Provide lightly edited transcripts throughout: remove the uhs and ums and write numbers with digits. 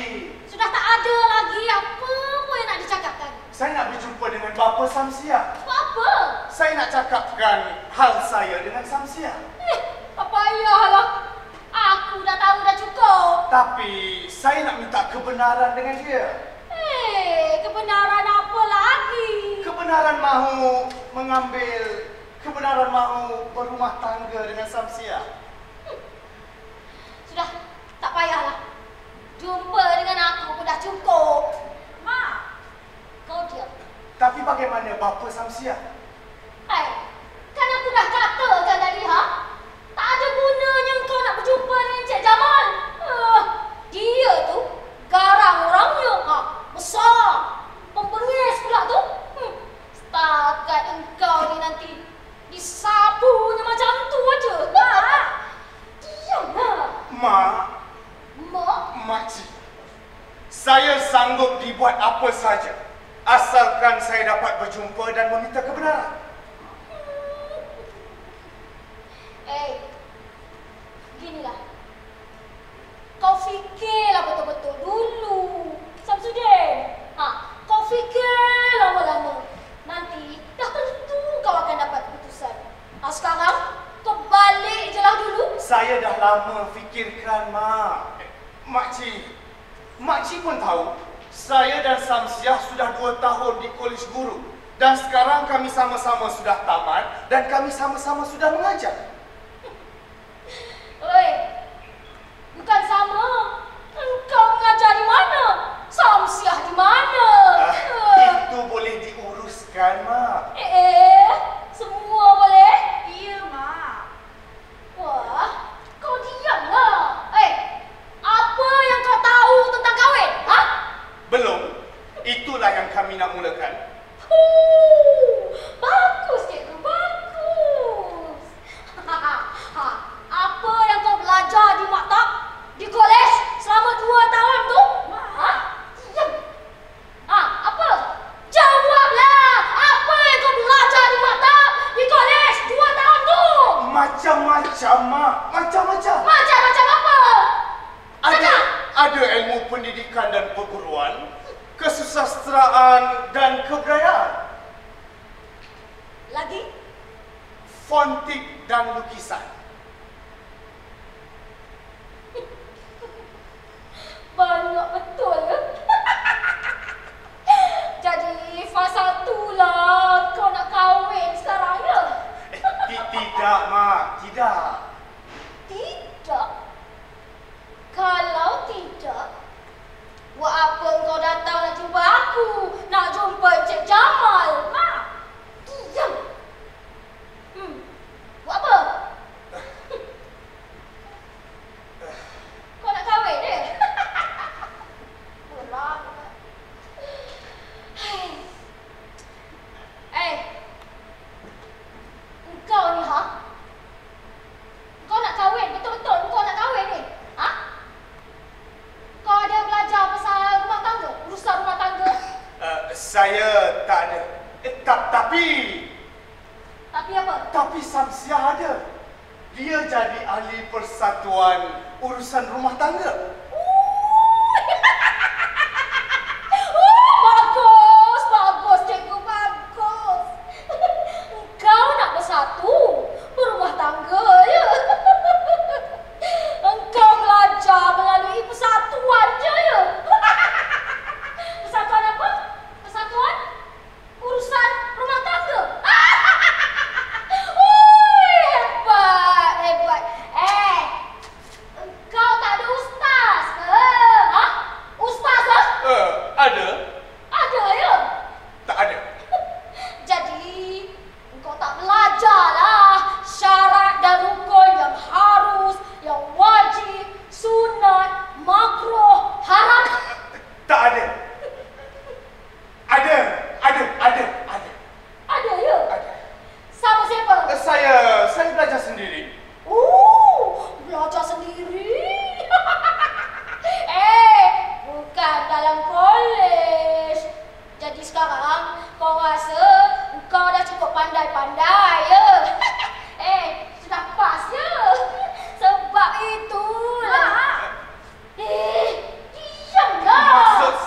Sudah tak ada lagi apa pun yang nak dicakapkan. Saya nak berjumpa dengan Bapa Samsia. Apa? Saya nak cakapkan hal saya dengan Samsia. Tak payahlah. Aku dah tahu dah cukup. Tapi saya nak minta kebenaran dengan dia. Kebenaran apa lagi? Kebenaran mahu berumah tangga dengan Samsia. Sudah, tak payahlah. Jumpa dengan aku pun dah cukup. Ma, kau diam. Tapi bagaimana Bapa Samsia? Kan aku dah katakan tadi, tak ada gunanya kau nak berjumpa dengan Cik Jamal. Dia tu garang orangnya, besar. Pemberuis pula tu. Setakat engkau ni nanti disapunya macam tu aja. Diamlah. Mak, Makcik. saya sanggup dibuat apa saja asalkan saya dapat berjumpa dan meminta kebenaran. Ginilah. Kau fikirlah betul-betul dulu, Samsudin. Kau fikir lama-lama. Nanti dah tentu kau akan dapat keputusan. Sekarang kau balik je lah dulu. Saya dah lama fikirkan, Mak. Makcik pun tahu, saya dan Samsiah sudah 2 tahun di Kolej Guru. Dan sekarang kami sama-sama sudah tamat dan kami sama-sama sudah mengajar. Bukan sama. Engkau mengajar di mana? Samsiah di mana? Itu boleh diuruskan, Mak. Semua boleh? Iya, Mak. Wah, kau diamlah. Apa yang kau tahu tentang kahwin? Belum. Itulah yang kami nak mulakan. Bagus, cikgu, bagus. Apa yang kau belajar di maktab, di kolej selama 2 tahun tu? Diam. Apa? Jawablah. Apa yang kau belajar di maktab, di kolej 2 tahun tu? Macam-macam, Mak. Macam-macam. Macam-macam apa? Ada ilmu pendidikan dan perguruan, kesusastraan dan kebudayaan. Lagi? Fontik dan lukisan. Banyak betul ke? Jadi fasa tu lah kau nak kahwin sekarang ya? Tidak, Mak. Tidak. Tidak? Kalau tidak, buat apa kau datang nak jumpa aku? Nak jumpa Encik Jamal? Diam. Buat apa? Kau nak kahwin dia? Berat. Engkau ni Kau nak kahwin? Betul-betul kau nak kahwin ni? Kau ada belajar pasal rumah tangga? Urusan rumah tangga? Saya tak ada. Tapi apa? Tapi Samsiah ada. Dia jadi ahli persatuan urusan rumah tangga. Bagus, cikgu, bagus. Engkau nak bersatu berumah tangga ya? Engkau belajar melalui persatuan je ya? Persatuan apa? Persatuan urusan rumah tangga. Hebat. Engkau tak ada ustaz.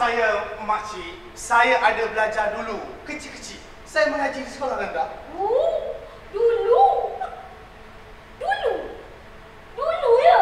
saya, makcik, saya ada belajar dulu. Kecil-kecil. Saya mengaji di sekolah rendah. Dulu? Dulu ya?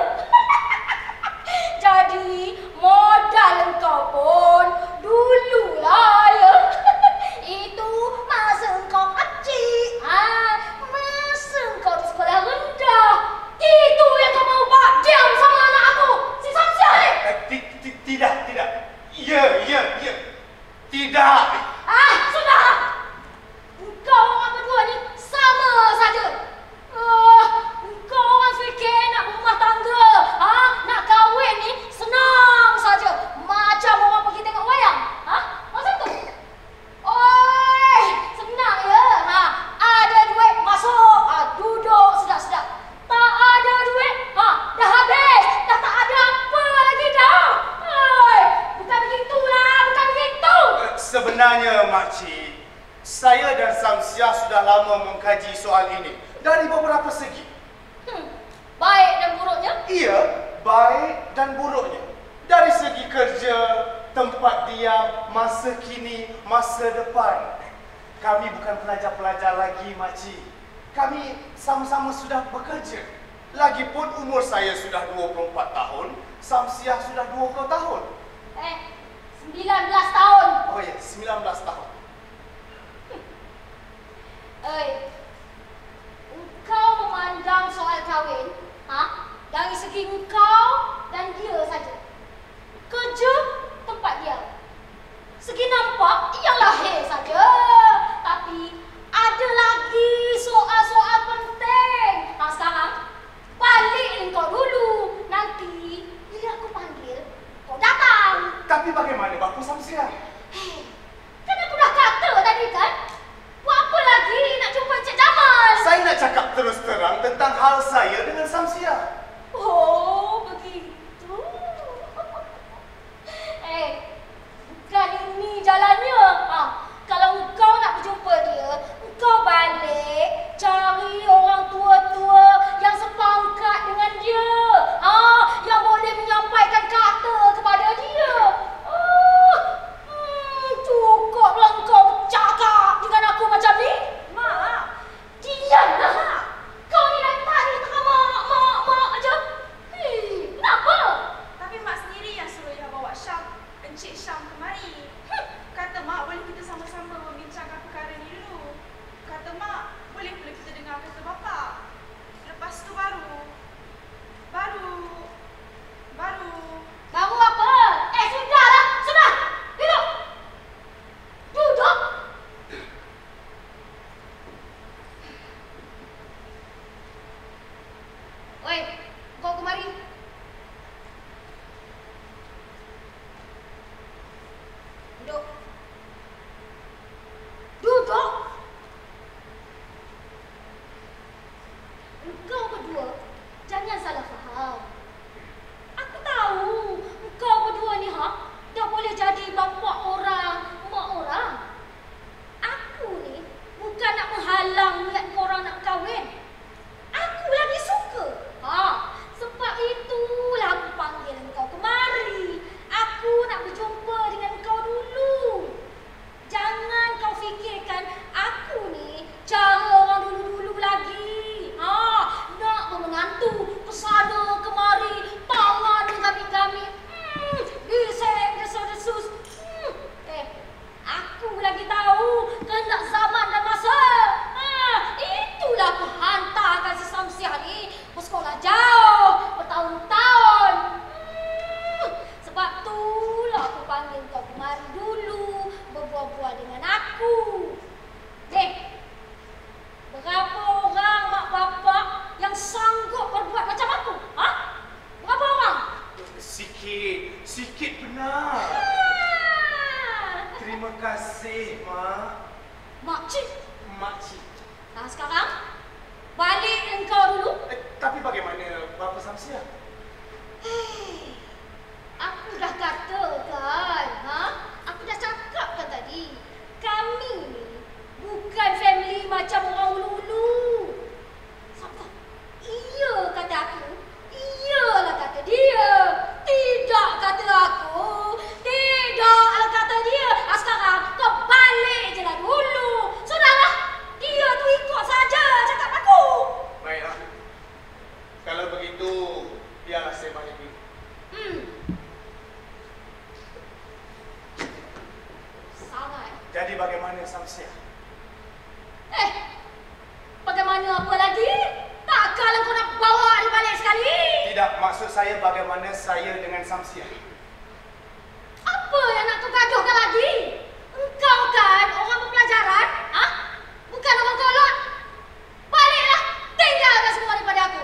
Jadi modal engkau pun dululah ya. Itu masa engkau kecil. Masa engkau di sekolah rendah. Itu yang kau mau buat diam sama anak aku. Si Samsiah ni. Tidak. Ya. Tidak. Sudahlah. Engkau orang berdua ni sama saja. Engkau orang fikir nak berumah tangga, nak kahwin ni senang saja. Macam orang pergi tengok wayang. Macam tu. Oi, senang ya. Ada duit masuk, duduk sedap-sedap. Tak ada duit, dah habis. Dah tak ada apa lagi dah. Bukan begitulah, bukan begitu. Sebenarnya, makcik, saya dan Samsiah sudah lama mengkaji soal ini dari beberapa segi. Baik dan buruknya? Iya, baik dan buruknya. Dari segi kerja, tempat diam, masa kini, masa depan. Kami bukan pelajar-pelajar lagi, makcik. Kami sama-sama sudah bekerja. Lagipun umur saya sudah 24 tahun, Samsiah sudah 20 tahun. 19 tahun. Oh ya, 19 tahun. Engkau memandang soal kahwin, dari segi engkau dan dia saja. Kerja, tempat dia. Segi nampak, ia lahir saja. Tapi ada lagi soal-soal penting. Sekarang, balik engkau dulu. Nanti, bila aku panggil, kau datang. Tapi bagaimana bapa Samsiah? Kan aku dah kata tadi kan? Buat apa lagi nak jumpa Encik Jamal? Saya nak cakap terus terang tentang hal saya dengan Samsiah. Oh, begitu. Bukan ini jalannya. Kalau engkau nak berjumpa dia, engkau balik cari orang tua-tua yang sepangkat dengan dia. Yang boleh menyampaikan kata kepada dia. Cukuplah engkau bercakap dengan aku macam ni. Mak, diamlah. Kau ni dari tadi tengah mak aja. Kenapa? Tapi mak sendiri yang suruh Iha bawa Encik Syam kemari. Kata mak boleh kita sama-sama membincangkan perkara ni dulu. Kata mak boleh pula kita dengar kata bapa. Lepas tu baru apa? Sudahlah. Sudah. Duduk. Oi, kau kemari. Duduk. Engkau berdua jangan salah faham. Aku tahu engkau berdua ni dah boleh jadi bapa orang, mak orang. Aku ni bukan nak menghalang niat korang nak kahwin. Aku lagi suka. Sebab itulah aku panggil engkau kemari. Aku nak berjumpa dengan engkau dulu. Jangan kau fikirkan aku ni cara orang dulu-dulu lagi. Nak menantu kesana kemari, tangan gami-gami. Bising desas-desus. Aku lagi tahu kehendak zaman dan masa. Itulah aku hantarkan si Samsiah ni bersekolah jauh, bertahun-tahun. Sebab itulah aku panggil kau kemari dulu, berbual-bual dengan aku. Berapa orang mak bapak yang sanggup berbuat macam aku? Berapa orang? Sikit benar. Terima kasih, Mak. Makcik. Sekarang balik engkau dulu. Tapi bagaimana bapa Samsiah? Aku dah katakan, aku dah cakapkan tadi. Kami ni bukan family macam orang ulu-ulu. Siapa? Iya kata aku. Iyalah kata dia. Tidak kata aku. Tidak bagaimana Samsia? Bagaimana apa lagi? Takkan kau nak bawa dia balik sekali? Tidak, maksud saya bagaimana saya dengan Samsia. Apa yang nak kau gaduhkan lagi? Engkau kan orang berpelajaran? Bukan orang kolot. Baliklah, tinggalkan semua daripada aku.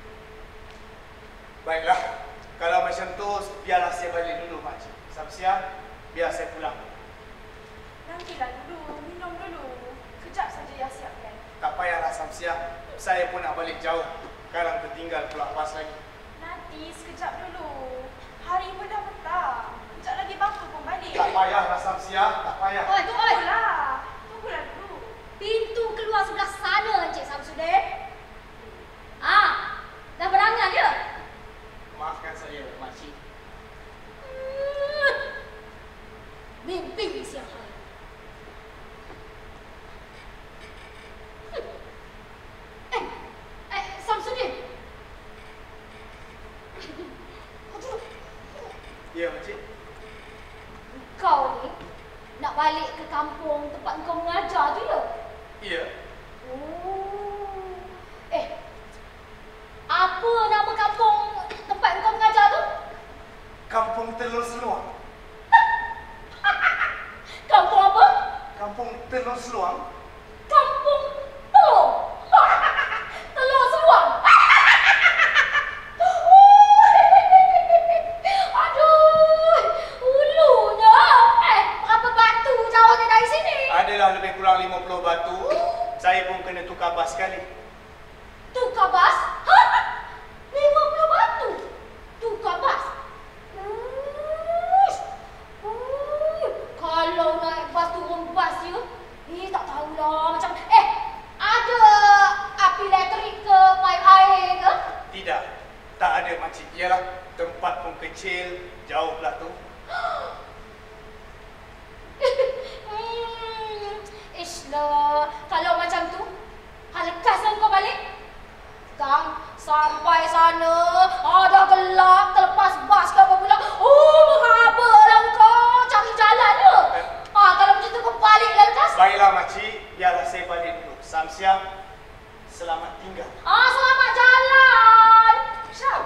Baiklah, kalau macam tu biarlah saya balik dulu makcik. Samsia, biar saya pulang. Nantilah dulu, minum dulu. Kejap saja ya siapkan. Tak payahlah Samsia, saya pun nak balik jauh. Sekarang tertinggal pula pas lagi. Nanti sekejap dulu. Hari pun dah petang. Kejap lagi bapa pun balik. Tak payahlah Samsia, tak payah. Oi, Tunggulah dulu. pintu keluar sebelah sana, Encik Samsudin. Dah berangan dia? Maafkan saya, makcik. Mimpi siang hari. Samsudin. Aduh. Ya, makcik. Kau ni nak balik ke kampung tempat kau mengajar tu ya? Ya. Oh. Apa nama kampung tempat kau mengajar tu? Kampung Telur Seluang. Kampung apa? Kampung Telur Seluang? Kampung Telur. Telur Seluang. Aduh, ulunya. Berapa batu jauhnya dari sini? Adalah lebih kurang 50 batu. Saya pun kena tukar bas sekali. Tukar bas? 50 batu? Tukar bas? Kalau naik bas turun bas ya, tak tahulah macam ada api elektrik ke pipe air ke? Tidak, tak ada makcik. Ialah tempat pun kecil, jauh pula tu. Ishlah, kalau macam tu, halekaslah kau balik. Kang, sampai sana, ada gelap, terlepas bas ke apa pula. Menghabalah kau, cari jalan je. Kalau macam tu kau baliklah lekas. Baiklah makcik, biarlah saya balik dulu. Samsia, selamat tinggal. Selamat jalan. Syam.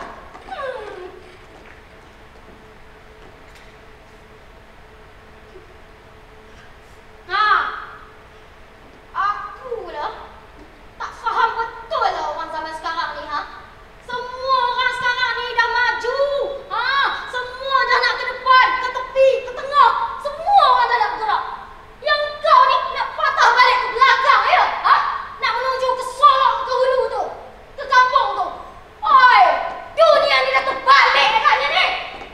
Akulah tak faham betul lah orang zaman sekarang ni, Semua orang sekarang ni dah maju. Semua dah nak ke depan, ke tepi, ke tengah. Semua orang dah nak bergerak. Yang kau ni nak patah balik ke belakang ya? Nak menuju ke Solok, ke Hulu tu, ke kampung tu. Oi, dunia ni dah terbalik agaknya ni.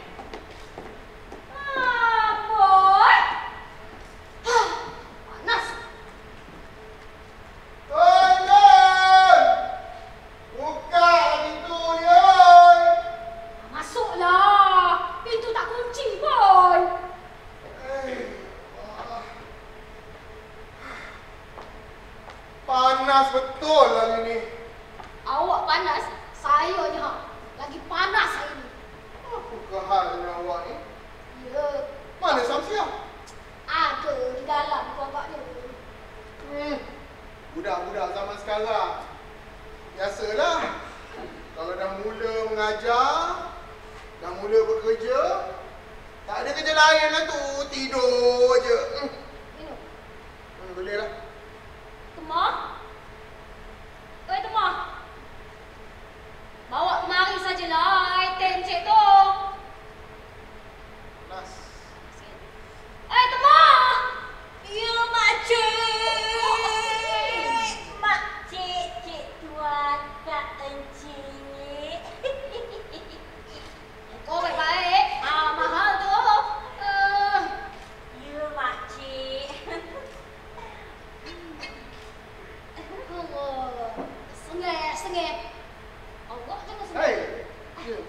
Boy. Panas. Yon! Buka pintunya! Masuklah. Pintu tak kunci pun. Panas betul hari ni. Awak panas, saya je lagi panas hari ni. Apakah hal dengan awak ni? Ya, Mana Samsia? ada di dalam tu agaknya. Budak-budak zaman sekarang. Biasalah. Kalau dah mula mengajar, dah mula bekerja, tak ada kerja lain lah tu. Tidur je. Minum. Boleh lah. Temah. Oi, Temah. Bawa kemari sajalah item cik tu. Nas. Oi, Temah. Ya, makcik. Makcik, cik tuan tak encik. Kau baik-baik. Mahal tu. Ya, makcik. Sengit. Awak jangan sengit. Hei. Ya.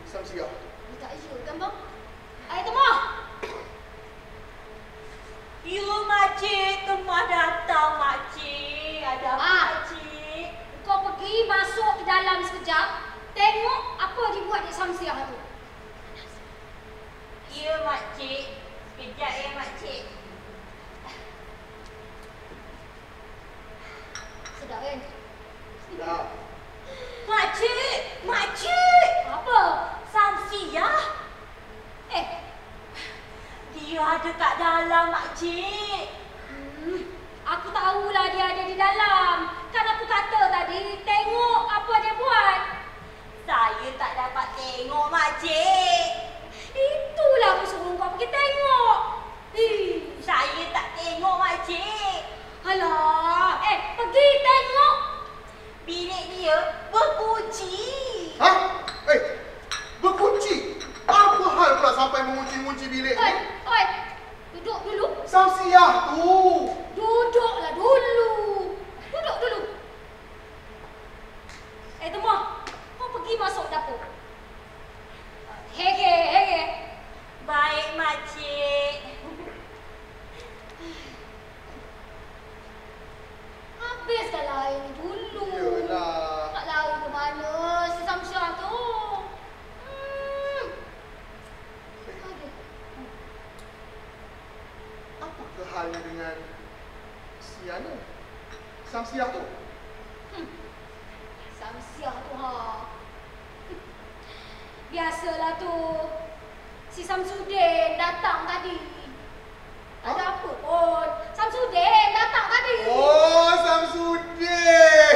Samsiah. Dia tak ya kan bang? Ayo Temah. Ya makcik, Temah datang makcik. Ada apa makcik? Kau pergi masuk ke dalam sekejap. Tengok apa dibuat di Samsiah tu. Ya makcik. Sekejap ya makcik. Sedap kan? Dah. Makcik, makcik. Apa? Samsiah. Dia ada kat dalam makcik. Aku tahulah dia ada di dalam. Kan aku kata tadi, tengok apa dia buat. Saya tak dapat tengok makcik. Itulah aku suruh kau pergi tengok. Saya tak tengok makcik. Alah, pergi tengok. Bilik dia berkunci. Hah? Berkunci? Apa hal pula sampai mengunci-ngunci bilik ni? Oi, duduk dulu. Samsiah tu. Duduklah dulu. Duduk dulu. Temah, kau pergi masuk dapur. Hege. Baik makcik. Habiskanlah air ni dulu. Yalah. Tak lari ke mana si Samsiah tu. Aduh. Apa halnya dengan si anu? Samsiah tu? Samsiah tu Biasalah tu. Si Samsudin datang tadi. Tak ada apa pun. Samsudin datang tadi. Oh, Samsudin.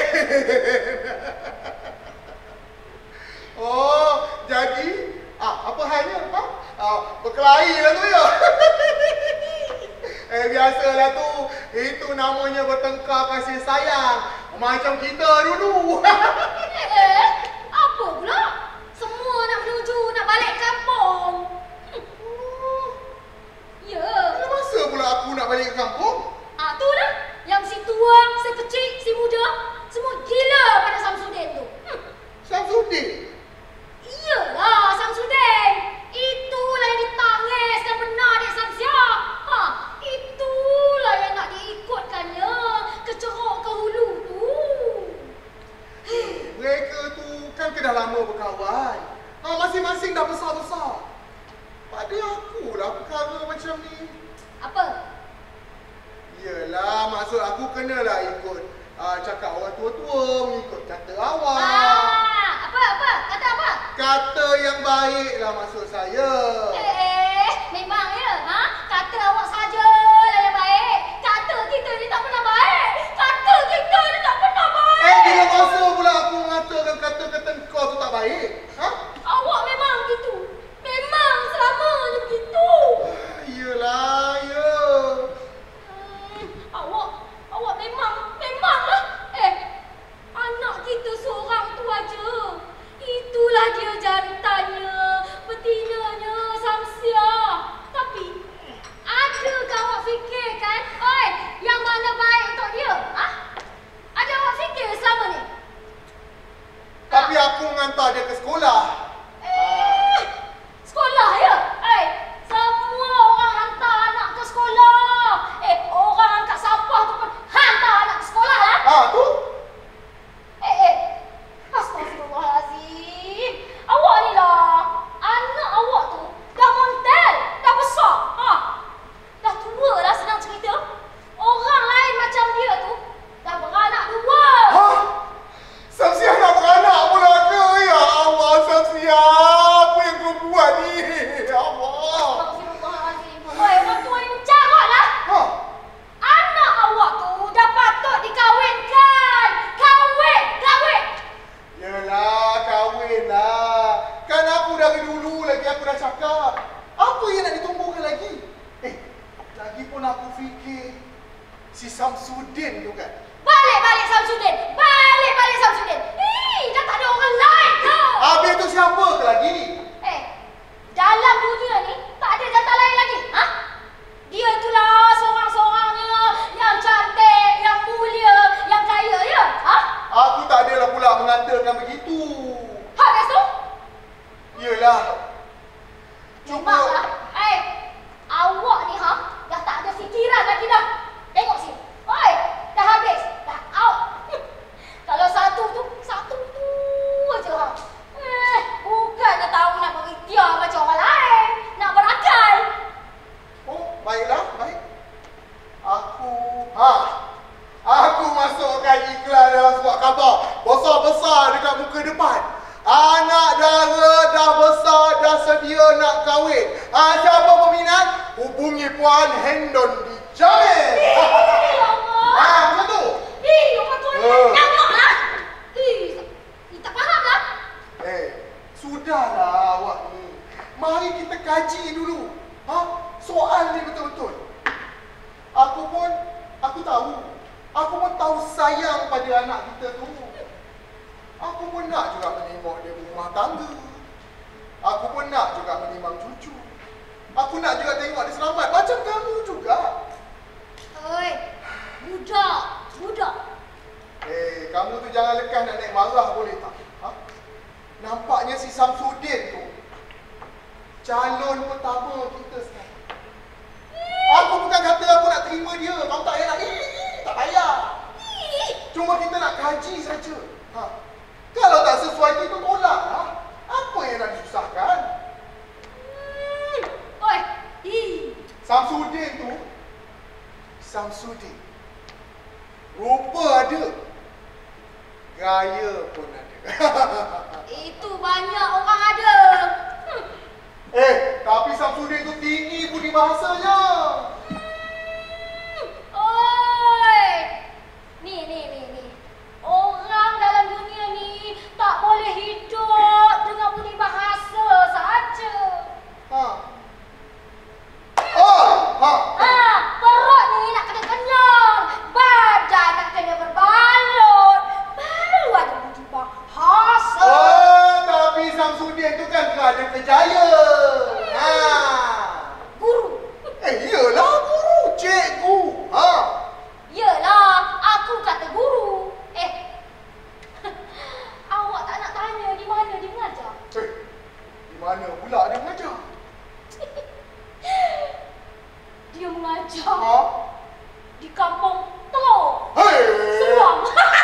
Oh, jadi apa halnya? Berkelahi lah tu ya. Biasalah tu. Itu namanya bertengkar kasih sayang. Macam kita dulu. Apa pula? Semua nak menuju nak balik kampung. Ya. Bila masa pula aku nak balik ke kampung? Tu dah. Yang si tua, si kecil, si muda, semua gila pada Samsudin tu. Samsudin? Iyalah Samsudin. Itulah yang ditangiskan benar adik Samsiah. Itulah yang nak diikutkannya ke Cerok ke Hulu tu. Mereka tu kan dah lama berkawan. Masing-masing dah besar-besar. Pada akulah perkara macam ni. Apa? Yelah, maksud aku kenalah ikut cakap orang tua-tua, mengikut kata awak. Apa? Kata apa? Kata yang baik lah maksud saya. Memang ya. Kata awak sajalah yang baik. Kata kita ni tak pernah baik. Kata kita ni tak pernah baik. Bila masa pula aku mengatakan kata-kata kau tu tak baik? Awak memang begitu. Memang selamanya begitu. Yelah, ya. Awak memanglah. Anak kita seorang tu aja. Itulah dia jantannya, betinanya Samsiah. Tapi adakah awak fikirkan, yang mana baik untuk dia? Ada awak fikir selama ni? Tapi aku menghantar dia ke sekolah. Sekolah ya? Semua orang hantar anak ke sekolah. Orang angkat sampah tu pun hantar anak ke sekolah lah. Tu? Astagfirullahalazim. Awak ni lah. Anak awak tu dah montel, dah besar. Dah tua dah senang cerita. Orang lain macam dia tu dah beranak dua. Samsiah nak beranak pula ke? Ya Allah, Samsiah. Apa yang kau buat ni? Ya Allah. Astagfirullahalazim. Orang tua ni mencarutlah. Anak awak tu dah patut dikahwinkan. Kahwin. Yelah, kahwin lah. Kan aku dari dulu lagi aku dah cakap. Apa yang nak ditumbuhkan lagi? Lagipun aku fikir si Samsudin tu kan. Balik Samsudin. Balik Samsudin. Dah tak ada orang lain tau. Habis tu siapa ke lagi? Dalam dunia ni tak ada jantan lain lagi. Dia itulah seorang-seorangnya yang cantik, yang mulia, yang kaya ya. Aku tak adalah pula mengatakan begitu. Habis tu? Yelah, Baiklah. Memanglah. Awak ni dah tak ada fikiran lagi dah. Tengok sini. Oi, dah habis. Dah out. Kalau satu tu aja bukannya tahu nak berikhtiar macam orang lain, nak berakal. Oh, baiklah, baik. Aku masukkan iklan dalam surat khabar besar-besar dekat muka depan. Anak dara dah besar, dah sedia nak kahwin. Siapa berminat, hubungi Puan Hendon di Jamil. Ya Allah. Macam tu. Orang tu nyamuklah. Tak faham lah. Sudahlah awak ni. Mari kita kaji dulu. Soal ni betul-betul. Aku pun tahu sayang pada anak kita tu. Aku pun nak juga menengok dia berumah tangga. Aku pun nak juga menimang cucu. Aku nak juga tengok dia selamat macam kamu juga. Oi, budak. Kamu tu jangan lekas nak naik marah boleh tak? Nampaknya si Samsudin tu calon pertama kita sekarang. Aku bukan kata aku nak terima dia. Kamu tak payah nak tak payah. Cuma kita nak kaji saja. Kalau tak sesuai kita tolak. Apa yang nak disusahkan? Oi, Samsudin. Rupa ada. Gaya pun ada. itu banyak orang ada. Tapi Samsudin tu tinggi budi bahasanya. Oi. Ni. Orang dalam dunia ni tak boleh hidup dengan budi bahasa saja. Perut ni nak kena kenyang, badan nak kena berbaloi, baru ada budi bahasa. Tapi Samsudin tu kan ada kejaya. Guru. Iyalah guru, cikgu. Yelah, aku kata guru. Awak tak nak tanya di mana dia mengajar? Di mana pula dia mengajar? Dia mengajar di kampung Teluk Seluang.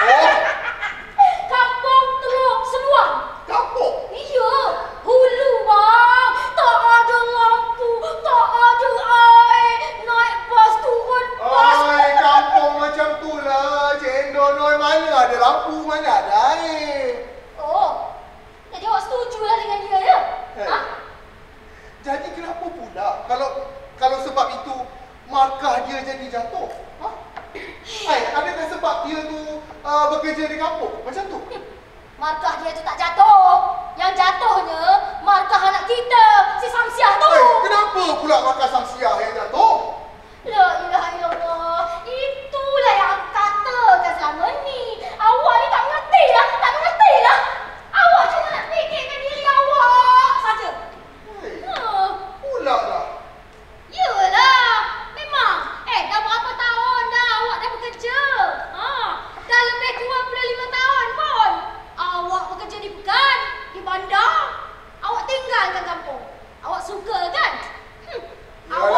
Kampung Teluk Seluang. Kampung? Iya, hulu bang. Tak ada lampu, tak ada air. Naik bas turun bas. Kampung macam tu lah. Cik Endon, mana ada lampu, mana ada air. Oh, jadi awak setuju lah dengan dia ya? Jadi kenapa pula kalau sebab itu markah dia jadi jatuh? Adakah sebab dia tu bekerja di kampung? Macam tu? Markah dia tu tak jatuh. Yang jatuhnya markah anak kita, si Samsiah tu. Kenapa pula markah Samsiah yang jatuh? La ilaha illallah. Itulah yang aku katakan selama ni. Awak ni tak mengerti lah. Awak cuma nak fikirkan diri awak saja. Pula dah. Yelah, memang. Dah berapa tahun dah awak dah bekerja? Dah lebih 25 tahun pun. Awak bekerja di Pekan, di bandar. Awak tinggalkan kampung. Awak suka kan? Awak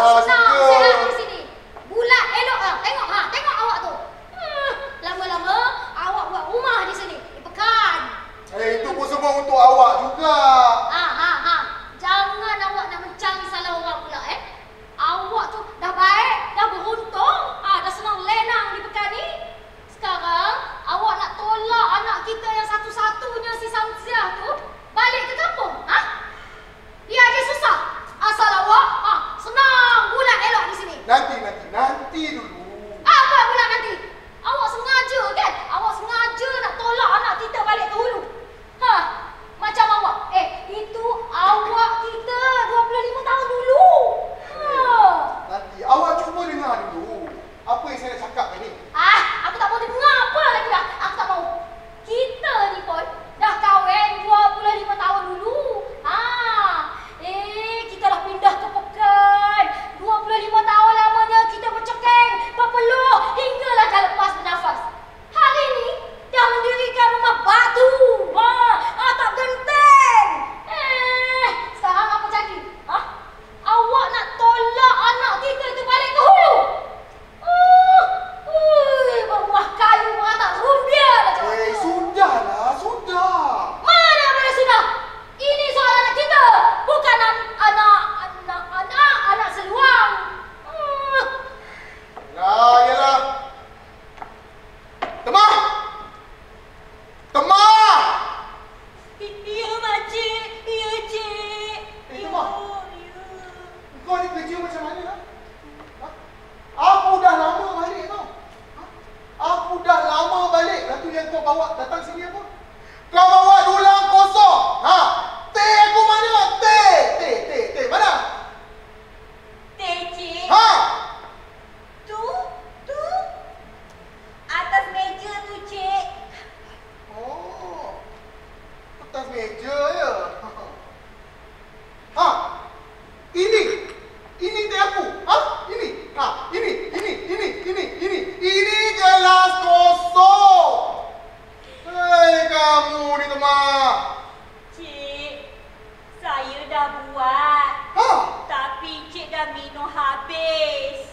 buat. Ha? Tapi cik dah minum habis.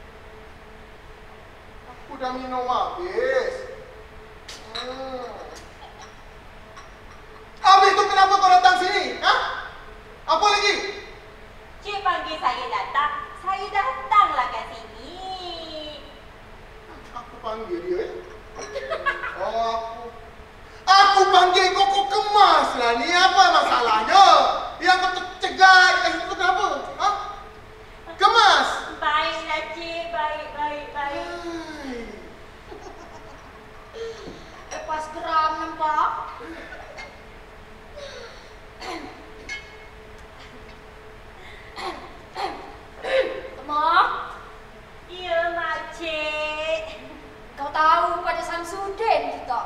Aku dah minum habis. Habis tu kenapa kau datang sini? Ha? Apa lagi? Cik panggil saya datang. Saya datanglah kat sini. Aku panggil dia Oh, aku panggil kau kemas lah ni. Apa masalahnya? Yang kau tercegat kat situ kenapa? Ha? Kemas. Baiklah cik, baik. Lepas geram nampak. Temak, Ya makcik. kau tahu pada Samsudin ke tak?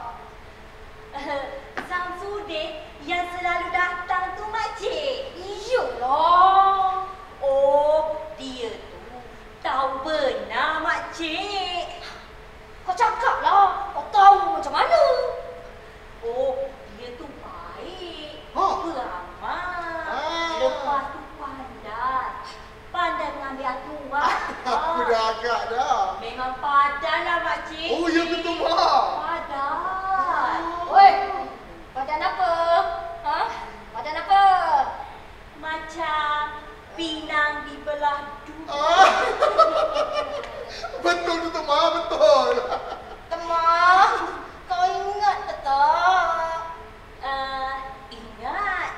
Samsudin yang selalu datang tu makcik. Iyalah. Oh, dia tu tahu benar makcik. Kau cakap lah, kau tahu macam mana? Oh, dia tu baik. Ha? Beramal. Lepas tu pandai mengambil aturan. Aku dah agak dah. Memang padan lah makcik. Oh, ya betul mak. Padan. Oi, badan apa? Ha? Badan apa? Macam pinang dibelah dua. Ah. Betul tu mak, betul. Temak, kau ingat ke tak? Ingat.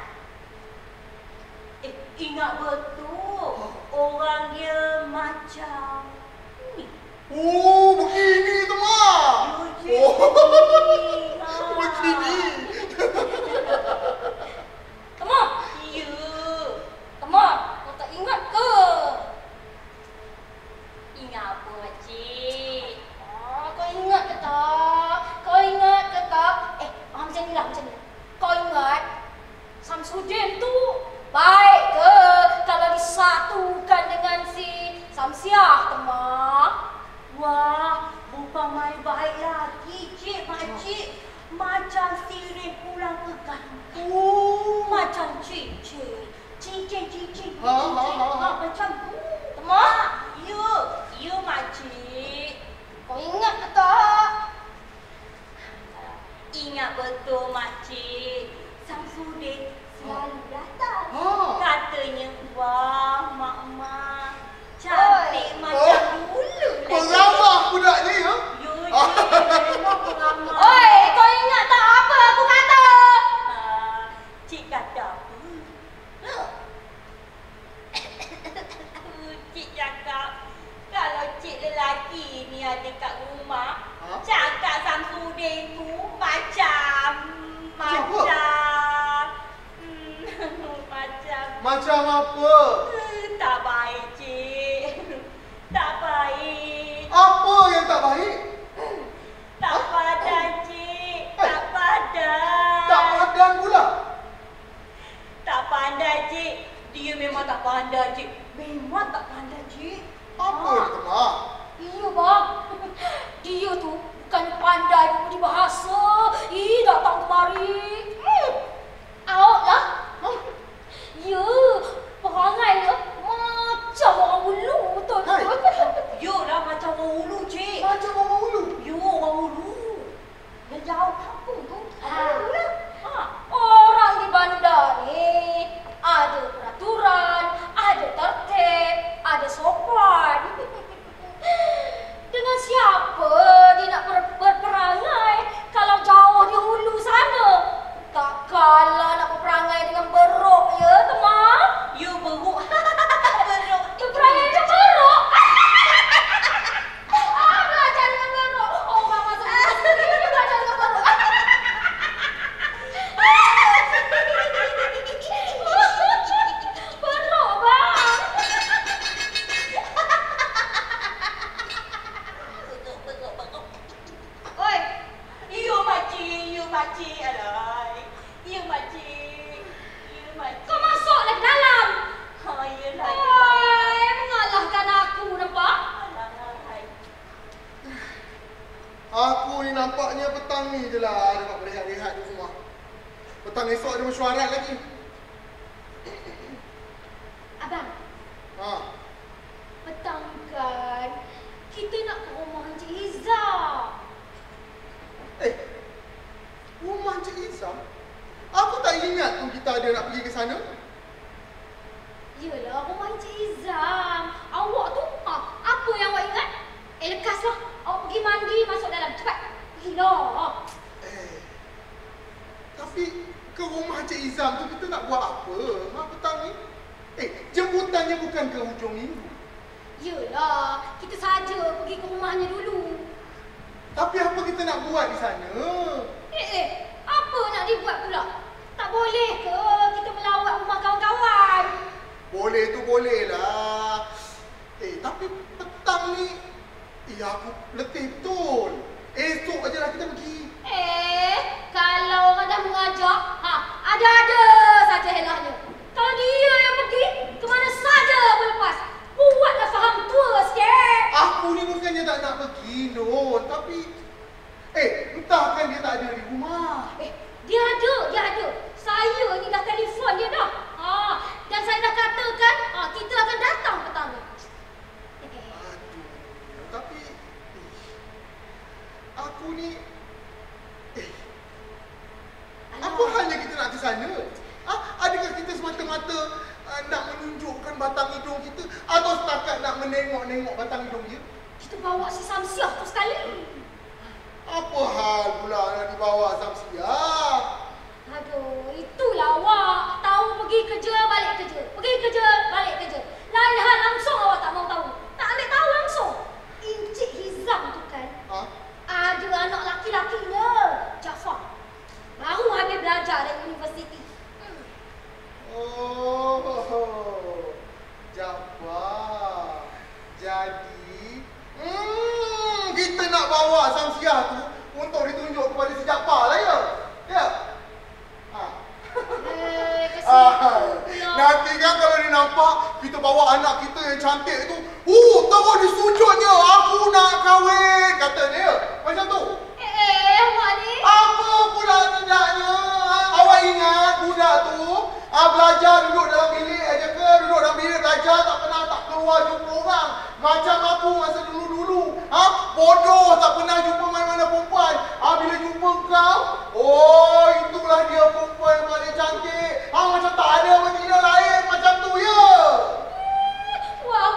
Ingat betul. Orang dia macam ni. Oh, begini tu mak. Oh, begini. Temak, Ya. temak, kau tak ingat ke? Ingat apa makcik? Kau ingat ke tak? Kau ingat ke tak? Macam ni lah, macam ni. Kau ingat Samsudin tu baik ke kalau disatukan dengan si Samsiah, temak? Wah, bukan main baik lagi cik makcik. Macam sirih pulang ke kampung. Macam cincin. Cincin. Ha. Macam tu. Temak, Ya makcik. kau ingat ke tak? Ingat betul makcik. Samsudin selalu datang. Ha. Katanya, wah mak cantik Oi. macam dulu. Peramah budak ni, ha? Ya cik, memang peramah. Oi, kau ingat tak apa aku kata? Cik kata apa? Cik cakap kalau cik lelaki ni ada kat rumah, Ha? cakap Samsudin tu macam Macam Macam apa? tak baik cik. Tak baik. Apa yang tak baik? Tak padan cik. Tak padan. Tak padan pula. Tak pandai cik. Dia memang tak pandai cik. Memang tak pandai cik. Apa ni tu mak? Iya bang, dia tu bukan pandai berbudi bahasa. Datang kemari. Out lah. Ya, perangai dia macam orang Ulu betul. Hai. Yolah macam orang Ulu cik. Macam orang Ulu. Yo orang Ulu. Yang jauh kampung tu. Orang di bandar ni ada peraturan, ada tertib, ada sopan. Dengan siapa dia nak berperangai kalau jauh di hulu sana? Tak kalah nak berperangai dengan beruk ya, teman. You beruk. Beruk. Berperangai dengan beruk. Belajar dengan beruk. Orang masuk sendiri dia belajar dengan beruk. Beruk bang. Oi, You makcik. Alai. You makcik. kau masuklah ke dalam. Yelah. Oi, mengalahkan aku nampak? Alai. Aku ni nampaknya petang ni je lah dapat berehat-rehat di rumah. Petang esok ada mesyuarat lagi. Izam tu kita nak buat apa? Mak petang ni. Jemputannya bukan ke hujung minggu. Yelah, kita saja pergi ke rumahnya dulu. Tapi apa kita nak buat di sana? Apa nak dibuat pula? Tak boleh ke kita melawat rumah kawan-kawan? Boleh tu boleh lah. Tapi petang ni, aku letih betul. Esok aja lah kita pergi. Kalau orang dah mengajak, ada-ada saja helahnya. Kalau dia yang pergi, ke mana saja berlepas. Buatlah faham tua sikit. Aku ni bukannya tak nak pergi, Nun. Tapi, entahkan dia tak ada di rumah. Dia ada. Saya ni dah telefon dia dah. Dan saya dah katakan, kita akan datang petang ni. Aduh, tapi, aku ni, apa halnya kita nak ke sana? Adakah kita semata-mata nak menunjukkan batang hidung kita atau setakat nak menengok-nengok batang hidung dia? Kita bawa si Samsiah tu sekali. Apa hal pula nak dibawa Samsiah? Aduh, itulah awak. Tahu pergi kerja, balik kerja. Pergi kerja, balik kerja. Lain hal langsung awak tak mau tahu. Tak boleh tahu langsung. Encik Hizam tu kan, ada anak laki-lakinya, Jafar. Baru habis belajar dari universiti. Oh, Jafar. Jadi, kita nak bawa Samsiah tu untuk ditunjuk kepada si Jafar lah ya? Ya? Nanti kan kalau dia nampak kita bawa anak kita yang cantik tu, terus disujudnya, aku nak kahwin, katanya ya? Macam tu? Awak ni. Apa pula tidaknya? Awak ingat budak tu belajar duduk dalam bilik aja ke? Duduk dalam bilik belajar tak keluar jumpa orang. Macam aku masa dulu-dulu. Bodoh tak pernah jumpa mana-mana perempuan. Bila jumpa kau, itulah dia perempuan yang paling cantik. Macam tak ada betina lain macam tu ya. Wah.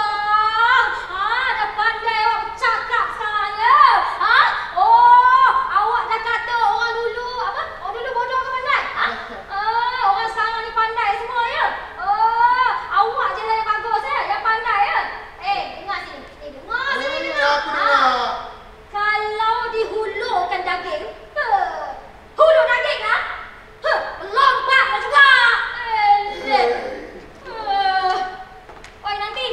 Dah pandai awak bercakap sekarang ya. Awak dah kata orang dulu apa? Orang dulu bodoh ke pandai? Orang sekarang ni pandai semua ya. Awak je lah yang bagus ya, yang pandai ya. Dengar sini. Dengar sini. Aku dengar. Kalau dihulurkan daging, hulur daging lah. Melompatlah juga. Oi nanti.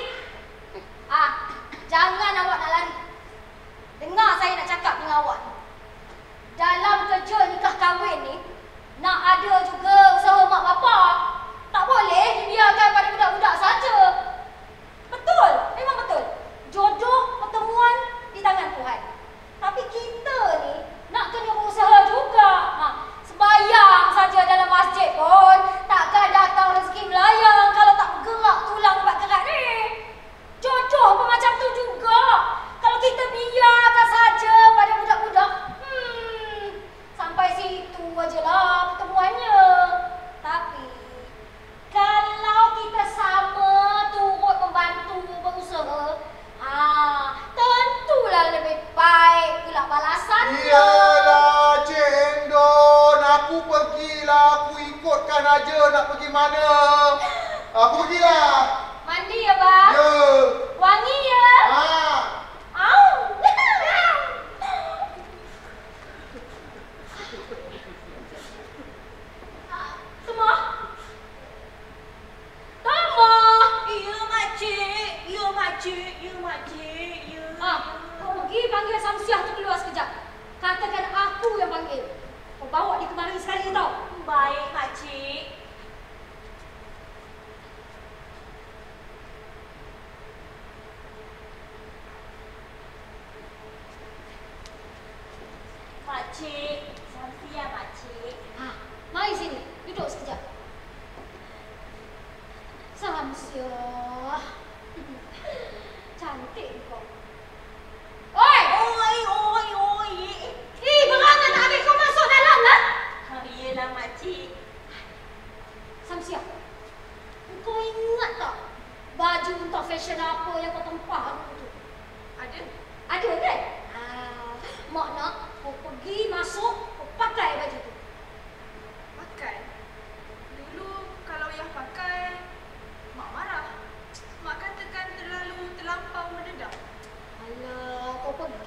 Jangan awak nak lari. Dengar saya nak cakap dengan awak. Dalam kerja nikah kahwin ni, nak ada juga usaha mak bapak. Tak boleh dibiarkan pada budak-budak saja. Betul, memang betul. Jodoh pertemuan di tangan Tuhan. Tapi kita ni nak kena berusaha juga. Sembayang saja dalam masjid pun takkan datang rezeki melayang kalau tak bergerak tulang buat gerak ni. Jodoh pun macam tu juga. Kalau kita biarkan saja pada budak-budak, sampai situ ajalah pertemuannya. Tapi kalau kita sama turut membantu berusaha, tentulah lebih baik pula balasannya. Iyalah Cik Endon, aku pergilah, aku ikutkan aja nak pergi mana. Aku pergilah. Mandi ya, Bang? Ya. Wangi ya? Au. Semua? Ya makcik. Kau pergi panggil Samsiah tu keluar sekejap. Katakan aku yang panggil. Kau bawa dia kemari sekali tau. Baik makcik. Makcik, Samsiah makcik. Mari sini, duduk sekejap. Samsiah. Cantik kau. Oi! Berangan tak habis kau masuk dalam lah. Yelah makcik. Samsiah, kau ingat tak baju untuk fashion apa yang kau tempah tu? Ada kan? Mak nak kau pergi masuk, kau pakai baju tu. Pakai?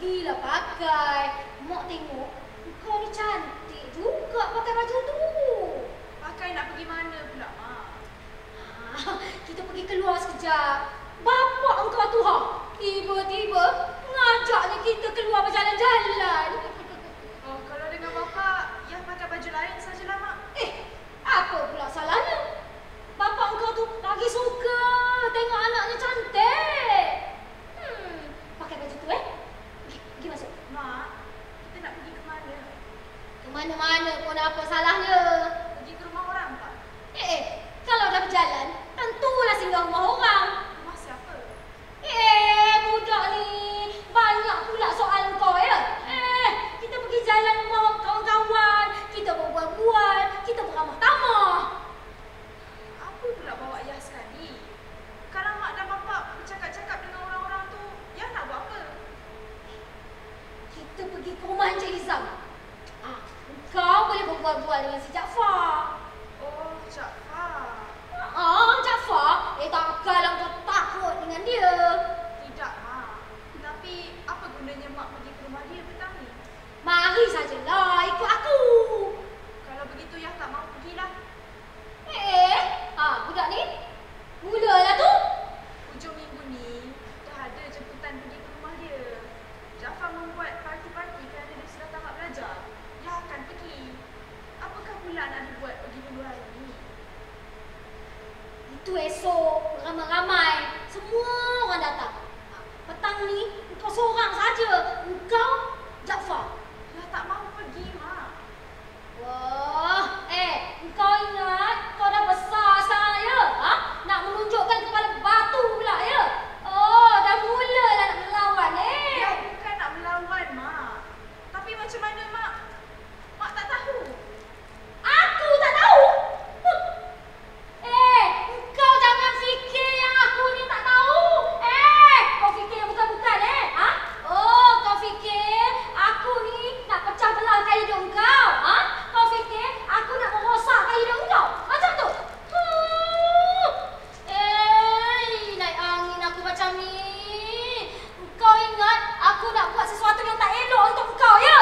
pergilah pakai. Mak tengok, kau ni cantik juga pakai baju tu. Pakai nak pergi mana pula, Mak? Kita pergi keluar sekejap. Bapak engkau tu tiba-tiba ngajaknya kita keluar berjalan-jalan. Oh, kalau dengan Bapa, yang pakai baju lain sajalah, Mak. Apa pula salahnya? Bapak engkau tu lagi suka tengok anaknya cantik. Pakai baju tu Pergi masuk. Mak, kita nak pergi ke mana? Ke mana-mana pun apa salahnya? Pergi ke rumah orang tak? Kalau dah berjalan, tentulah singgah rumah orang. Rumah siapa? Budak ni banyak pula soal kau ya. Kita pergi jalan rumah kawan-kawan, kita berbual-bual, kita beramah tamah. Apa pula bawa Yah sekali? Kalau Mak dan Bapa bercakap-cakap dengan orang-orang tu, Yah nak buat apa? Kita pergi ke rumah Encik Izam. Kau boleh berbual-bual dengan si Jaafar. Oh, Jaafar. Jaafar? Takkanlah kau takut dengan dia. Tidak, Mak. Tapi apa gunanya Mak pergi ke rumah dia petang ni? Mari sajalah, ikut aku. Kalau begitu Yah tak mahu pergilah. Budak ni mulalah tu. Hujung minggu ni dah ada jemputan pergi ke rumah dia. Jaafar membuat parti-parti kerana dia sudah tamat belajar. Yah akan pergi. Apakah pula nak dibuat pergi dulu hari ni? Itu esok ramai-ramai, semua orang datang. Petang ni engkau seorang saja. Engkau Jaafar. Yah tak mahu pergi, Mak. Wah, engkau ingat kau dah besar sekarang ya? Nak menunjukkan kepala batu pula ya? Oh, dah mulalah nak melawan Yah bukan nak melawan, Mak. Tapi macam mana, Mak? Mak tak tahu. Aku tak tahu. Engkau jangan fikir yang aku ni tak tahu. Kau fikir yang bukan-bukan Oh, kau fikir aku ni nak pecah belahkan hidup kau? Kau fikir aku nak merosakkan hidup kau? Macam tu? Naik angin aku macam ni. Kau ingat aku nak buat sesuatu yang tak elok untuk kau ya?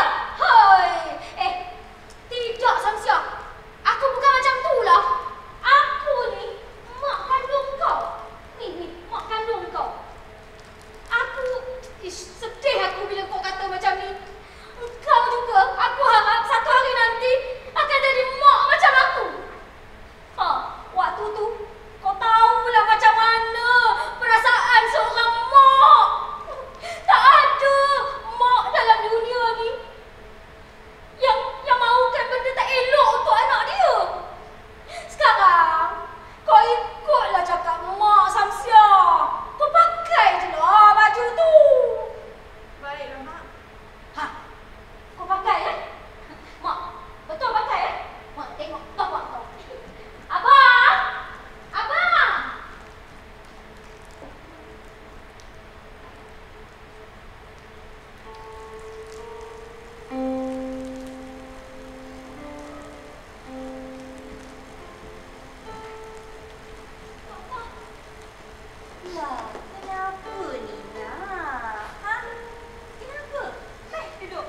Tidak, Samsia. Aku bukan macam tu lah. Aku ni mak kandung kau. Ni, mak kandung kau. Sedih aku bila kau kata macam ni. Kau juga, aku harap satu hari nanti akan jadi mak macam aku. Waktu tu, kau tahulah macam mana perasaan seorang mak. Tak ada mak dalam dunia ni yang mahukan benda tak elok untuk anak dia. Sekarang, kau ikutlah cakap mak Samsia. Kau pakai je lah baju tu. Baiklah, Mak. Kau pakai Mak, betul pakai Mak, tengok bapak kau. Abang! Abang! Lah, kenapa ni nak? Kenapa? Baik duduk.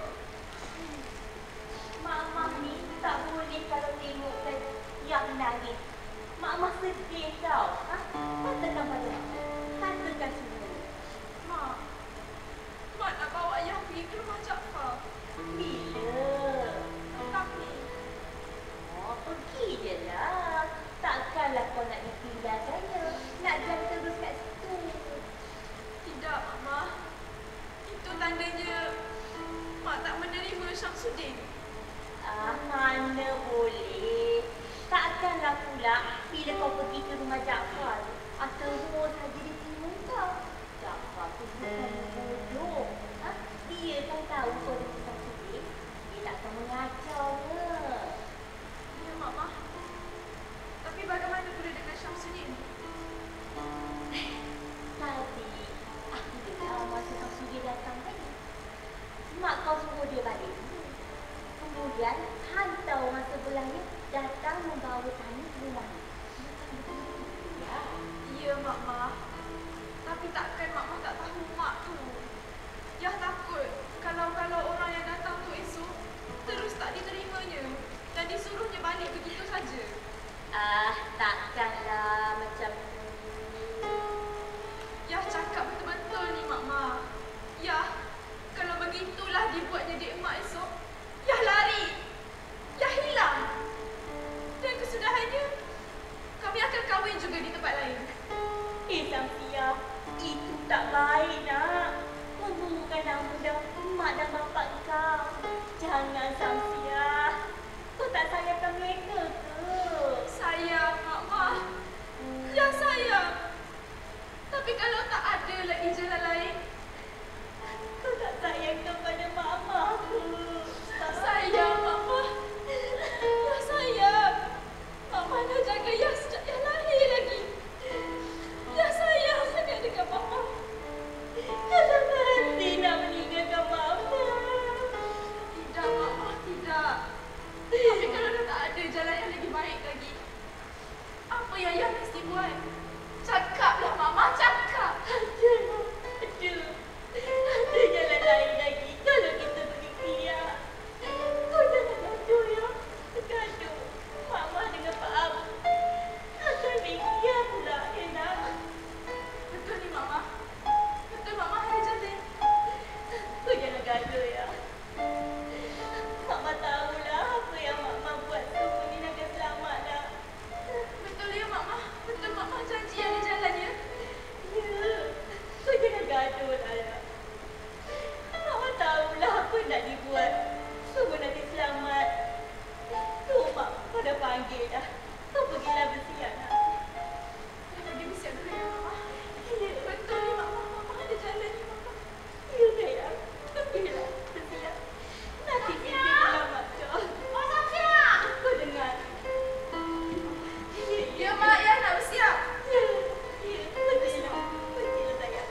Mama ni tak boleh kalau tengok yang nangis. Mama sedih tau. Katakan pada aku. Katakan semua. Mak. Mak nak bawa Yah pergi ke rumah Jaafar. Bila? Petang ni. Oh, pergi je lah. Takkanlah kau nak tinggalkannya. Nak jalan terus kat situ. Tidak, Mama. Itu tandanya Mak tak menerima Syamsuddin. Mana boleh. Takkanlah pula bila kau pergi ke rumah Jaafar terus saja dia terima kau. Jaafar tu bukan bodoh. Dia kan tahu kau ada kisah sedih. Dia takkan mengacaunya. Ya, Mama. Tapi bagaimana pula dengan Syamsuddin? Tadi aku dengar masa Syamsuddin datang tadi. Mak kau suruh dia balik dulu. Kemudian hantar orang sebelahnya datang membawa tanya ke rumah ni. Ya. Ya, Mama. Tapi takkan Mama tak tahu Mak tu. Yah takut Kalau orang yang datang tu esok terus tak diterimanya dan disuruhnya balik begitu saja. Takkanlah macam tu. Yah cakap betul-betul ni Mak Ma. Yah, kalau begitulah dibuatnya Dik Mak esok, Yah lari. Yah hilang. Dan kesudahannya, kami akan kahwin juga di tempat lain. Samsia, itu tak baik nak. Memburukan nama dah mak dan bapak kau. Jangan Samsia. Kau tak sayangkan mereka ke? Sayang Mak Ma. Ya sayang. Tapi kalau tak ada lagi jalan lain, Kau tak sayangkan pada mama ke? sayang Mak Ma. Ya sayang. Mak Ma dah jaga Yah sejak Yah lahir lagi. Ya sayang sangat dengan Mama. Kau tak berhenti nak meninggalkan mama. Tidak Mak Ma, tidak. Tapi kalau dah tak ada jalan yang lebih baik lagi, apa yang Yah mesti buat? Cakaplah Mak Ma, cakap. Ada jalan lain lagi kalau kita pergi keluar. Kau jangan gaduh ya. Gaduh. Mama dengan Pak Abu akan pergi pula ya nak. Betul ni Mak Ma. Betul Mak Ma ada jalan. Kau jangan gaduh ya. Mama tahulah apa yang Mama buat semua ni nak selamat dah. Betul ya Mak Ma. Betul Mak Ma janji ada jalan ya. Ya. Kau jangan gaduh lah ya. Mama tahulah apa nak dibuat. Semua nanti selamat. Tu Mak, kau dah panggil dah. Kau pergilah bersiap nak. Dah pergi bersiap dulu ya Mak Ma. Ya. Betul ni Mak Ma. Mak Ma ada jalan ni Mak Ma. Ya sayang. Pergilah bersiap. Nanti kita selamat kau. Oh, Samsia! Kau dengar. Ya Mak, ya nak bersiap. Ya. Ya. Pergilah. Pergilah sayang.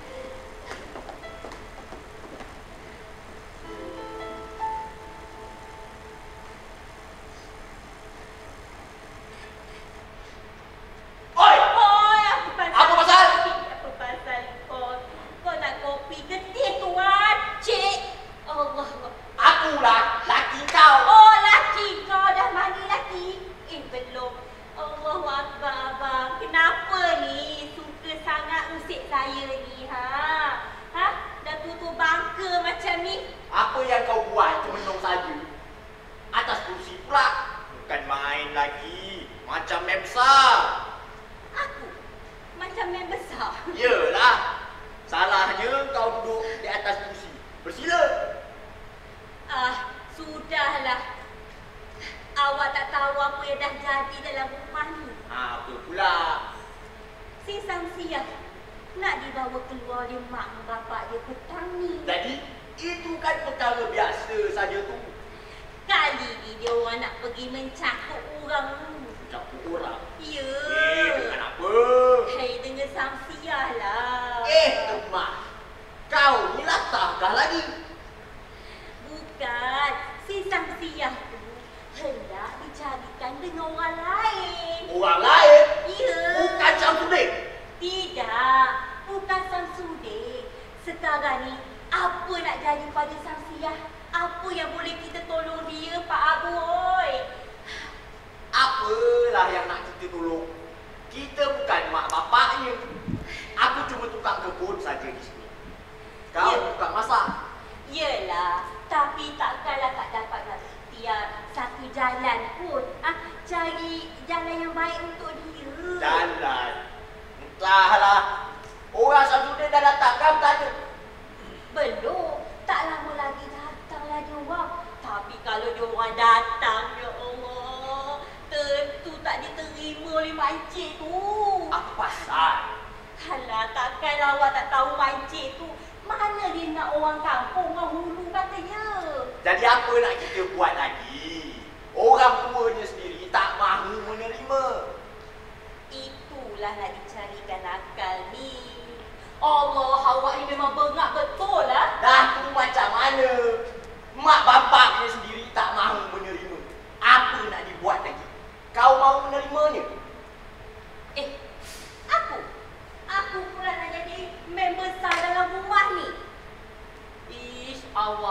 Oi! Oi, apa pasal? Apa pasal? Apa pasal kau? Kau nak kopi ke teh tuan? Cik. Allah. Akulah laki kau. Oh, laki kau dah mandi laki? Belum. Allahu Akbar abang. Kenapa ni suka sangat usik saya ni ha? Ha? Dah tutup bangka macam ni? Apa yang kau buat termenung saja. Atas kursi pula. Bukan main lagi. Macam memsa. Aku macam mem besar. Yelah. Salahnya kau duduk di atas kursi. Bersila. Sudahlah. Awak tak tahu apa yang dah jadi dalam rumah ni. Apa pula? Si Samsia nak dibawa keluar oleh mak dan bapak dia petang ni. Jadi, itu kan perkara biasa saja tu. Kali ni dia orang nak pergi mencakup orang. Campur orang. Ya. Dengan apa? Hei, dengan Samsia lah. Teman. Kau ni latahkah lagi? Bukan. Si Samsia tu hendak dicarikan dengan orang lain. Orang lain? Ya. Bukan Syamsuddin? Tidak. Bukan Samsudin. Sekarang ni, apa nak jadi pada Samsia? Apa yang boleh kita tolong dia, Pak Abu? Oi? Apalah yang nak kita tolong? Kita bukan mak bapaknya. Aku cuma tukang kebun saja di sini. Kau Ya. tukang masak. Yelah, tapi takkanlah tak dapat nak ikhtiar satu jalan pun. Cari jalan yang baik untuk dia. Jalan. Entahlah. Orang Syamsuddin dah datang kan tanya. Belum. Tak lama lagi datanglah dia orang. Tapi kalau dia orang datang, ya Allah, tentu tak diterima oleh makcik tu. Apa pasal? Alah, takkanlah awak tak tahu makcik tu. Mana dia nak orang kampung, orang hulu katanya. Jadi apa nak kita buat lagi? Orang tuanya sendiri tak mahu menerima. Itulah nak dicarikan akal ni. Allah, awak ni memang bengak betul lah. Dah tu macam mana? Mak bapaknya sendiri tak mahu menerima. Apa nak dibuat lagi? Kau mahu menerimanya? Aku pula nak jadi member besar dalam rumah ni. Ish, Allah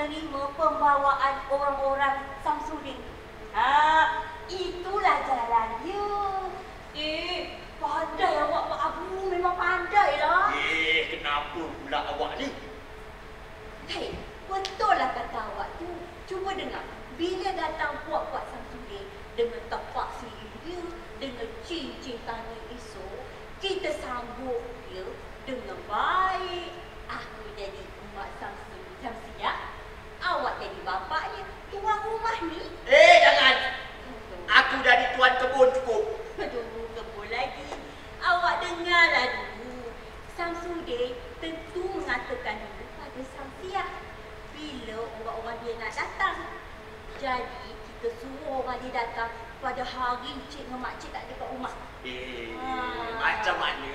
terima pembawaan orang-orang Samsudin. Itulah jalannya. Pandai awak, Pak Abu. Memang pandai lah. Kenapa pula awak ni? Hei, betul lah kata awak tu. Cuba dengar. Bila datang puak-puak Samsudin dengan tapak sihir dia, dengan cincin tangan esok, kita sambut dia dengan baik. Aku jadi umat Samsiah. Awak jadi bapaknya, tuan rumah ni. Jangan. Aku jadi tuan kebun cukup. Aduh, kebun lagi. Awak dengarlah dulu. Samsudin tentu mengatakan dulu pada Samsiah bila orang-orang dia nak datang. Jadi kita suruh orang dia datang pada hari cik dengan makcik tak ada kat rumah. Macam mana?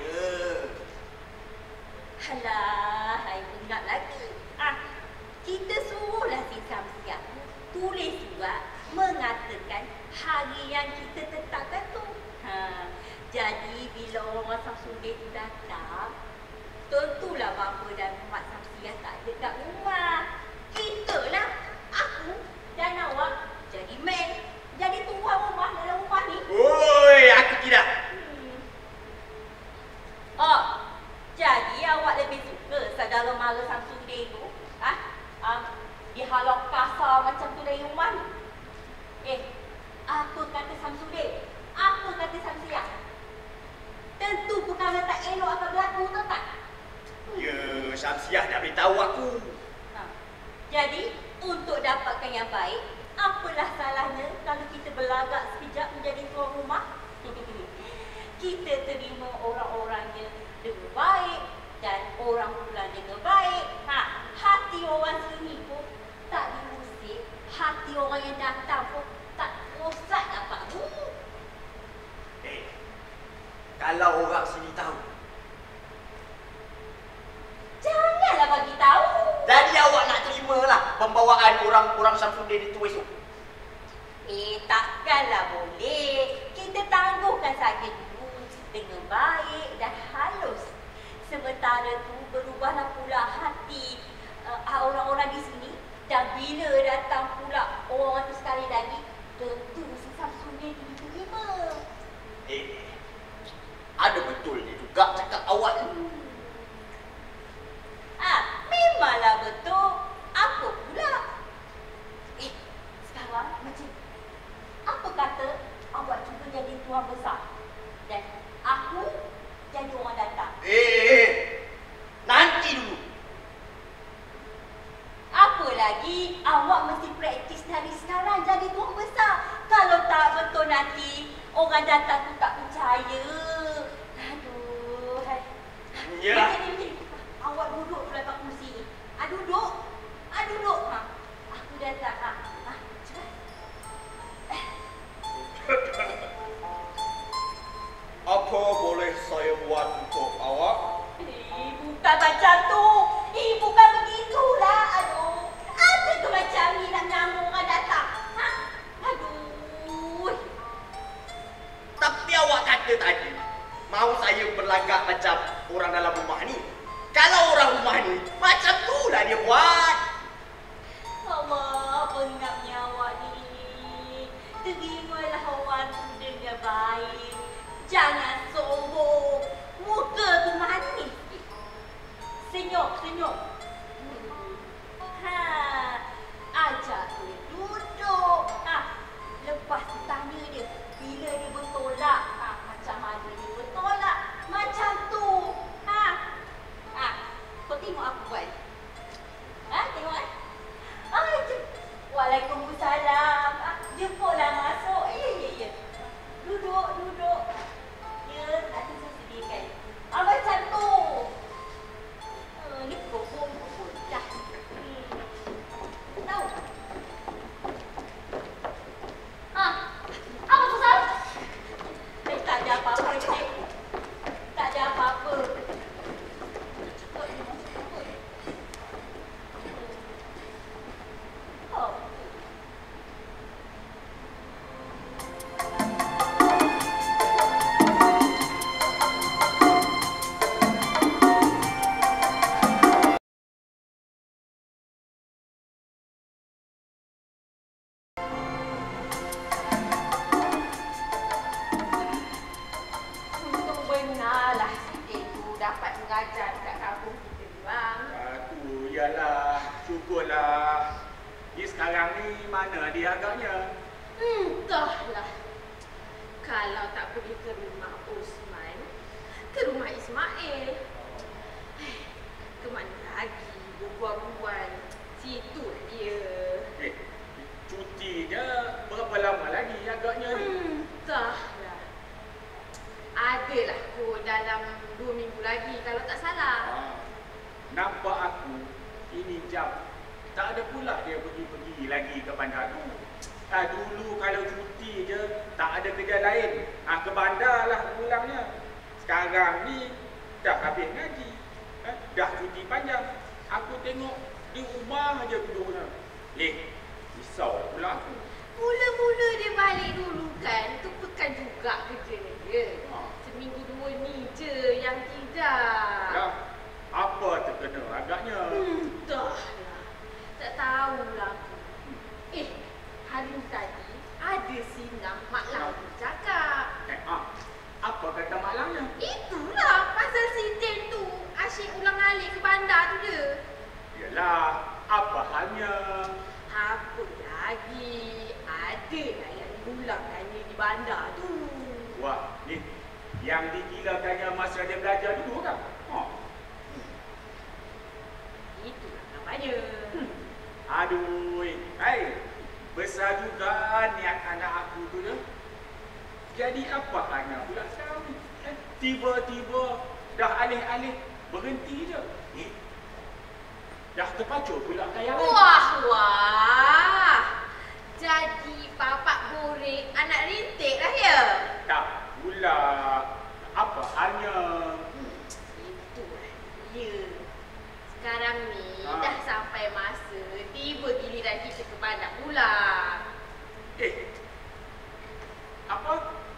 Alah, saya ingat lagi. Kita suruhlah si Samsiah tulis surat mengatakan hari yang kita tetapkan tu. Jadi bila orang Samsudin tu datang, tentulah bapa dan mak Samsiah tak ada kat rumah. Kita lah, aku dan awak jadi maid, jadi tuan rumah dalam rumah ni. Oi, aku tidak. Jadi awak lebih suka saudara mara Samsudin tu? Dihalok kasar macam tu dari rumah ni? Apa kata Samsudin? Apa kata Samsiah? Tentu perkara tak elok akan berlaku, tahu tak? Ya, Samsiah dah beritahu aku. Jadi, untuk dapatkan yang baik, apalah salahnya kalau kita berlagak sekejap menjadi tuan rumah? Kita terima orang-orangnya dengan baik dan orang pula dengan baik. Hati orang sini pun tak diusik, hati orang yang datang pun tak rosak dapat. Kalau orang sini tahu, janganlah bagi tahu. jadi awak nak terimalah pembawaan orang-orang Samsudin itu esok. Takkanlah boleh. Kita tangguhkan saja dulu dengan baik dan halus. Sementara tu berubahlah pula hati orang-orang di sini. Dan bila datang pula orang tu sekali lagi, tentu si Samsudin diterima. Ada betulnya juga cakap awak ni. Memanglah betul. Apa pula? Sekarang macam apa kata awak cuba jadi tuan besar dan aku jadi orang datang? Nanti dulu. Apa lagi? Awak mesti praktis dari sekarang jadi tuan besar. Kalau tak betul nanti orang datang tu tak percaya. Aduh. Ya. Macam. Awak duduk pula kat kursi ni. Duduk. Duduk. Aku datang. Cepat. Apa boleh saya buat untuk awak? Bukan macam tu. Bukan begitulah. Aduh. Apa tu macam ni nak nyambung orang datang? Aduh. Tapi awak kata tadi, mau saya berlagak macam orang dalam rumah ni. Kalau orang rumah ni, macam tu lah dia buat. Allah, pengapnya awak ni. Terimalah orang tu dengan baik. Jangan sombong. Muka tu manis. Senyum. Ajak dia duduk. Lepas tu tanya dia, bila dia bertolak, macam mana dia bertolak. Macam tu. lah. Dia sekarang ni mana dia agaknya? Entahlah. Kalau tak pergi ke rumah Osman, ke rumah Ismail. Ke mana lagi berbual-bual. Situ dia. Cuti je berapa lama lagi agaknya ni? Entahlah. Adalah kot dalam 2 minggu lagi kalau tak salah. Nampak aku ini jam tak ada pula dia pergi-pergi lagi ke bandar tu. Dulu kalau cuti je tak ada kerja lain, ke bandar lah pulangnya. Sekarang ni dah habis ngaji, dah cuti panjang. Aku tengok di rumah aja duduknya. Risau pula aku. Mula-mula dia balik dulu kan, tu pekan juga kerja dia. Seminggu 2 ni je yang tidak. Dah, apa terkena agaknya? Entahlah. Tak tahulah aku. Hari tadi ada Sinah Mak Lang cakap. Apa kata Mak Langnya? Itulah pasal si Den tu asyik ulang alik ke bandar tu dia. Yalah, apa halnya? Apa lagi? Adalah yang diulangkannya di bandar tu. Wah, ni yang digilakannya masa dia belajar dulu kan? Itulah namanya. Aduh, besar juga niat anak aku tu ya. Jadi apa hanya pula sekarang ni? Tiba-tiba dah alih-alih berhenti je. Dah terpacu pula kaya lain. Wah. Jadi bapak borek anak rintik lah ya? Tak pula. Apa halnya? Itulah dia. Sekarang ni dah sampai masa tiba giliran kita ke bandar pula. Apa?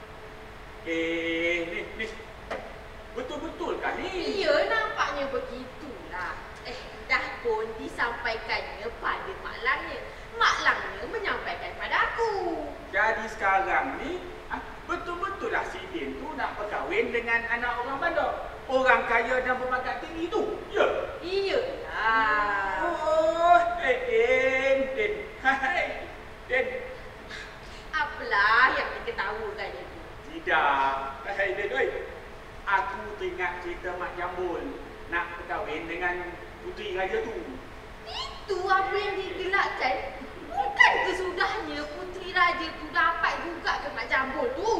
Ni. Betul-betul kan ni? Ya, nampaknya begitulah. Dah pun disampaikannya pada Mak Langnya. Mak Langnya menyampaikan pada aku. Jadi sekarang ni, betul-betul lah si Din tu nak berkahwin dengan anak orang bandar. Orang kaya dan berpangkat tinggi tu. Ya? Iyalah. Oh, Din. Hai, Din. Apalah yang diketahukan itu? Tidak. Hai, Din, oi. Aku teringat cerita Mak Jambul nak berkahwin dengan puteri raja tu. Itu apa yang digelakkan? Bukan kesudahnya puteri raja tu dapat juga ke Mak Jambul tu?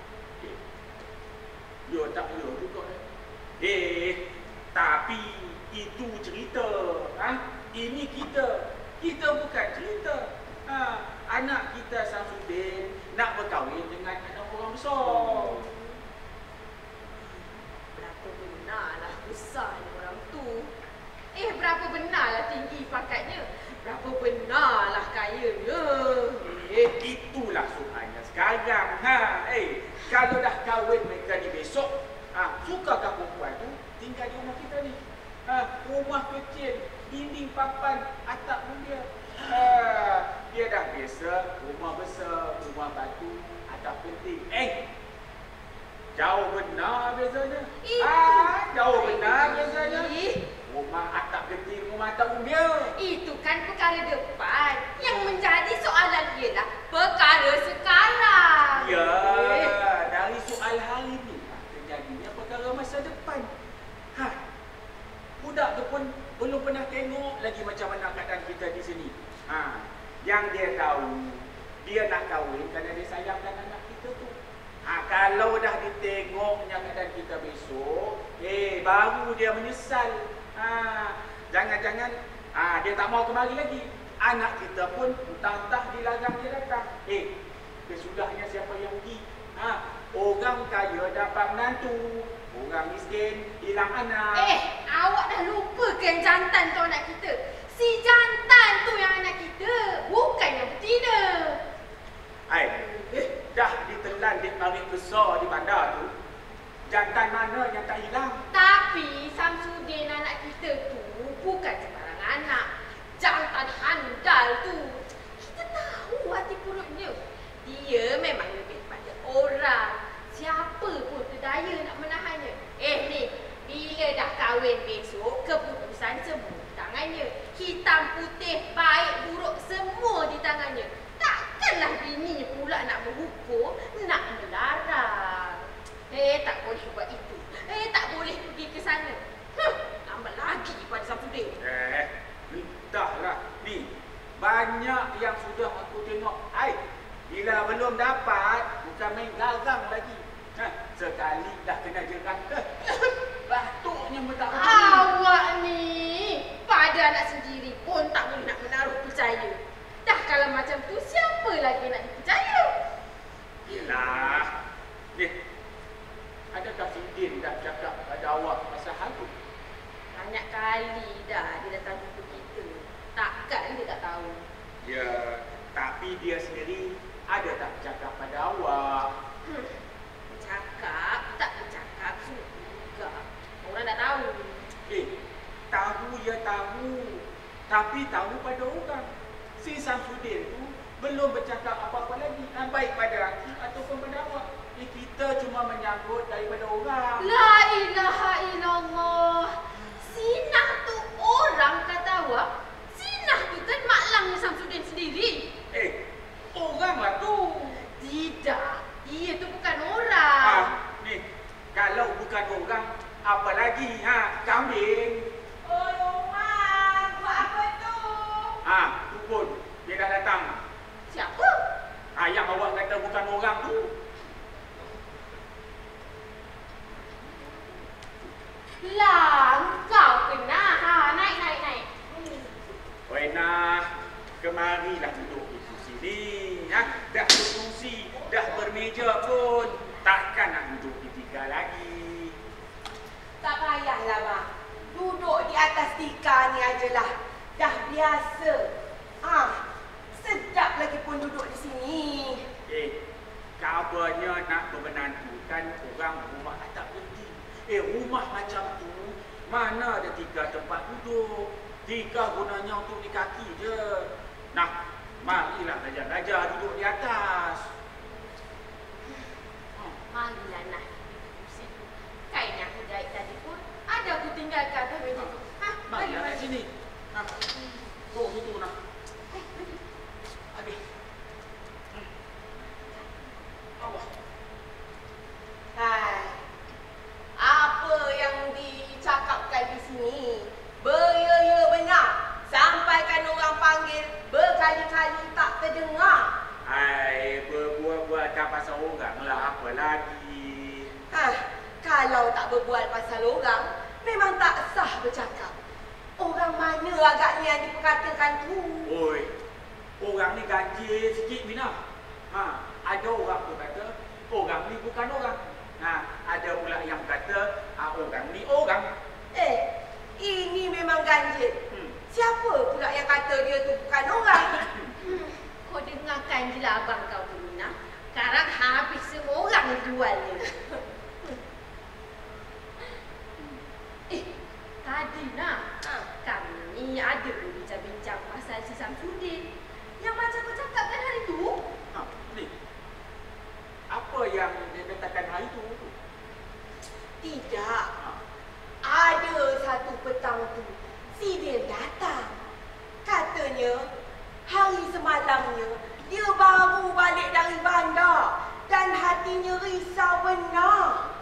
Ya tak ya juga. Tapi itu cerita. Ini kita. Kita bukan cerita. Anak kita Samsudin nak berkahwin dengan anak orang besar. Berapa benarlah besarnya orang tu. Berapa benarlah tinggi pangkatnya. Berapa benarlah kayanya. Itulah soalnya sekarang. Kalau dah kahwin mereka ni besok, sukakah perempuan tu tinggal di rumah kita ni? Rumah kecil, dinding papan, atap mulia. Dia dah biasa rumah besar, rumah batu, atap penting. Jauh benar bezanya. Jauh benar bezanya. Rumah atap penting, rumah atap mulia. Itu kan perkara depan. Yang menjadi soalan ialah perkara sekarang. Ya, dari soal hari ni terjadinya perkara masa depan. Budak tu pun belum pernah tengok lagi macam mana keadaan kita di sini. Yang dia tahu, dia nak kahwin kerana dia sayangkan anak kita tu. Kalau dah ditengoknya keadaan kita besok, baru dia menyesal. Jangan-jangan dia tak mau kemari lagi. Anak kita pun entah-entah dilarang dia datang. Kesudahnya siapa yang rugi? Orang kaya dapat menantu, orang miskin hilang anak. Awak dah lupakan jantan tu anak kita. Si jantan tu yang anak kita, bukan yang betina. Dah ditelan di parit besar di bandar tu. Jantan mana yang tak hilang? Tapi Samsudin anak kita tu bukan sembarang anak. Jantan handal tu. Kita tahu hati perutnya. Dia memang lebih pada orang. Siapa pun berdaya nak menahannya. Ni, bila dah kahwin besok, keputusan semua di tangannya. Hitam putih baik, buruk semua di tangannya. Takkanlah bini pula nak menghukum, nak melarang. Tak boleh buat itu. Tak boleh pergi ke sana. Lambat lagi pada Samsudin. Entahlah. Ni, banyak yang sudah aku tengok. Bila belum dapat, bukan main garang lagi. Sekali dah kena jerang. Batuknya mentak. Awak ni, pada anak sendiri pun tak boleh nak menaruh percaya. Dah kalau macam tu, siapa lagi nak dipercaya? Yelah. Ni, adakah Sudin dah cakap pada awak pasal hal tu? Banyak kali dah dia datang jumpa kita. Takkan dia tak tahu. Ya, tapi dia sendiri ada tak cakap pada awak? Bercakap, tak bercakap juga. Orang dah tahu. Tahu ya tahu. Tapi tahu pada orang. Si Samsudin tu belum bercakap apa-apa lagi. Baik pada aku ataupun pada awak. Kita cuma menyambut daripada orang. La ilaha illallah. Sinah tu orang kata awak. Sinah tu kan maklangnya Samsudin sendiri. Orang lah tu. Tidak. Dia tu bukan orang. Ni, kalau bukan orang, apa lagi? Kambing. Oi, Omang, buat apa tu? Tu pun, dia dah datang. Siapa? Yang awak kata bukan orang tu. Lah, kau kena. Naik. Wena, kemarilah duduk di kursi ni. Dah berfungsi, dah bermeja pun. Takkan nak duduk di tiga lagi. Tak payahlah, Mak. Duduk di atas tikar ni ajalah. Dah biasa. Sedap lagi pun duduk di sini. Kabarnya nak bermenantukan orang rumah tak penting. Rumah macam tu, mana ada 3 tempat duduk. 3 gunanya untuk di kaki je. Nah, marilah gajah-gajah duduk di atas. Marilah nak. Kain yang aku jahit tadi pun ada aku tinggalkan atas meja tu. Marilah kat sini. Oh, itu nak. Habis. Allah. Apa yang dicakapkan di sini beria benar. Sampaikan orang panggil berkali-kali tak terdengar. Berbual-bualkan pasal orang lah, apa lagi? Kalau tak berbual pasal orang, memang tak sah bercakap. Orang mana agaknya yang diperkatakan tu? Oi, orang ni ganjil sikit Mina. Ada orang tu kata, orang ni bukan orang. Ada pula yang kata, orang ni orang. Ini memang ganjil. Siapa pula yang kata dia tu bukan orang? Kau dengarkan je lah abang kau tu, Mina. Sekarang habis semua orang jualnya. Tadi nak kami ada berbincang-bincang pasal si Samsudin yang macam kau cakapkan hari tu. Ni, apa yang dia katakan hari tu? Tidak. Ada satu petang tu, si Din datang. Katanya, hari semalamnya, dia baru balik dari bandar dan hatinya risau benar.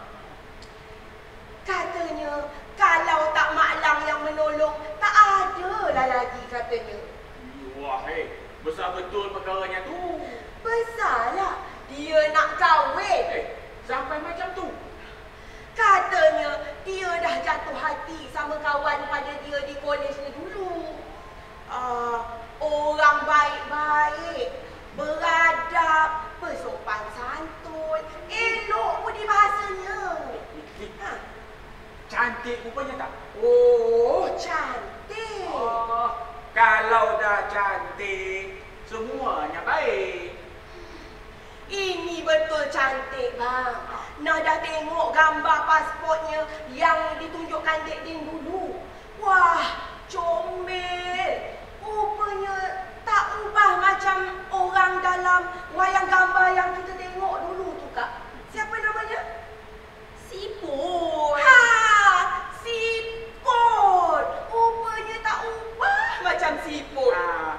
Katanya, kalau tak maklang yang menolong, tak ada lah lagi katanya. Wah, besar betul perkaranya tu. Besarlah, dia nak kahwin. Sampai macam tu. Katanya dia dah jatuh hati sama kawan pada dia di kolejnya dulu. Orang baik-baik, beradab, bersopan santun, elok budi bahasanya. Cantik rupanya tak? Oh, cantik. Kalau dah cantik, semuanya baik. Ini betul cantik, bang. Nah, dah tengok gambar pasportnya yang ditunjukkan Dek Din dulu. Wah, comel. Rupanya tak ubah macam orang dalam wayang gambar yang kita tengok dulu tu, Kak. Siapa namanya? Siput. Siput. Rupanya tak ubah macam siput.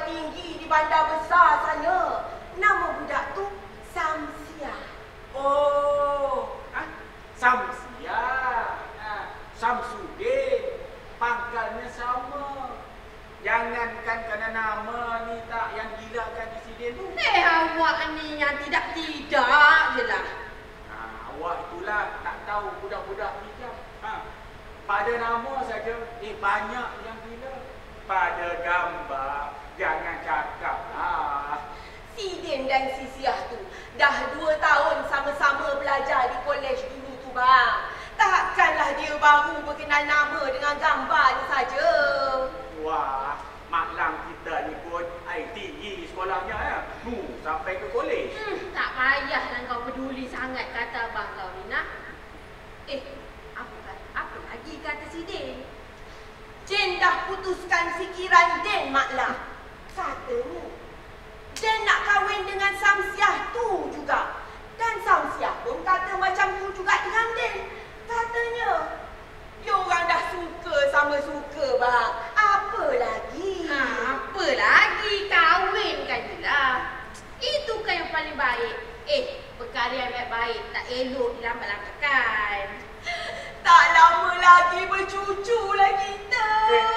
sekolah tinggi di bandar besar sana. Nama budak tu Samsia. Oh, Samsia. Samsudin. Pangkalnya sama. Jangankan kerana nama ni tak yang gilakan di sini tu. Awak ni yang tidak-tidak je lah. Awak itulah tak tahu budak-budak hijab. Pada nama saja, banyak yang gila. Pada gambar, jangan cakap lah. Si Din dan si Siah tu dah 2 tahun sama-sama belajar di kolej dulu tu bang. Takkanlah dia baru berkenal nama dengan gambarnya saja. Wah, Mak Lang kita ni pun tinggi sekolahnya ya. Sampai ke kolej. Tak payahlah kau peduli sangat kata abang kau ni nak. Apa lagi kata si Din? Din dah putuskan fikiran Din, Mak Lang. Katanya, Din nak kahwin dengan Samsiah tu juga. Dan Samsiah pun kata macam tu juga dengan Din. Katanya, diorang dah suka sama suka bang. Apa lagi? Apa lagi? Kahwinkan je lah. Itu kan yang paling baik. Perkara yang baik-baik tak elok dilambat-lambatkan. Tak lama lagi bercucu lah kita.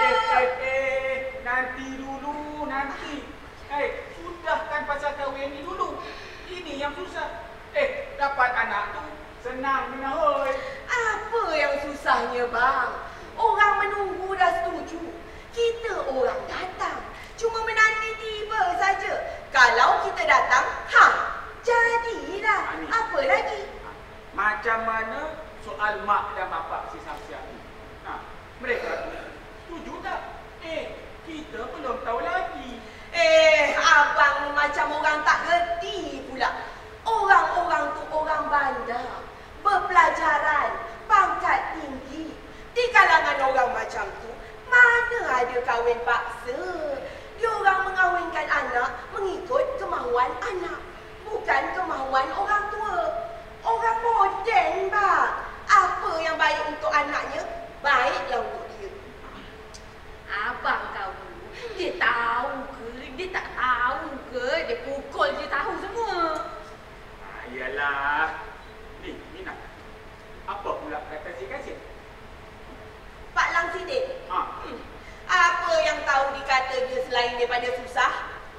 Nanti dulu, nanti. Sudahkan pasal kahwin ni dulu. Ini yang susah. Dapat anak tu senang ni hoi. Apa yang susahnya bang? Orang menunggu dah setuju. Kita orang datang. Cuma menanti tiba saja. Kalau kita datang, jadilah. Apa lagi? Macam mana soal mak dan bapak si Samsia ni? Mereka tu setuju tak? Kita belum tahu lagi. Abang ni macam orang tak reti pula. Orang-orang tu orang bandar, berpelajaran, pangkat tinggi. Di kalangan orang macam tu, mana ada kahwin paksa? Diorang mengahwinkan anak mengikut kemahuan anak, bukan kemahuan orang tua. Orang moden, bang. Apa yang baik untuk anaknya, baiklah untuk dia. Abang kau tu, dia tahu ke? Dia tak tahu ke? Dia pukul je tahu semua. Yalah. Ni nak. Apa pula kata si Kasim? Pak Lang Sidin. Apa yang tahu dikata dia selain daripada susah?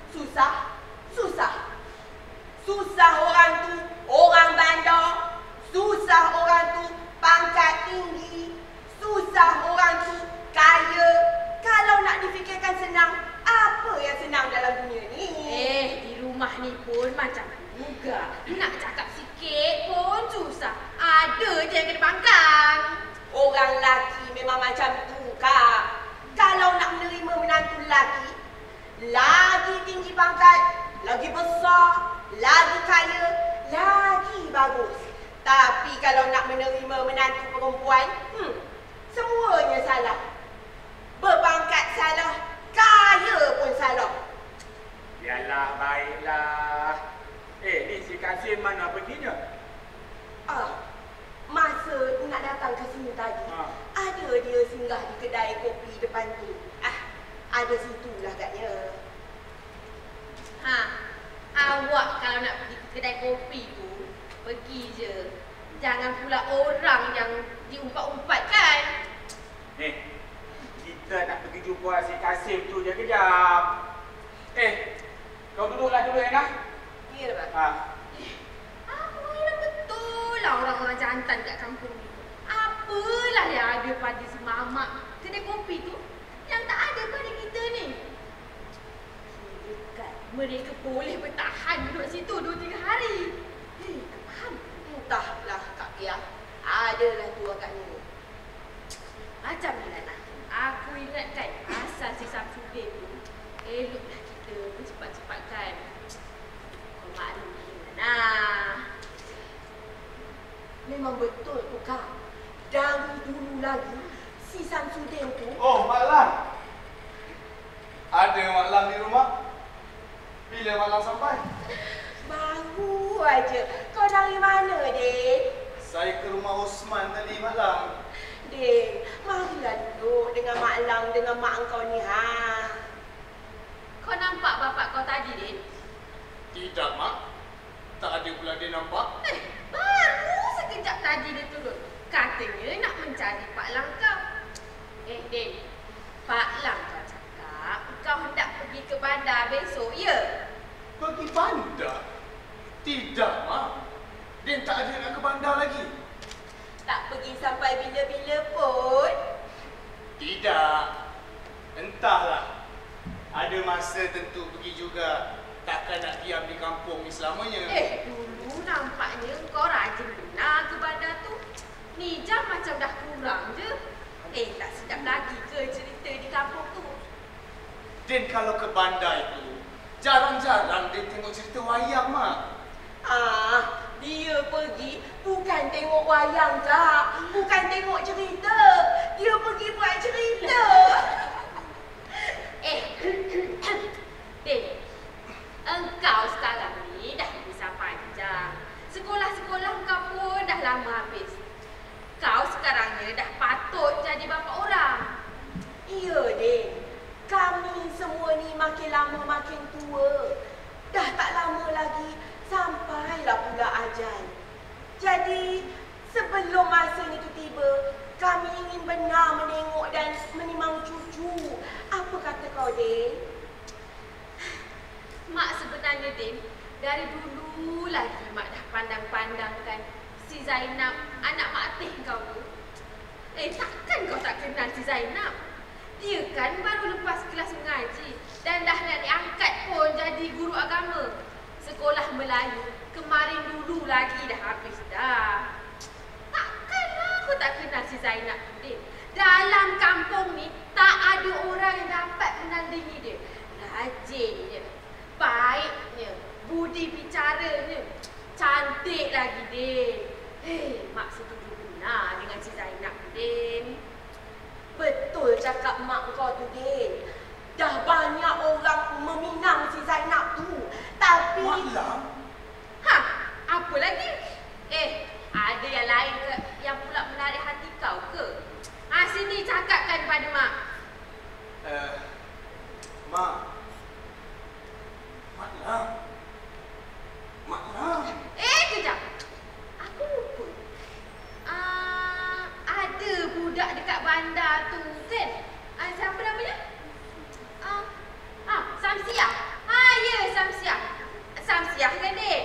Susah orang tu orang bandar. Susah orang tu pangkat tinggi. Susah orang tu kaya. Kalau nak difikirkan senang, apa yang senang dalam dunia ni? Di rumah ni pun macam juga. Nak cakap sikit pun susah. Ada je yang kena pangkang. Orang lelaki memang macam tu, Kak. Kalau nak menerima menantu lelaki, lagi tinggi pangkat, lagi besar, lagi kaya, lagi bagus. Tapi kalau nak menerima menantu perempuan, semuanya salah. Berpangkat salah, kaya pun salah. Yalah, baiklah. Ni si Kasim mana perginya? Masa nak datang ke sini tadi, ada dia singgah di kedai kopi depan tu. Ada situlah agaknya. Awak kalau nak pergi ke kedai kopi tu, pergi je. Jangan pula orang yang diumpat-umpatkan. Kita nak pergi jumpa si Kasim tu je kejap. Kau duduklah dulu, Enah. Ya, Pak. Betul lah orang-orang jantan kat kampung ni. Apalah yang ada pada si mamak kedai kopi tu yang tak ada pada kita ni. Mereka boleh bertahan duduk situ 2-3 hari. Tak faham. Entahlah, Kak Pia. Adalah tu agaknya. Macam mana nak? Aku ingatkan asal si Samsudin tu. Eloklah kita bercepat-cepatkan. Kau maklum gimana? Memang betul tu, Kak. Dari dulu lagi, si Samsudin tu... Oh, Mak Lang. Ada Mak Lang di rumah? Bila Mak Lang sampai? Baru aja. Kau dari mana, Dek? Saya ke rumah Osman tadi, Mak Lang. Dek, marilah duduk dengan Mak Lang, dengan mak engkau ni, Kau nampak bapak kau tadi, Din? Tidak, Mak. Tak ada pula dia nampak. Baru sekejap tadi dia turun. Katanya nak mencari Pak Lang kau. Din, Pak Lang kau cakap kau hendak pergi ke bandar besok, ya? Pergi bandar? Tidak, Mak. Din tak ada nak ke bandar lagi. Tak pergi sampai bila-bila pun. Tidak. Entahlah. Ada masa tentu pergi juga. Takkan nak diam di kampung ni selamanya. Dulu nampaknya kau rajin benar ke bandar tu. Ni jam macam dah kurang je. Tak sedap lagi ke cerita di kampung tu? Din kalau ke bandar itu, jarang-jarang dia tengok cerita wayang, Mak. Dia pergi bukan tengok wayang, Kak. Bukan tengok cerita. Dia pergi buat cerita. Din, engkau sekarang ni dah besar panjang. Sekolah-sekolah kau pun dah lama habis. Kau sekarangnya dah patut jadi bapa orang. Ya, Din. Kami semua ni makin lama makin tua. Dah tak lama lagi sampailah pula ajal. Jadi, sebelum masa itu tiba, kami ingin benar menengok dan menimang cucu. Apa kata kau, Din? Mak sebenarnya, Din, dari dulu lagi Mak dah pandang-pandangkan si Zainab, anak Mak Atih kau tu. Takkan kau tak kenal si Zainab? Dia kan baru lepas kelas mengaji dan dah nak diangkat pun jadi guru agama. Sekolah Melayu kemarin dulu lagi dah habis dah. Takkanlah aku tak kenal si Zainab tu, Din. Dalam kampung ni tak ada orang yang dapat menandingi dia. Rajinnya, baiknya, budi bicaranya, cantik lagi, Din. Mak setuju benar dengan si Zainab tu, Din. Betul cakap mak kau tu, Din. Dah banyak orang meminang si Zainab tu. Tapi... Mak Lang? Apa lagi? Ada yang lain ke yang pula menarik hati kau ke? Sini cakapkan pada Mak. Mak. Mak Lang. Mak Lang. Kejap. Aku lupa. Ada budak dekat bandar tu kan? Siapa namanya? Samsiah. Ya, Samsiah. Samsiah kan, Din?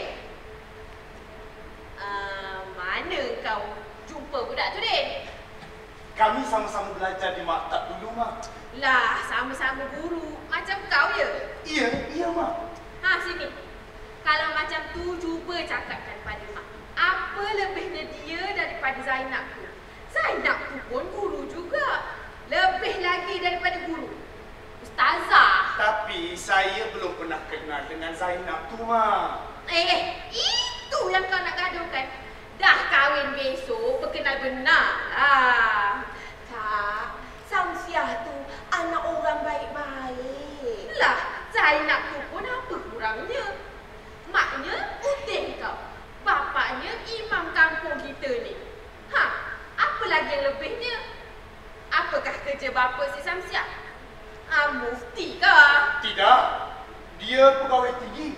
Mana kau jumpa budak tu, Din? Kami sama-sama belajar di maktab dulu, Mak. Lah, sama-sama guru. Macam kau, ya? Iya, Mak. Sini. Kalau macam tu, cuba cakapkan pada Mak. Apa lebihnya dia daripada Zainab tu? Zainab tu pun guru juga. Lebih lagi daripada guru. Ustazah. Tapi saya belum pernah kenal dengan Zainab tu, Mak. Itu yang kau nak gaduhkan. Dah kahwin besok, berkenal benar lah. Kak, Samsiah tu anak orang baik-baik. Lah, Zainab tu pun apa kurangnya? Maknya putih kau. Bapaknya imam kampung kita ni. Apa lagi yang lebihnya? Apakah kerja bapa si Samsiah? Mufti kah? Tidak. Dia pegawai tinggi.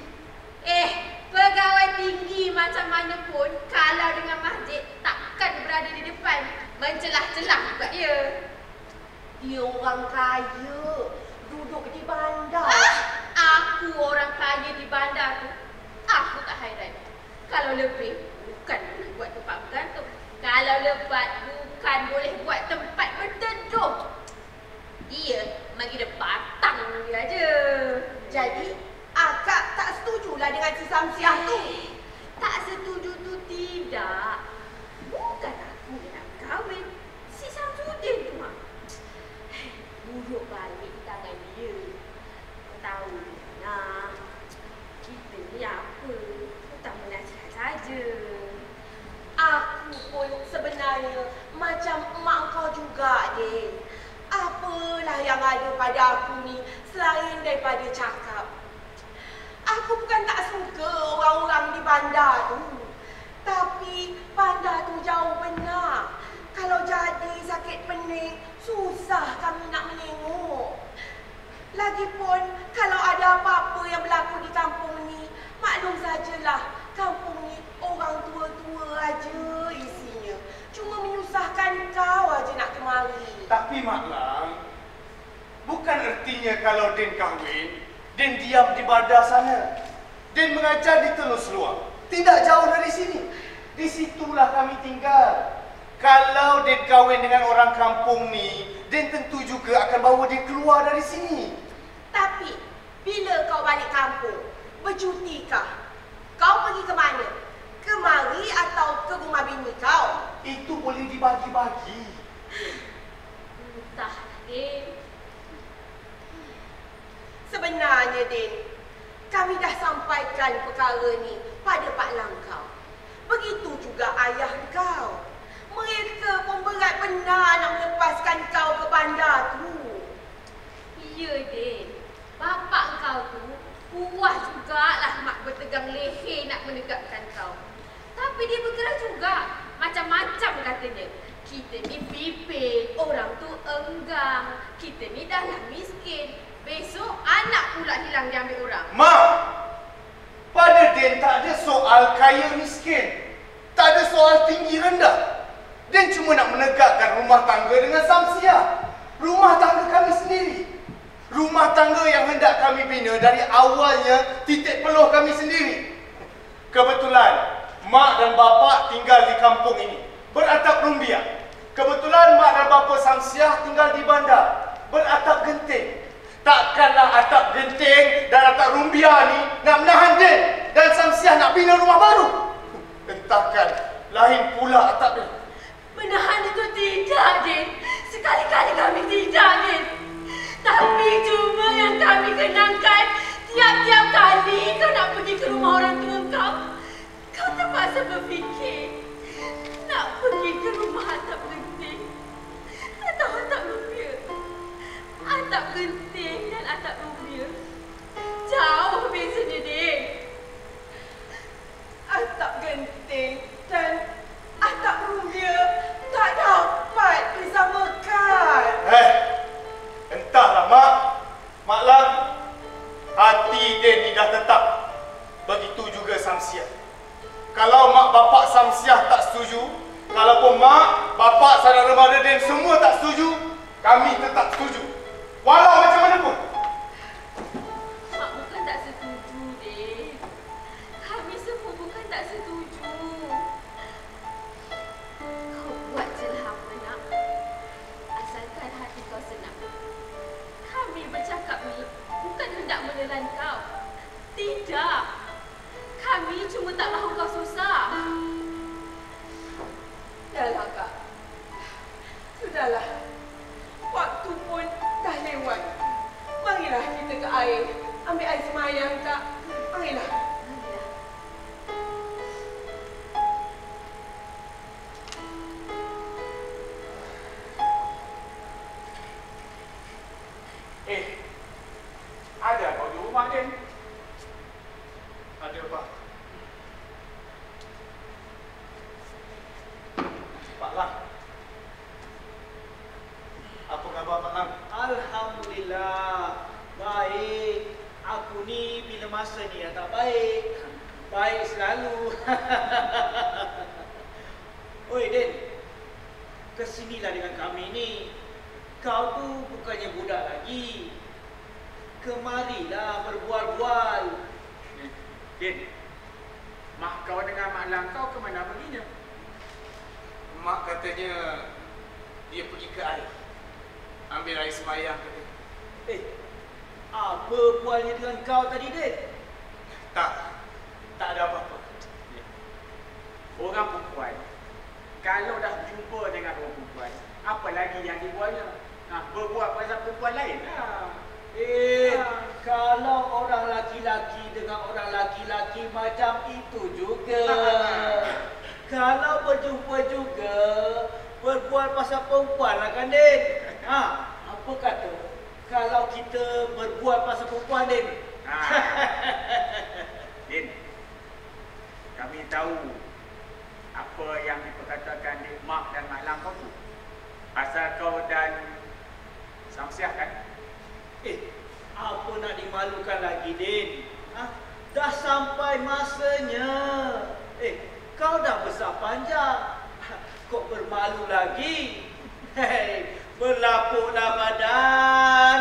Pegawai tinggi macam mana pun, kalau dengan masjid, takkan berada di depan. Mencelah-celah juga dia. Dia orang kaya, duduk di bandar. Aku orang kaya di bandar tu. Aku tak hairan. Kalau lebih, bukan boleh buat tempat bergantung. Kalau lebat, bukan boleh buat tempat berteduh. Dia bagi dia batang dia aja. Jadi, akak tak setujulah dengan si Samsiah tu. Tak setuju tu tidak. Bukan aku yang nak kahwin. Si Samsudin tu, Mak. Buruk balik di tangan dia. Kau tahu, nah, kita ni apa? Tak menasihat saja. Aku pun sebenarnya macam mak kau juga, Din. Apalah yang ada pada aku ni selain daripada cakap. Aku bukan tak suka orang-orang di bandar tu. Tapi bandar tu jauh benar. Kalau jadi sakit pening, susah kami nak menengok. Lagipun, kalau ada apa-apa yang berlaku di kampung ni, maklum sajalah, kampung ni orang tua-tua aja isinya. Cuma menyusahkan kau aja nak kemari. Tapi Mak Lang, bukan artinya kalau Din kahwin, Din diam di Bandar sana. Din mengajar di Teluk Seluar. Tidak jauh dari sini. Di situlah kami tinggal. Kalau Din kahwin dengan orang kampung ni, Din tentu juga akan bawa dia keluar dari sini. Tapi, bila kau balik kampung, bercutikah? Kau pergi ke mana? Kemari atau ke rumah bini kau? Itu boleh dibagi-bagi. Entah, Din. Sebenarnya, Din, kami dah sampaikan perkara ni pada Pak Lang kau. Begitu juga ayah kau. Mereka pun berat benar nak melepaskan kau ke bandar tu. Ya, Din. Bapak kau tu puas jugalah mak bertegang leher nak menegakkan kau. Tapi dia bergerak juga. Macam-macam katanya. Kita ni pipit, orang tu enggang. Kita ni dah lah miskin. Besok anak pula hilang diambil orang. Mak, pada Din tak ada soal kaya miskin. Tak ada soal tinggi rendah. Din cuma nak menegakkan rumah tangga dengan Samsiah. Rumah tangga kami sendiri. Rumah tangga yang hendak kami bina dari awalnya titik peluh kami sendiri. Kebetulan, mak dan bapa tinggal di kampung ini, beratap rumbia. Kebetulan mak dan bapa Samsiah tinggal di bandar, beratap genting. Takkanlah atap genting dan atap rumbia ni nak menahan Din dan Samsiah nak bina rumah baru. Entahkan, lain pula atap dia. Menahan itu tidak, Din. Sekali-kali kami tidak, Din. Tapi cuma yang kami kenangkan, tiap-tiap kali kau nak pergi ke rumah orang tua kau terpaksa berfikir nak pergi ke rumah atap genting atau atap rumbia. Atap genting dan atap rumbia jauh bezanya, Din. Atap genting dan atap rumbia tak dapat disamakan. Entahlah Mak. Mak Lang, hati Din ni dah tetap. Begitu juga Samsiah. Kalau mak bapak Samsiah tak setuju, kalaupun mak, bapak, saudara mara Din semua tak setuju, kami tetap setuju. Walau macam mana pun. Mak bukan tak setuju, Din. Kami semua bukan tak setuju. Kau buat je lah apa nak. Asalkan hati kau senang. Kami bercakap ni bukan hendak menelan kau. Tidak. Kami cuma tak mahu kau susah. Dahlah, Kak. Sudahlah. Waktu pun dah lewat. Marilah kita ke air. Ambil air semayang, Kak. Marilah. Ada kau di rumah, Din? Ada Pak. Pak Lang. Apa khabar Pak Lang? Alhamdulillah. Baik. Aku ni bila masa ni dah tak baik. Baik selalu. Oi, Din. Kesinilah dengan kami ni. Kau tu bukannya budak lagi. Kemarilah berbual-bual. Din, mak kau dengan mak lang kau ke mana perginya? Mak katanya dia pergi ke air. Ambil air semayang katanya. Apa bualnya dengan kau tadi, Din? Tak ada apa-apa. Orang perempuan, kalau dah jumpa dengan orang perempuan, apa lagi yang dibualnya? Berbuat pasal perempuan lain lah. Kalau orang laki-laki dengan orang laki-laki macam itu juga. Kalau berjumpa juga, berbual pasal perempuan lah kan, Din? Apa kata? Kalau kita berbual pasal perempuan, Din? Din, kami tahu apa yang diperkatakan di mak dan mak lang kau tu. Asal kau dan Samsiah kan? malu lagi. Hei, berlapuklah badan.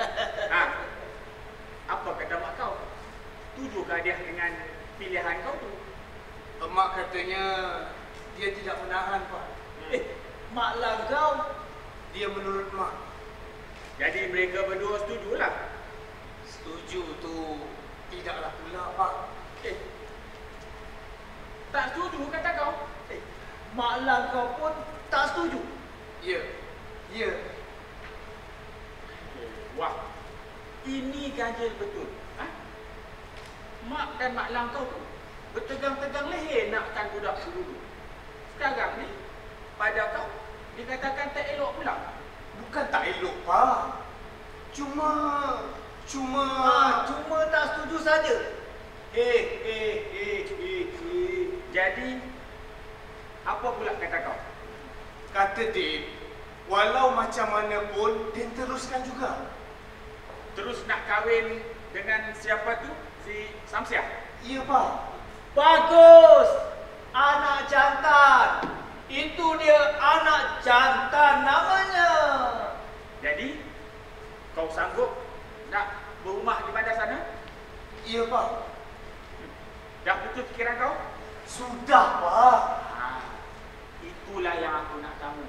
Apa kata mak kau? Tujukah dia dengan pilihan kau tu? Mak katanya dia tidak menahan, Pak. Mak lang kau. Dia menurut mak. Jadi mereka berdua setujulah. Setuju tu tidaklah pula, Pak. Tak setuju kata kau? Mak lang kau pun tak setuju. Ya. Ya. Wah, ini ganjil betul. Mak dan mak lang kau tu bertegang-tegang leher nakkan budak tu dulu. Sekarang ni, pada kau, dikatakan tak elok pula. Bukan tak elok, Pak. Cuma Cuma tak setuju saja. Jadi, apa pula kata kau? Kata Din, walau macam mana pun, Din teruskan juga. Terus nak kahwin dengan siapa tu? Si Samsiah? Ya, Pak. Bagus. Anak jantan. Itu dia anak jantan namanya. Jadi, kau sanggup nak berumah di bandar sana? Ya, Pak. Dah putus fikiran kau? Sudah, Pak. Itulah yang aku nak tahu.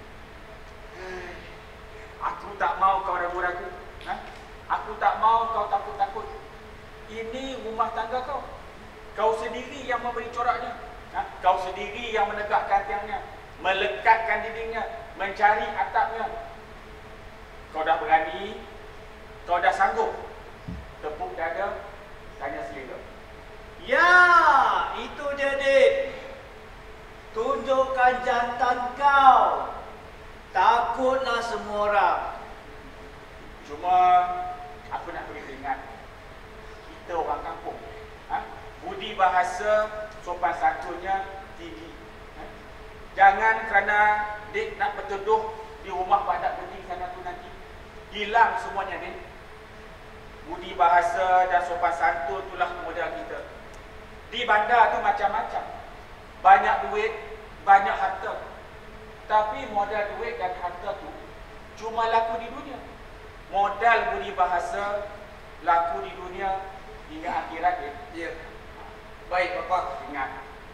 Aku tak mau kau ragu-ragu. Aku tak mau kau takut-takut. Ini rumah tangga kau. Kau sendiri yang memberi coraknya. Kau sendiri yang menegakkan tiangnya, melekatkan dindingnya, mencari atapnya. Kau dah berani, kau dah sanggup. Tepuk dada, tanya selera. Ya, itu dia, Din. Tunjukkan jantan kau. Takutlah semua orang. Cuma aku nak beri ingat, kita orang kampung, budi bahasa sopan santunnya tinggi. Jangan kerana Dik nak berteduh di rumah padat bening sana tu nanti hilang semuanya, Dik. Budi bahasa dan sopan santun itulah modal kita. Di bandar tu macam-macam. Banyak duit, banyak harta. Tapi modal duit dan harta tu cuma laku di dunia. Modal budi bahasa laku di dunia hingga akhirat, Dik. Ya. Baik, Bapak. Ingat.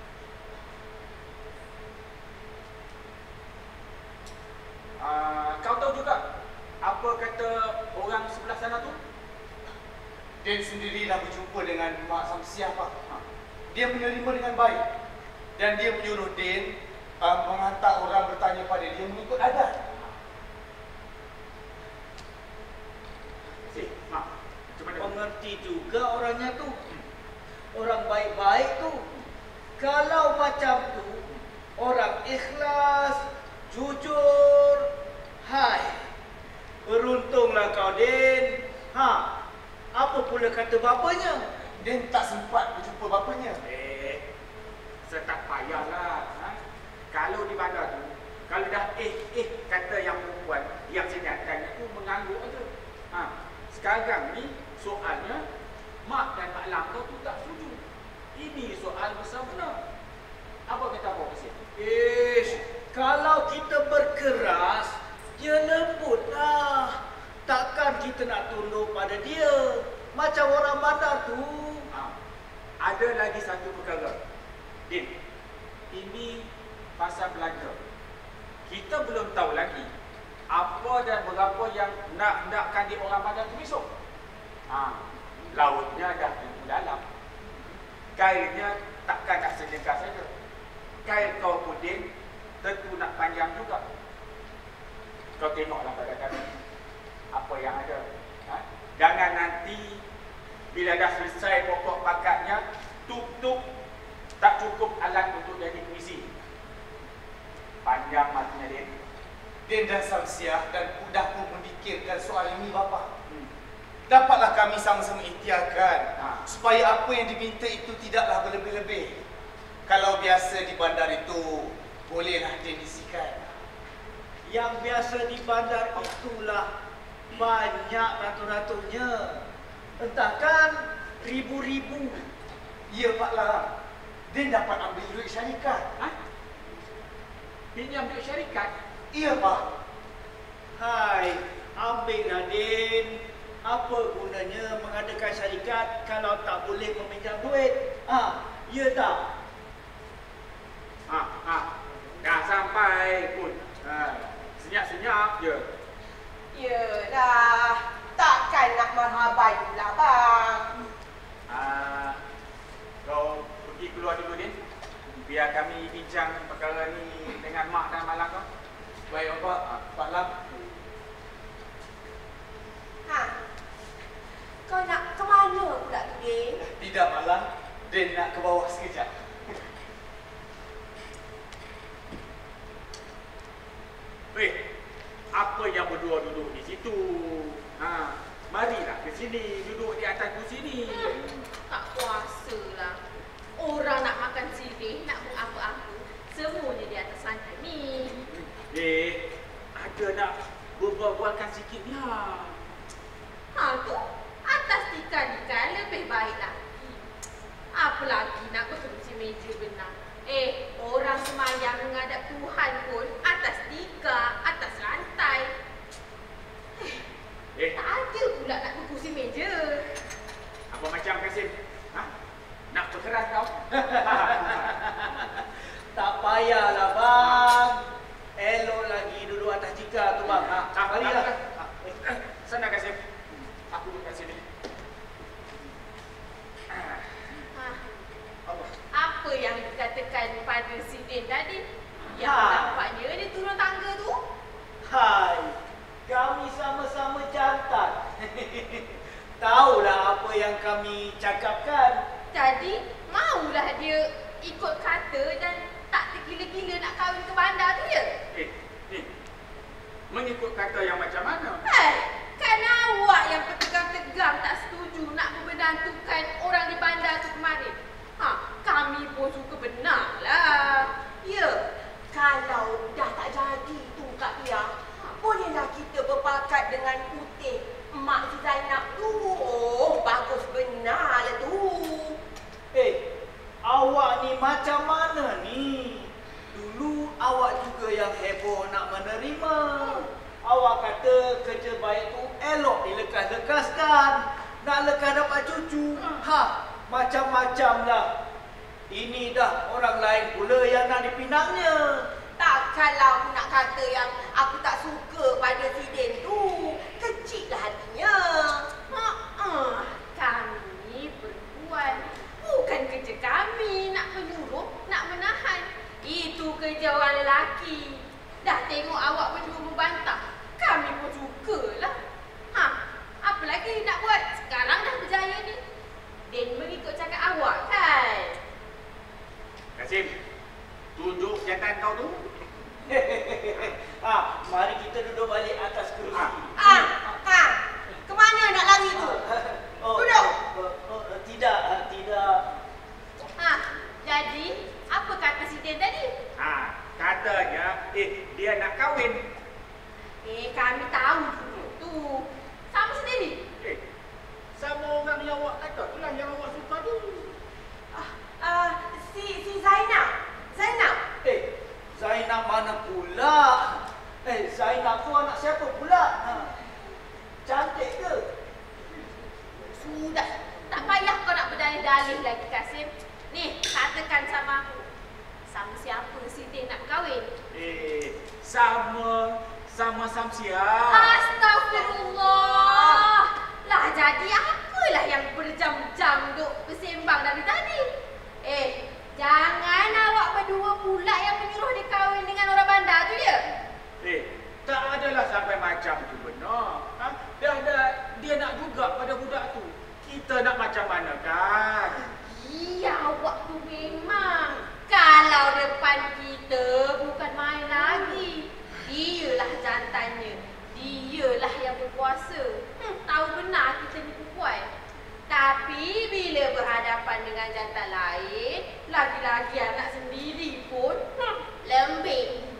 Kau tahu juga apa kata orang sebelah sana tu? Din sendirilah berjumpa dengan Mak Samsiah, Pak. Dia menerima dengan baik. Dan dia menyuruh Din menghantar orang bertanya pada dia mengikut adat. Mak, macam mana? Mengerti juga orangnya tu. Orang baik-baik tu. Kalau macam tu, orang ikhlas, jujur. Hai, beruntunglah kau, Din. Apa pula kata bapanya? Din tak sempat berjumpa bapanya. Tak payahlah. Kalau di bandar tu, kalau dah kata yang perempuan, yang senyatanya tu mengangguk aja. Sekarang ni soalnya mak dan mak lang kau tu tak setuju. Ini soal besar benar. Apa kata Abang Pasir? Kalau kita berkeras, dia lembutlah. Takkan kita nak tunduk pada dia macam orang bandar tu. Ada lagi satu perkara, Din. Ini pasal belanja. Kita belum tahu lagi apa dan berapa yang nak-nakkan di orang bandar tu besok. Lautnya dah tentu dalam. Kailnya takkan nak sejengkal saja. Kail kau pun, Din, tentu nak panjang juga. Kau tengoklah pada kami apa yang ada. Jangan nanti bila dah selesai pokok bakatnya, tuk-tuk tak cukup alat untuk jadi puisi. Panjang matinya, Din. Din dan Samsiah dan Udah pun memikirkan soal ini, Bapa. Dapatlah kami sama-sama ikhtiarkan supaya apa yang diminta itu tidaklah berlebih-lebih. Kalau biasa di bandar itu, bolehlah Din isikan. Yang biasa di bandar itulah banyak ratus-ratusnya. Entahkan ribu-ribu. Ya, Pak Lang. Din dapat ambil duit syarikat. pinjam duit syarikat. Iya, Pak. Hai, ambillah Din. Apa gunanya mengadakan syarikat kalau tak boleh meminjam duit? Ya tak? Dah sampai pun. Senyap-senyap je. Yelah, takkan nak marhaban pula bang. Kau pergi keluar dulu, Din. Biar kami bincang perkara ni dengan mak dan malang kau. Baik, Pak. Pak Lam. Kau nak ke mana pula tu, Din? Tidak, Malang. Din nak ke bawah sekejap. Apa yang berdua duduk di situ? Marilah ke sini, duduk di atas kursi ni. Tak kuasalah. Orang nak makan sirih, nak buat apa-apa, semuanya di atas lantai ni. Ada nak berbual-bualkan sikit ni. Tu atas tikar-tikar lebih baik lagi. Apalagi nak berkerusi meja benar. Orang semayang menghadap Tuhan pun atas tikar, atas lantai. Tak ada pula nak berkerusi meja. Apa macam Kasim? Nak berkeras kau? Tak payahlah bang. Elok lagi duduk atas tikar tu bang. Marilah. Sana Kasim. Aku duduk kat sini. Apa yang dikatakan pada si Din tadi? Yang nampaknya dia turun tangga tu. Hai, kami sama-sama jantan. Tahulah apa yang kami cakapkan. Jadi, maulah dia ikut kata dan tak tergila-gila nak kahwin ke bandar tu ya? Mengikut kata yang macam mana? Kan awak yang tertegang-tegang tak setuju nak membenantukan orang di bandar tu kemarin. Kami pun suka benar lah. Ya, kalau dah tak jadi tu Kak Pia, bolehlah kita berpakat dengan putih Mak si Zainab tu. Bagus benar lah tu. Awak ni macam mana ni? Dulu awak juga yang heboh nak menerima. Awak kata kerja baik tu elok dilekas-lekaskan. Nak lekas dapat cucu. Macam-macam lah. Ini dah orang lain pula yang nak dipinangnya. Takkanlah aku nak kata yang aku tak suka pada si Din tu. Kecil lah hatinya. Kami perempuan. Bukan kerja kami nak menyuruh, nak menahan. Itu kerja orang lelaki. Dah tengok awak berdua membantah. Kami pun sukalah. Apa lagi nak buat? Sekarang dah berjaya ni. Din mengikut cakap awak kan? Kasim, tunjuk jantan kau tu. Mari kita duduk balik atas kerusi. Ke mana nak lari tu? Duduk. Tidak. Jadi, apa kata si Din tadi? Katanya, dia nak kahwin. Kami tahu juga tu. Sama sendiri. Sama orang yang awak kata, itulah yang awak suka tu. Si Zainab. Zainab mana pula? Zainab tu anak siapa pula? Cantik ke? Sudah. Tak payah kau nak berdalih-dalih lagi, Kasim. Ni, katakan sama aku. Sama siapa si Din nak kahwin? Sama Samsia. Astagfirullah. Lah jadi apalah yang berjam-jam duk bersembang dari tadi? Jangan awak berdua pula yang menyuruh dia kahwin dengan orang bandar tu ya? Tak adalah sampai macam tu benar. Dia nak juga pada budak tu. Kita nak macam mana kan? Iya, awak tu memang. Kalau depan kita bukan main lagi. Dialah jantannya. Dialah yang berkuasa. Tahu benar kita ni perempuan. Tapi bila berhadapan dengan jantan lain, lagi-lagi anak sendiri pun lembik.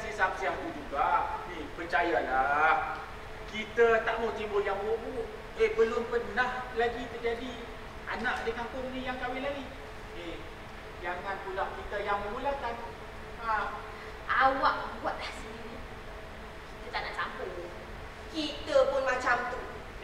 si Samsiah tu juga, ni percayalah, kita tak mau timbul yang buruk-buruk. Belum pernah lagi terjadi anak di kampung ni yang kahwin lagi. Jangan pula kita yang memulakan. Awak buatlah sendiri. Kita tak nak campur. Kita pun macam tu.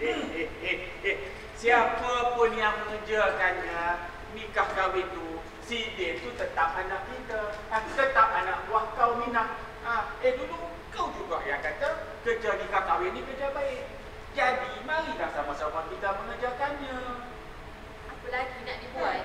Siapa pun yang mengerjakannya, nikah kahwin tu, si dia tu tetap anak kita. Tetap anak buah kau Minah. Dulu kau juga yang kata kerja nikah kahwin ni kerja baik. Jadi marilah sama-sama kita mengerjakannya. Apa lagi nak dibuat?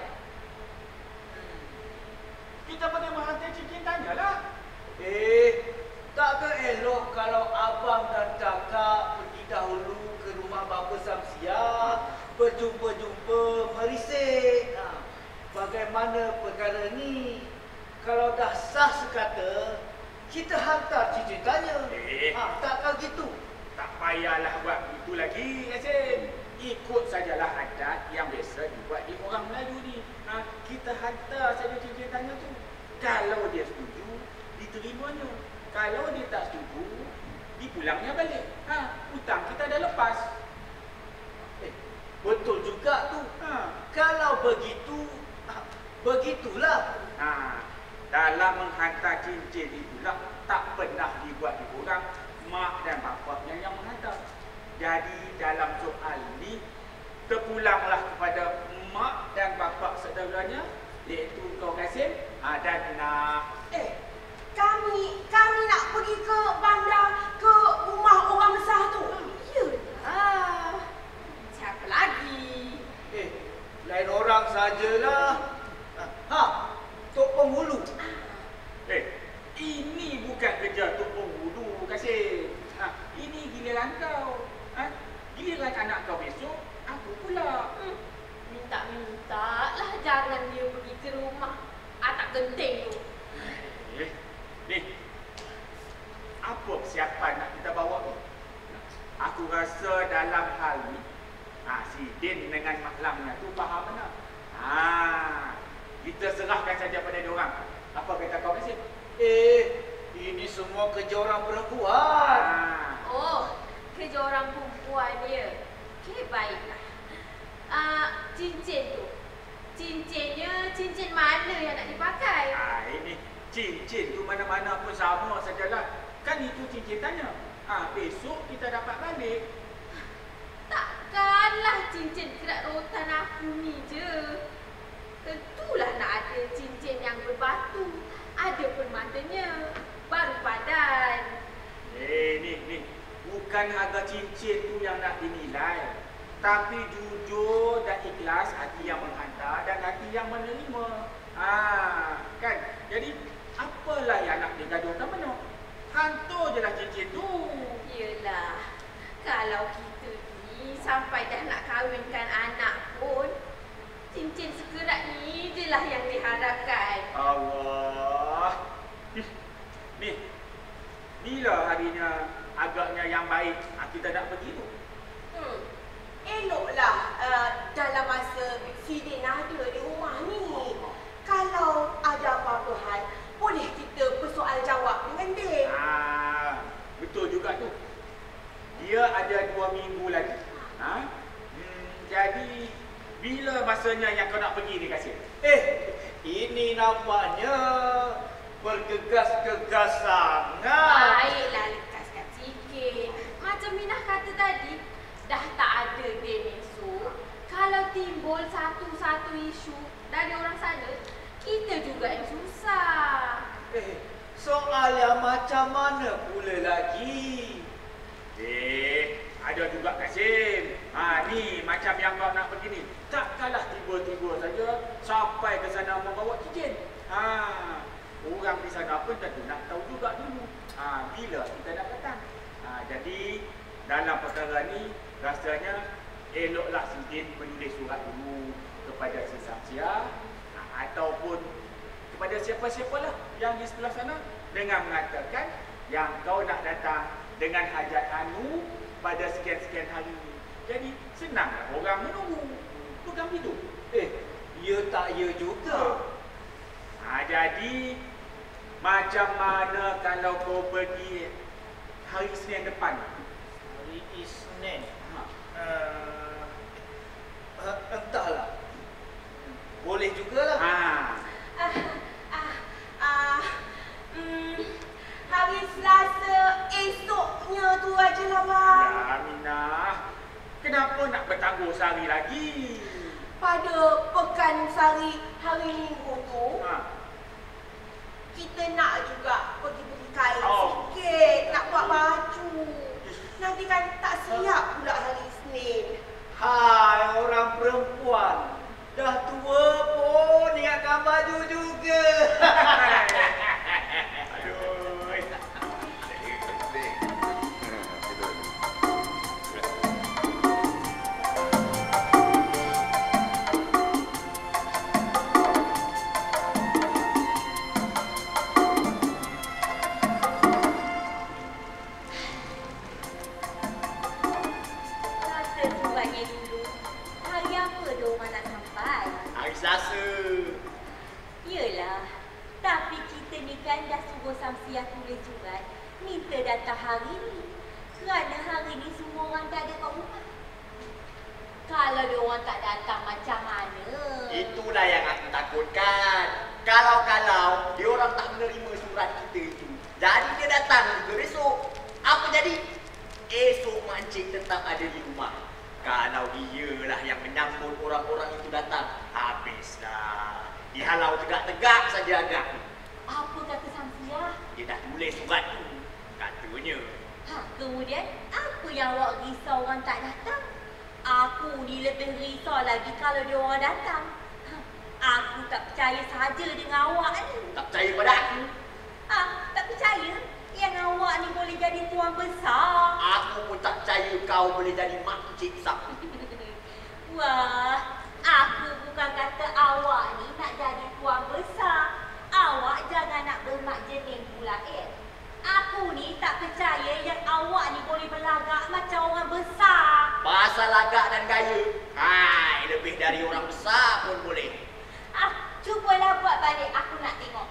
Kita boleh menghantar cincin tanyalah. Takkan elok kalau abang dan kakak pergi dahulu ke rumah Bapa Samsiah, berjumpa-jumpa, merisik. Bagaimana perkara ni? Kalau dah sah sekata, kita hantar cincin tanya. Takkan gitu? Tak payahlah buat itu lagi, Yasin. Ikut sajalah adat yang biasa dibuat di orang Melayu ni. Kita hantar saja cincin tanya tu. Kalau dia setuju, diterimanya. Kalau dia tak setuju, dipulangnya balik. Hutang kita dah lepas. Betul juga tu. Kalau begitu, begitulah. Dalam menghantar cincin itulah tak pernah dibuat di orang mak dan bapaknya yang menghantar. Jadi dalam soal ni terpulanglah kepada mak dan bapak saudaranya, iaitu kau Kasim dan Nak. Kami nak pergi ke bandar, ke rumah orang besar tu. Yalah. Siapa lagi? Lain orang sajalah. Tok Penghulu. Ini bukan kerja Tok Penghulu, Kasim. Ini giliran kau. Giliran anak kau besok, aku pula. Minta-minta lah jangan dia pergi ke rumah. Tak genting tu. Ni, apa persiapan nak kita bawa ni? Aku rasa dalam hal ni, si Din dengan Mak Lamnya tu faham benar. Kita serahkan saja pada diorang. Apa kata kau Kasim? Ini semua kerja orang perempuan. Kerja orang perempuan dia. Okey, baiklah. Cincin tu. Cincinnya, cincin mana yang nak dipakai? Ini cincin tu mana-mana pun sama sajalah. Kan itu cincin tanya. Besok kita dapat balik. Takkanlah cincin kerak rotan aku ni je. Tentulah nak ada cincin yang berbatu. Ada permatanya. Baru padan. Ni. Bukan harga cincin tu yang nak dinilai. Tapi jujur dan ikhlas hati yang menghantar dan hati yang menerima. Kan? Jadi, apalah yang nak digaduhkan mana? Hantar je lah cincin tu. Yelah. Kalau kita ni sampai dah nak kahwinkan anak pun, cincin sekerat ni je lah yang diharapkan. Allah. Ni. Bila harinya agaknya yang baik kita nak pergi tu? Eloklah dalam masa si Din ada di rumah ni. Kalau ada apa-apa hal, boleh kita bersoal jawab dengan Din. Betul juga tu. Dia ada 2 minggu lagi. Jadi bila masanya yang kau nak pergi ni Kasim? Ini nampaknya bergegas-gegas sangat. Baiklah, lekaskan sikit. Macam Minah kata tadi, dah tak ada Din esok. Kalau timbul satu-satu isu dari orang sana, kita juga yang susah. Soal yang macam mana pula lagi? Ada juga Kasim. Ni macam yang kau nak pergi ni. Takkanlah tiba-tiba saja sampai ke sana membawa cincin. Orang di sana pun tentu nak tahu juga dulu. Bila kita nak datang. Jadi dalam perkara ni rasanya eloklah si Din menulis surat dulu kepada si Samsiah ataupun kepada siapa-siapalah yang di sebelah sana dengan mengatakan yang kau nak datang dengan hajat anu pada sekian-sekian hari ini. Jadi senanglah orang menunggu. Bukan begitu? Ya tak ya juga. Jadi Macam mana kalau kau pergi hari Isnin depan? Hari Isnin. Entahlah. Boleh jugalah. Hari Selasa esoknya tu aja lah bang. Ya Aminah, kenapa nak bertangguh sehari lagi? Pada pekan sari hari Minggu tu, kita nak juga pergi kain sikit, nak buat baju. Nanti kan tak siap pula hari Isnin. Hai orang perempuan, dah tua pun ingatkan baju juga. Samsiah tulis surat minta datang hari ni kerana hari ni semua orang tak ada kat rumah. Kalau dia orang tak datang macam mana? Itulah yang aku takutkan. Kalau dia orang tak menerima surat kita itu, jadi dia datang juga besok. Apa jadi? Esok mancing tetap ada di rumah. Kalau dialah yang menyambut orang-orang itu datang, habislah. Dihalau tegak-tegak saja agak. Apa kata Samsiah? Dia dah tulis surat tu, katanya. Kemudian apa yang awak risau orang tak datang? Aku ni lebih risau lagi kalau dia orang datang. Aku tak percaya saja dengan awak ni. Tak percaya pada aku? Tak percaya yang awak ni boleh jadi tuan besar. Aku pun tak percaya kau boleh jadi makcik besar. Wah, aku bukan kata awak ni nak jadi tuan besar. Awak jangan nak bermak jening pula Aku ni tak percaya yang awak ni boleh berlagak macam orang besar. Pasal lagak dan gaya, hai, lebih dari orang besar pun boleh. Cubalah buat balik, aku nak tengok.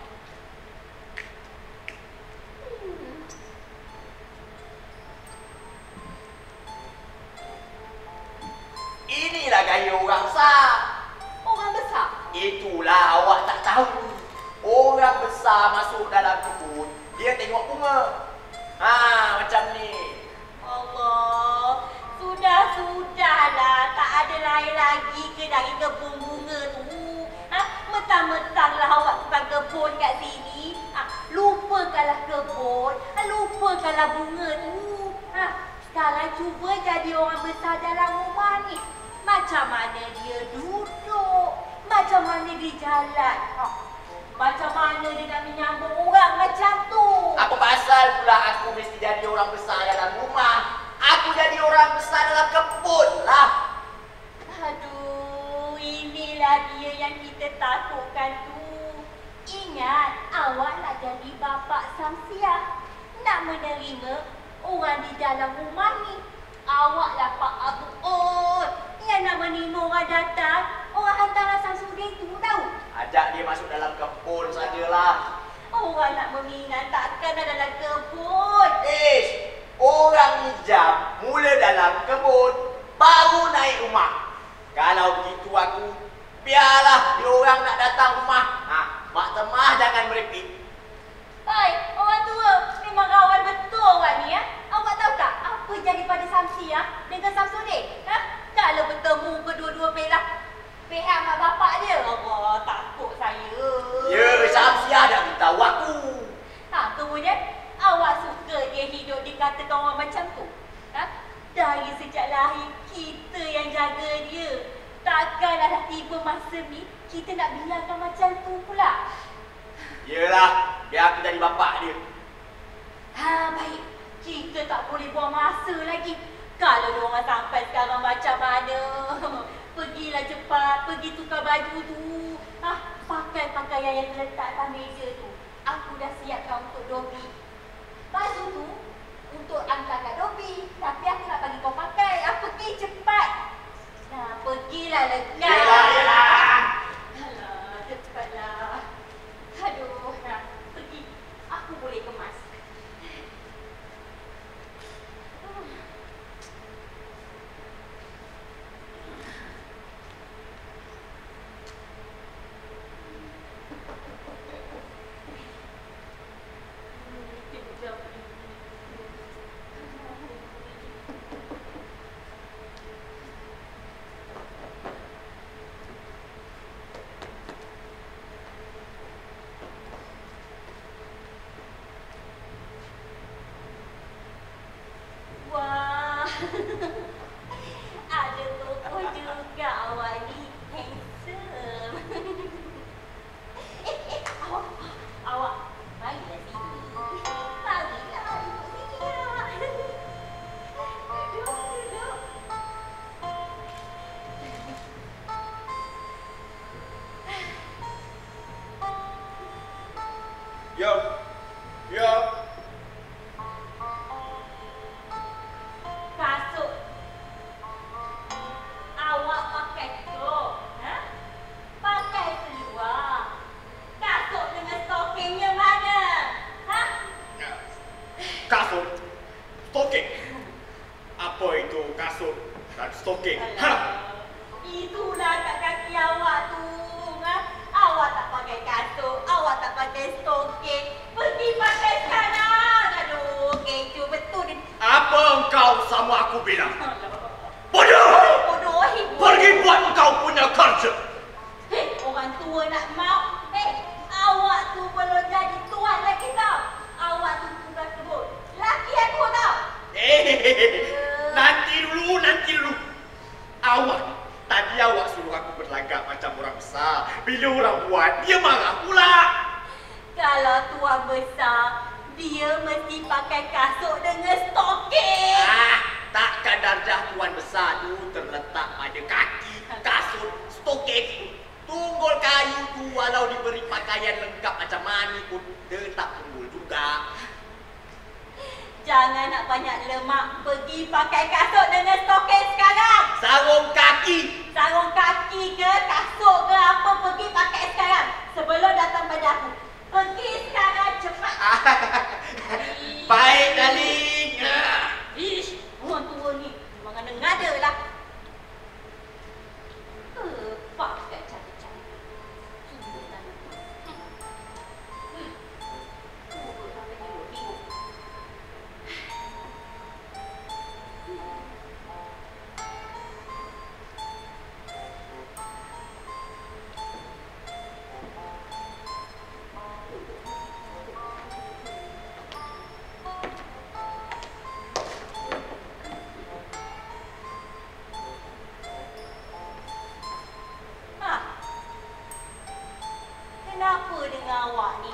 Inilah gaya orang besar. Orang besar? Itulah awak tak tahu. Orang besar masuk dalam kebun, dia tengok bunga. Macam ni. Allah, sudahlah, tak ada lain lagi ke dari kebun bunga tu. Mentang-mentanglah awak tukang kebun kat sini. Lupakanlah kebun, lupakanlah bunga tu. Sekarang cuba jadi orang besar dalam rumah ni. Macam mana dia duduk, macam mana dia jalan. Macam mana dia nak menyambut orang macam tu? Apa pasal pula aku mesti jadi orang besar dalam rumah? Aku jadi orang besar dalam kebun lah. Aduh, inilah dia yang kita takutkan tu. Ingat, awak nak jadi bapa Samsiah. Nak menerima orang di dalam rumah ni. Awaklah Pak Abu yang nak menerima orang datang. Orang hantaran Samsudin tu tahu. Ajak dia masuk dalam kebun sajalah. Orang nak meminat takkan dalam kebun. Orang hijab mula dalam kebun, baru naik rumah. Kalau begitu aku, biarlah dia orang nak datang rumah. Mak temah jangan merepit. Hai, orang tua, memang kawan betul orang ni Awak tahu tak apa jadi pada Samsiah dengan Samsudin? Kalau bertemu berdua-dua pihak mak bapak dia. Allah, takut saya. Ya, Samsiah dah beritahu aku. Kemudian awak suka dia hidup dikatakan orang macam tu? Dari sejak lahir kita yang jaga dia. Takkanlah dah tiba masa ni kita nak biarkan macam tu pula. Yelah, biar aku jadi bapak dia. Baik. Kita tak boleh buang masa lagi. Kalau diorang sampai sekarang macam mana? Pergilah cepat, pergi tukar baju tu. Pakai pakaian yang letak atas meja tu. Aku dah siapkan untuk Dobi. Baju tu untuk hantar kat Dobi. Tapi aku nak bagi kau pakai. Pergi cepat. Pergilah lega. Yelah. Alah, cepatlah. Aduh, pergi. Yo. Yo. Kasut. Awak pakai tu, ha? Pakai seluar. Kasut dengan stokingnya mana? Ha? Kasut. Stoking. Apa itu kasut dan stoking? Ha? Itulah kat kaki awak tu. Ha? Awak tak pakai kasut, awak tak pakai stoking. Pergi pakai sekarang. Aduh, kecoh betul ni. Apa engkau sama aku bilang? Bodoh! Bodoh, ibu. Pergi buat engkau punya kerja. Hei, orang tua nak mau. Hei, awak tu belum jadi tuan lagi tau. Awak tu tugas kebun. Laki aku tau. Nanti dulu. Awak, tadi awak suruh aku berlagak macam orang besar. Bila orang buat, dia marah pula. Kalau tuan besar, dia mesti pakai kasut dengan stoking. Takkan darjah tuan besar tu terletak pada kaki, kasut, stoking. Tunggul kayu tu walau diberi pakaian lengkap macam mana pun tetap tunggul juga. Jangan nak banyak lemak. Pergi pakai kasut dengan stoking sekarang. Sarung kaki. Sarung kaki ke, kasut ke apa, pergi pakai sekarang. Sebelum datang pada aku. Pergi sekarang cepat. Baik, darling. Ish, orang tua ni memang ngada lah. Pakai cantik-cantik. Sungguh tak nak. Tunggu sampai tidur. Kenapa dengan awak ni?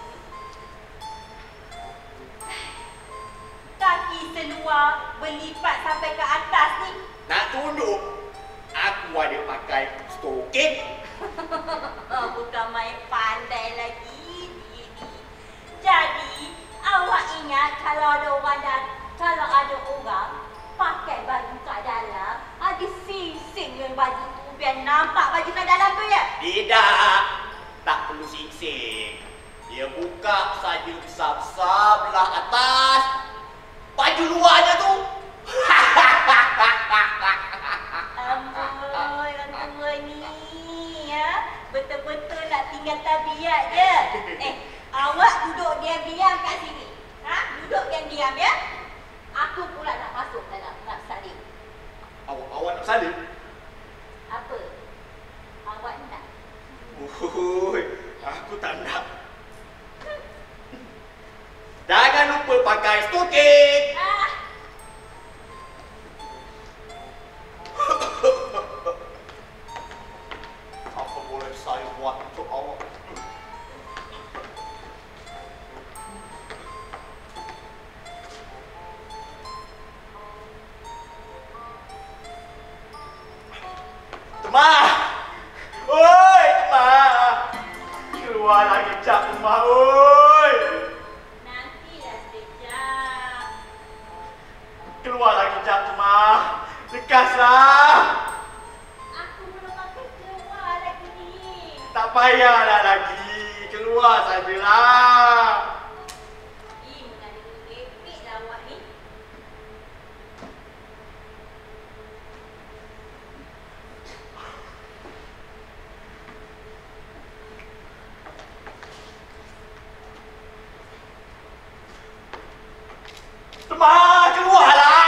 Kaki seluar berlipat sampai ke atas ni. Nak tunduk, aku ada pakai stoking. Bukan main pandai lagi dia ni. Jadi, awak ingat kalau ada orang pakai baju kat dalam, ada sing-sing dengan baju tu biar nampak baju kat dalam tu ya? Tidak, tak perlu sing-sing. Dia buka saja besar-besar belah atas. Baju luarnya tu. Amboi, orang tua ni ya. Betul-betul nak tinggal tabiat je. Awak duduk diam-diam kat sini. Ha? Duduk diam-diam ya. Aku pula nak masuk dalam nak salib. Awak nak salib? Apa? Awak nak? Oi, aku tak nak. Jangan lupa pakai stoking. Apa boleh saya buat untuk awak? Temah! Oi, Temah! Keluar lagi cap Temah, oi! Nantilah sekejap. Keluar lagi cap Temah! Lekaslah! Aku belum pakai keluar lagi ni. Tak payahlah lagi. Keluar sajalah. Mengalir repek lah awak ni. Temah, keluarlah!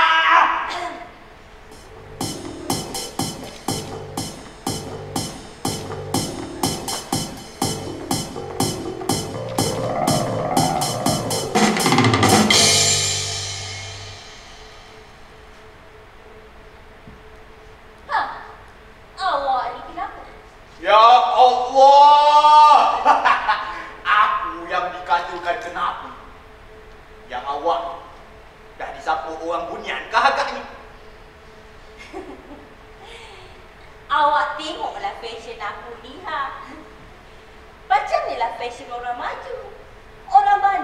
Awak ni kenapa? Ya Allah! Aku yang dikatakan kenapa? Yang awak dah disapu orang bunian kah agaknya? Awak tengoklah fashion aku ni ha. Macam ni lah fashion orang maju.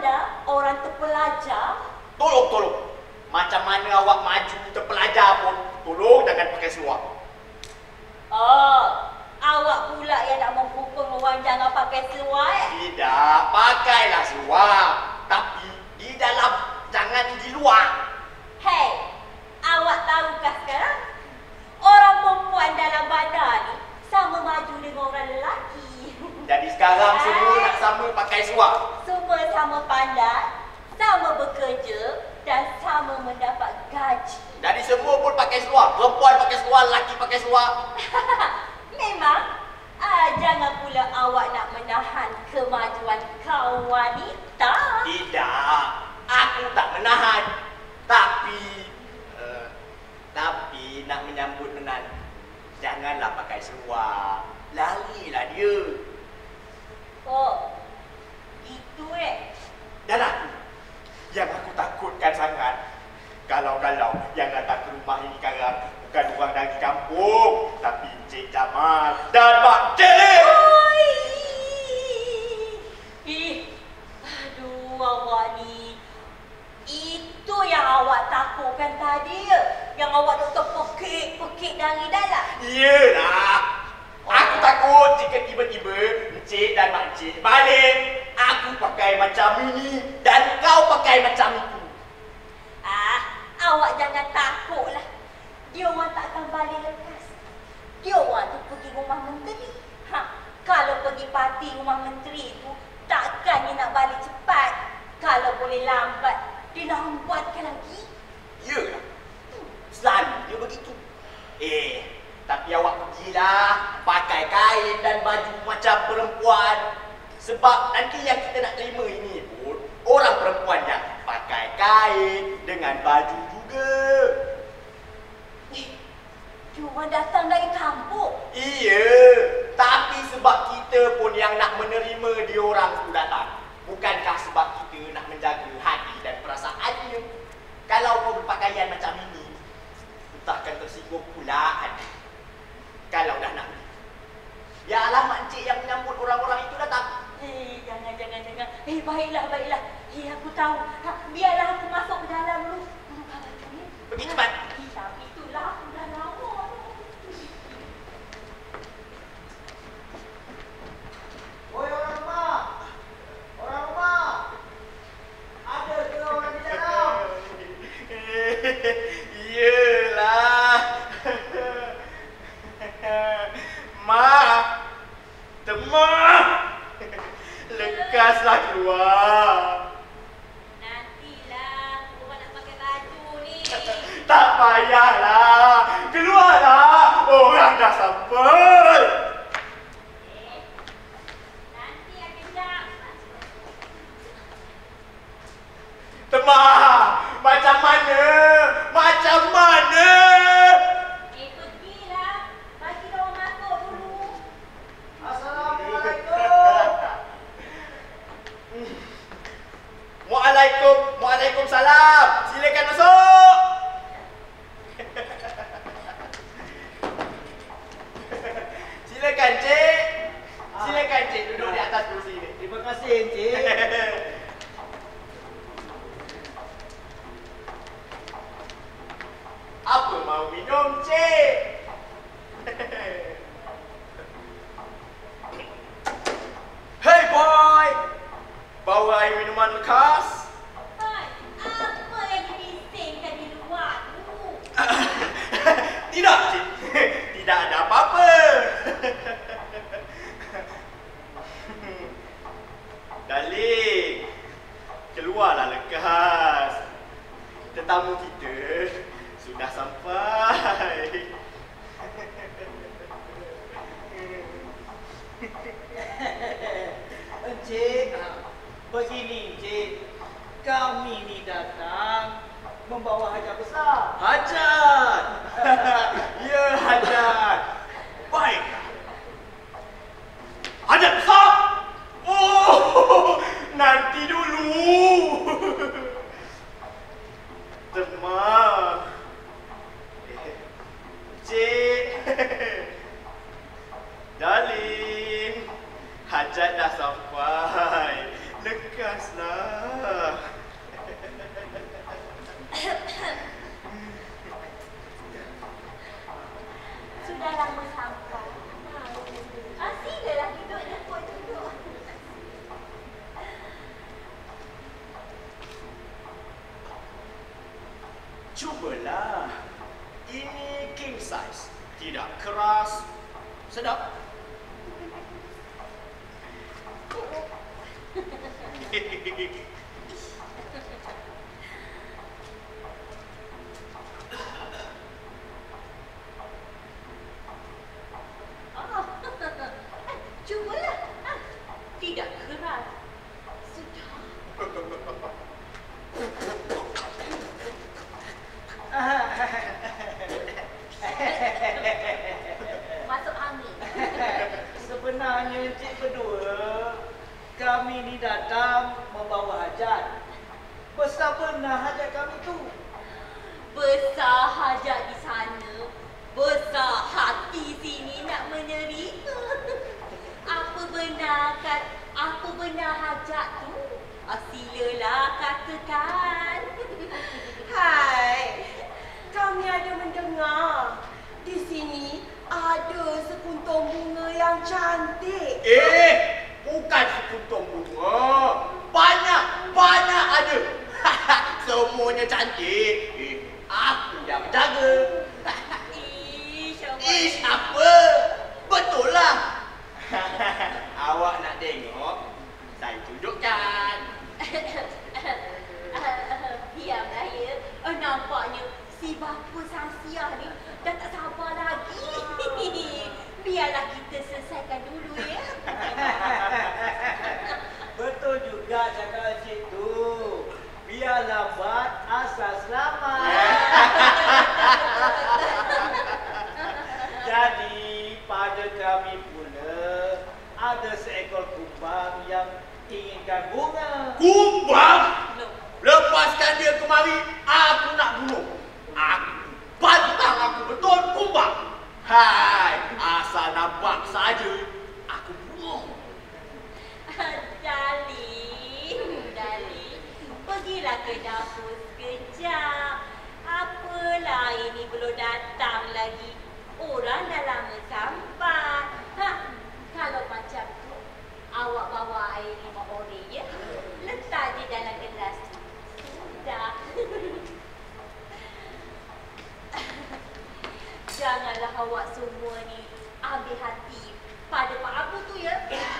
anda orang terpelajar. Tolong. Macam mana awak maju terpelajar pun, tolong jangan pakai seluar. Oh, awak pula yang nak menghukum orang jangan pakai seluar Tidak, pakailah seluar. Tapi di dalam, jangan di luar. Hei, awak tahukah sekarang? Orang perempuan dalam bandar ni sama maju dengan orang lelaki. Jadi sekarang semua nak sama pakai seluar. Semua sama pandai, sama bekerja dan sama mendapat gaji. Jadi semua pun pakai seluar. Perempuan pakai seluar, lelaki pakai seluar. Memang. Jangan pula awak nak menahan kemajuan kaum wanita. Tidak, aku tak menahan. Tapi nak menyambut menantu, janganlah pakai seluar. Larilah dia. Oh, itu Dan yang aku takutkan sangat, kalau yang datang ke rumah ini sekarang bukan orang dari kampung, tapi Encik Jamal dan Mak Cik. Aduh, awak ni. Itu yang awak takutkan tadi yang awak duk terpekik-pekik dari dalam. Iyalah. Aku takut jika tiba-tiba Encik dan Mak Cik balik, aku pakai macam ini dan kau pakai macam itu. Awak jangan takutlah. Dia orang takkan balik lekas. Dia orang tu pergi rumah menteri. Kalau pergi parti rumah menteri tu, takkan dia nak balik cepat. Kalau boleh lambat, dia lambatkan lagi. Iyalah. Selalu dia begitu. Tapi awak pergilah pakai kain dan baju macam perempuan. Sebab nanti yang kita nak terima ini pun orang perempuan yang pakai kain dengan baju juga. Dia orang datang dari kampung. Iya, tapi sebab kita pun yang nak menerima dia orang tu datang. Bukankah sebab kita nak menjaga hati dan perasaannya? Kalau kau berpakaian macam ini, entahkan tersinggung pula hati. Kalau dah nak pergi, biarlah makcik yang menyambut orang-orang itu datang. Jangan. Baiklah. Aku tahu. Biarlah aku masuk ke dalam dulu. Pergi cepat. Tapi itulah aku dah lama. Oi orang rumah. Ada ke orang di dalam? Iyalah. Mak. Temak. Lekaslah keluar. Nantilah orang nak pakai baju ni. Tak payahlah. Keluarlah. Orang dah sampai. Nanti ada jam. Temak. Macam mana? Pergilah. Bagi dia orang masuk dulu. Assalamualaikum. Waalaikumsalam. Silakan masuk. Silakan Cik. Silakan Cik duduk di atas kursi ini. Terima kasih Encik. Apa mau minum Cik? Hey boy. Bawa air minuman lekas. Apa yang dibisingkan di luar tu? Tidak Cik. Tidak ada apa-apa. Darling, keluarlah lekas. Tetamu kita sudah sampai. Encik, begini Encik. Kami ni datang membawa hajat besar. Hajat. Ya hajat. Baik. Hajat besar. Oh, nanti dulu. Teman. Cik. Darling. Hajat dah sampai. Lekaslah. apalah. Ini king size. Tidak keras. Sedap. Cubalah. Tidak keras. Sudah. Masuk angin. Sebenarnya encik berdua, kami ni datang membawa hajat. Besar benar hajat kami tu. Besar hajat di sana, besar hati sini nak menerima. Apa benar hajat tu? Silalah katakan. Hai, kami ada mendengar di sini ada sekuntum bunga yang cantik. Bukan sekuntum bunga. Banyak ada. Semuanya cantik. Aku yang jaga. Ish, apa? Betul lah. Awak nak tengok? Saya tunjukkan. Diamlah ya. Nampaknya si bapa Samsiah ni dah tak sabar lagi. Biarlah kita selesaikan dulu ya. Betul juga cakap encik tu. Biar lambat asal selamat. Jadi pada kami pula ada seekor kumbang yang inginkan bunga. Kumbang? Lepaskan dia kemari. Aku nak bunuh. Pantang aku betul kumbang. Hai, asal nampak saja aku bunuh. Darling, pergilah ke dapur sekejap. Apalah ini belum datang lagi. Orang dah lama sampai. Kalau macam tu, awak bawa air 5 orang ya. Letak je dalam gelas tu. Sudah. Janganlah awak semua ni ambil hati pada Pak Abu tu ya.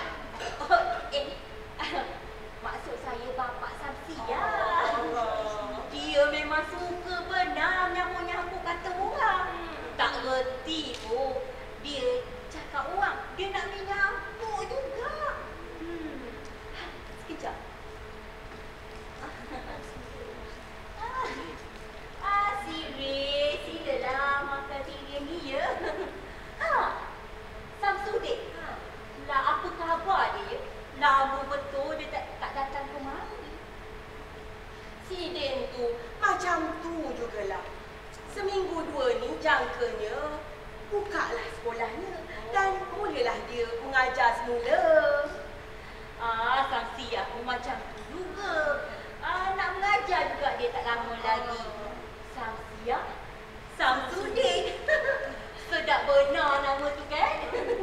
Maksud saya Bapak Samsiah. Dia memang suka benar nyamuk-nyamuk kata orang. Tak reti pun. Dia cakap orang, dia nak menyamuk juga. Sekejap. Sirih, silalah makan sirih ni ya. Samsudin. Lah apa khabar dia? Lama betul dia tak datang kemari. Si Den tu macam tu jugalah. Seminggu 2 ni jangkanya bukalah sekolahnya dan mulalah dia mengajar semula. Samsiah pun macam tu juga. Nak mengajar juga dia tak lama lagi. Samsiah, Samsudin. Sedap benar nama tu kan?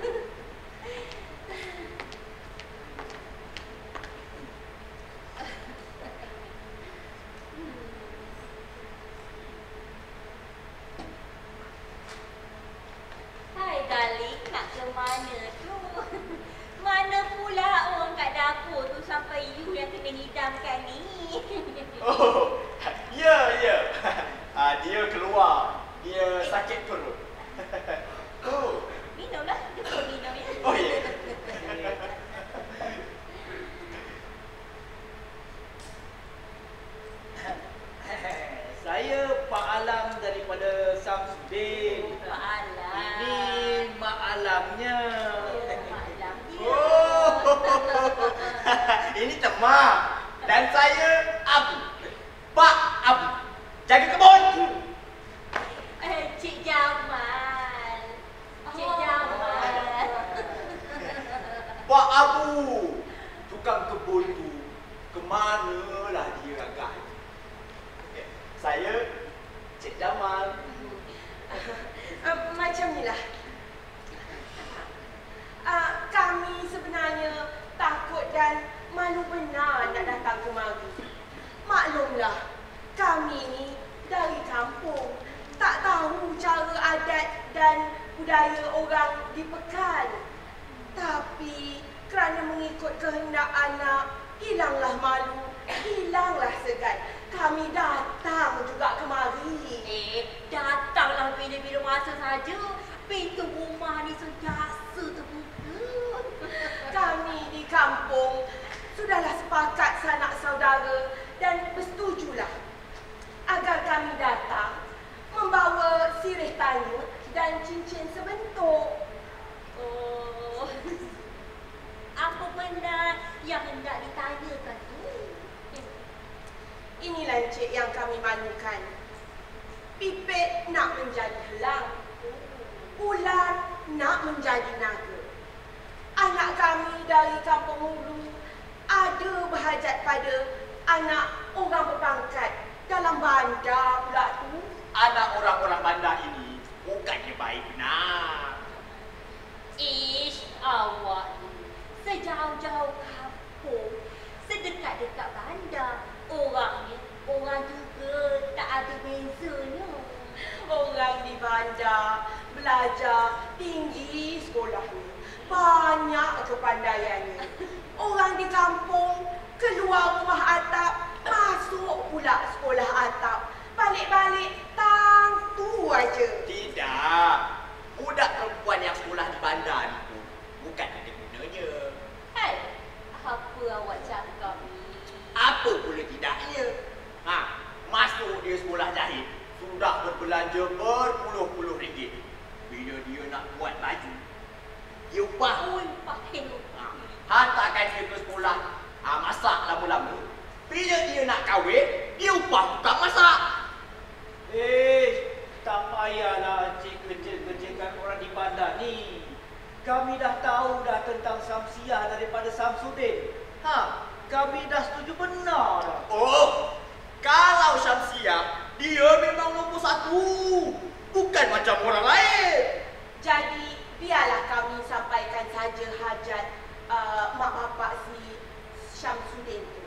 Hai darling, nak ke mana tu? Mana pula orang kat dapur tu sampai you yang kena hidangkan ni? Oh, ya. Dia keluar. Dia sakit perut. Oh. Minumlah, dia pun minum ya. Oh ya. Saya Pak Alam daripada Samsudin. Pak Alam. Ini Mak Alamnya. Mak Alam dia. Oh. Ini Temah. Dan saya Abu. Pak Abu. Jaga kebun. Cik Jamal. Cik Jamal. Pak Abu. Tukang kebun tu. Kemanalah dia agak? Saya Cik Jamal. Macam ni lah. Kami sebenarnya takut dan malu benar nak datang kemari. Maklumlah, kami ni dari kampung. dan budaya orang di Pekan. Tapi kerana mengikut kehendak anak, hilanglah malu, hilanglah segan. Kami datang juga kemari. Datanglah bila-bila masa saja. Pintu rumah ni sentiasa terbuka. Kami di kampung sudahlah sepakat sanak saudara dan bersetujulah agar kami datang membawa sirih tanya dan cincin sebentuk. Oh, apa benda yang hendak ditanyakan tu? Inilah encik yang kami malukan. Pipit nak menjadi helang. Ular nak menjadi naga. Anak kami dari kampung Hulu ada berhajat pada anak orang berpangkat dalam bandar pula tu. Anak orang-orang bandar ini bukannya baik benar. Ish, awak ni sejauh-jauh kampung, sedekat-dekat bandar. Orangnya, orang juga tak ada bezanya. Orang di bandar belajar tinggi sekolahnya, banyak kepandaiannya. Orang di kampung keluar rumah atap, masuk pula sekolah atap. Balik-balik tangtu aja. Tidak. Budak perempuan yang sekolah di bandar itu bukan ada gunanya. Hai, apa awak cakap ni? Apa pula tidaknya? Masuk dia sekolah jahit, sudah berbelanja berpuluh-puluh ringgit. Bila dia nak buat baju, dia upah. Hantarkan dia ke sekolah, masak lama-lama. Bila dia nak kahwin, dia upah tukang masak. Tak payahlah encik kerja-kerjakan orang di bandar ni. Kami dah tahu dah tentang Samsiah daripada Samsudin. Kami dah setuju benar dah. Oh, kalau Syamsiah, dia memang nombor 1. Bukan macam orang lain. Jadi biarlah kami sampaikan saja hajat mak bapak si Syamsuddin tu.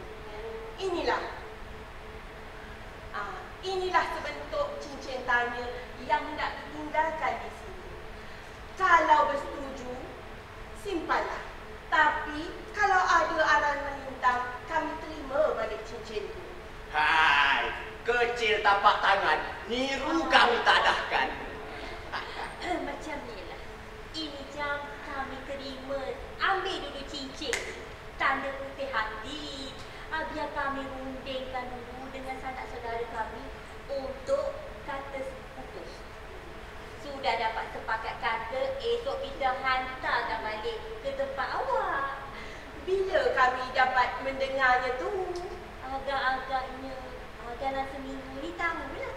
Inilah sebentuk cincin tanya yang hendak ditinggalkan di sini. Kalau bersetuju, simpanlah. Tapi kalau ada aran melintang, kami terima balik cincin tu. Hai, kecil tapak tangan, niru kami tadahkan. Macam ni lah. Ini jam kami terima. Ambil dulu cincin. Tanda putih hati. Biar kami rundingkan dulu dengan sanak saudara kami untuk kata putus. Sudah dapat sepakat kata, esok kita hantarkan balik ke tempat awak. Bila kami dapat mendengarnya tu? Agak-agaknya dalam seminggu ni tahulah.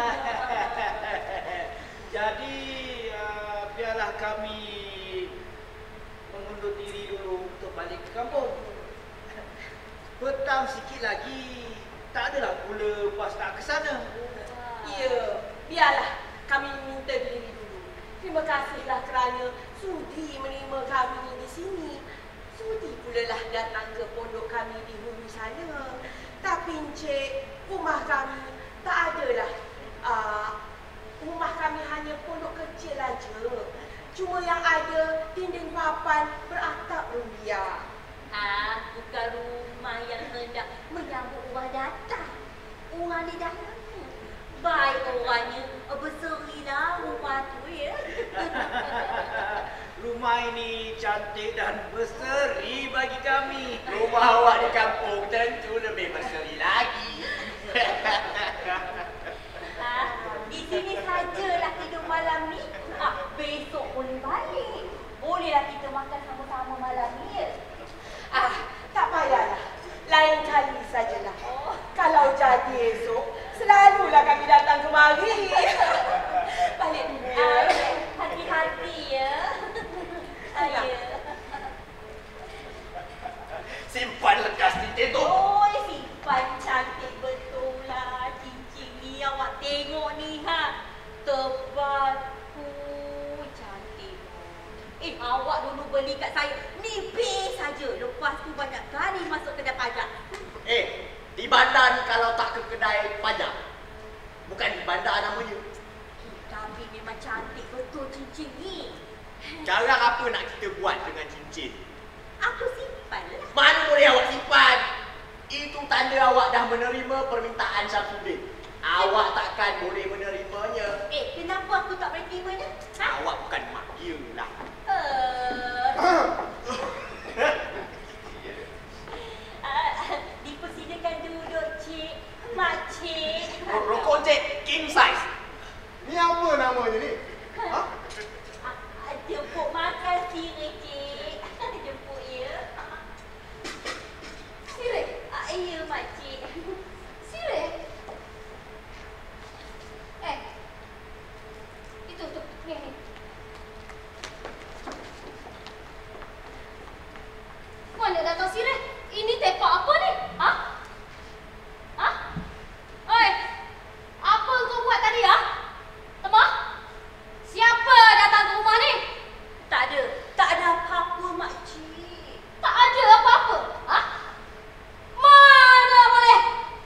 Jadi biarlah kami mengundur diri dulu untuk balik ke kampung. Petang sikit lagi, tak adalah pula pas nak ke sana. Ya, biarlah kami minta diri dulu. Terima kasihlah kerana sudi menerima kami di sini. Sudi pula lah datang ke pondok kami di Hulu sana. Tapi encik, rumah kami tak adalah. Rumah kami hanya pondok kecil aja. Cuma yang ada dinding papan beratap rumbia. Bukan rumah yang hendak menyambut orang datang. Orang di dalamnya. Baik orangnya, berserilah rumah tu ya. Rumah ini cantik dan berseri bagi kami. Rumah awak di kampung tentu lebih berseri lagi. Di sini sajalah tidur malam ni. Besok boleh balik. Bolehlah kita makan sama-sama malam ni ya. Tak payahlah. Lain kali sajalah. Kalau jadi esok, selalulah kami datang kemari. Balik dulu. Hati-hati ya. Simpan lekas cincin tu. Simpan cantik betul lah cincin ni. Awak tengok ni tebal. Cantik. Awak dulu beli kat saya nipis saja. Lepas tu banyak kali masuk kedai pajak. Di bandar ni kalau tak ke kedai pajak, bukan di bandar namanya. Tapi memang cantik betul Sekarang apa nak kita buat dengan cincin? Aku simpan lah. Mana boleh awak simpan? Itu tanda awak dah menerima permintaan Syamsuddin. Awak takkan boleh menerimanya. Kenapa aku tak boleh terimanya? Awak bukan mak dia lah. Dipersilakan duduk, Cik. Makcik. Rokok cik, king size. Ni apa namanya ni? Ha? Jemput makan sirih, Cik. Jemput ya. Sirih? Ya, makcik. Sirih? Itu, ni. Mana datang sirih? Ini tepak apa ni? Ha? Oi, apa kau buat tadi, ha? Temah? Siapa datang ke rumah ni? Tak ada apa-apa, makcik. Tak ada apa-apa, ha? Mana boleh?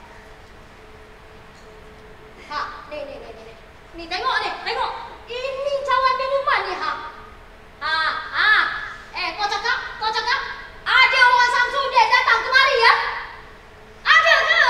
Ha, ni. Ni tengok ni, tengok. Ini cawan minuman ni, ha. Kau cakap ada orang Syamsuddin datang kemari, ya? Ada ke?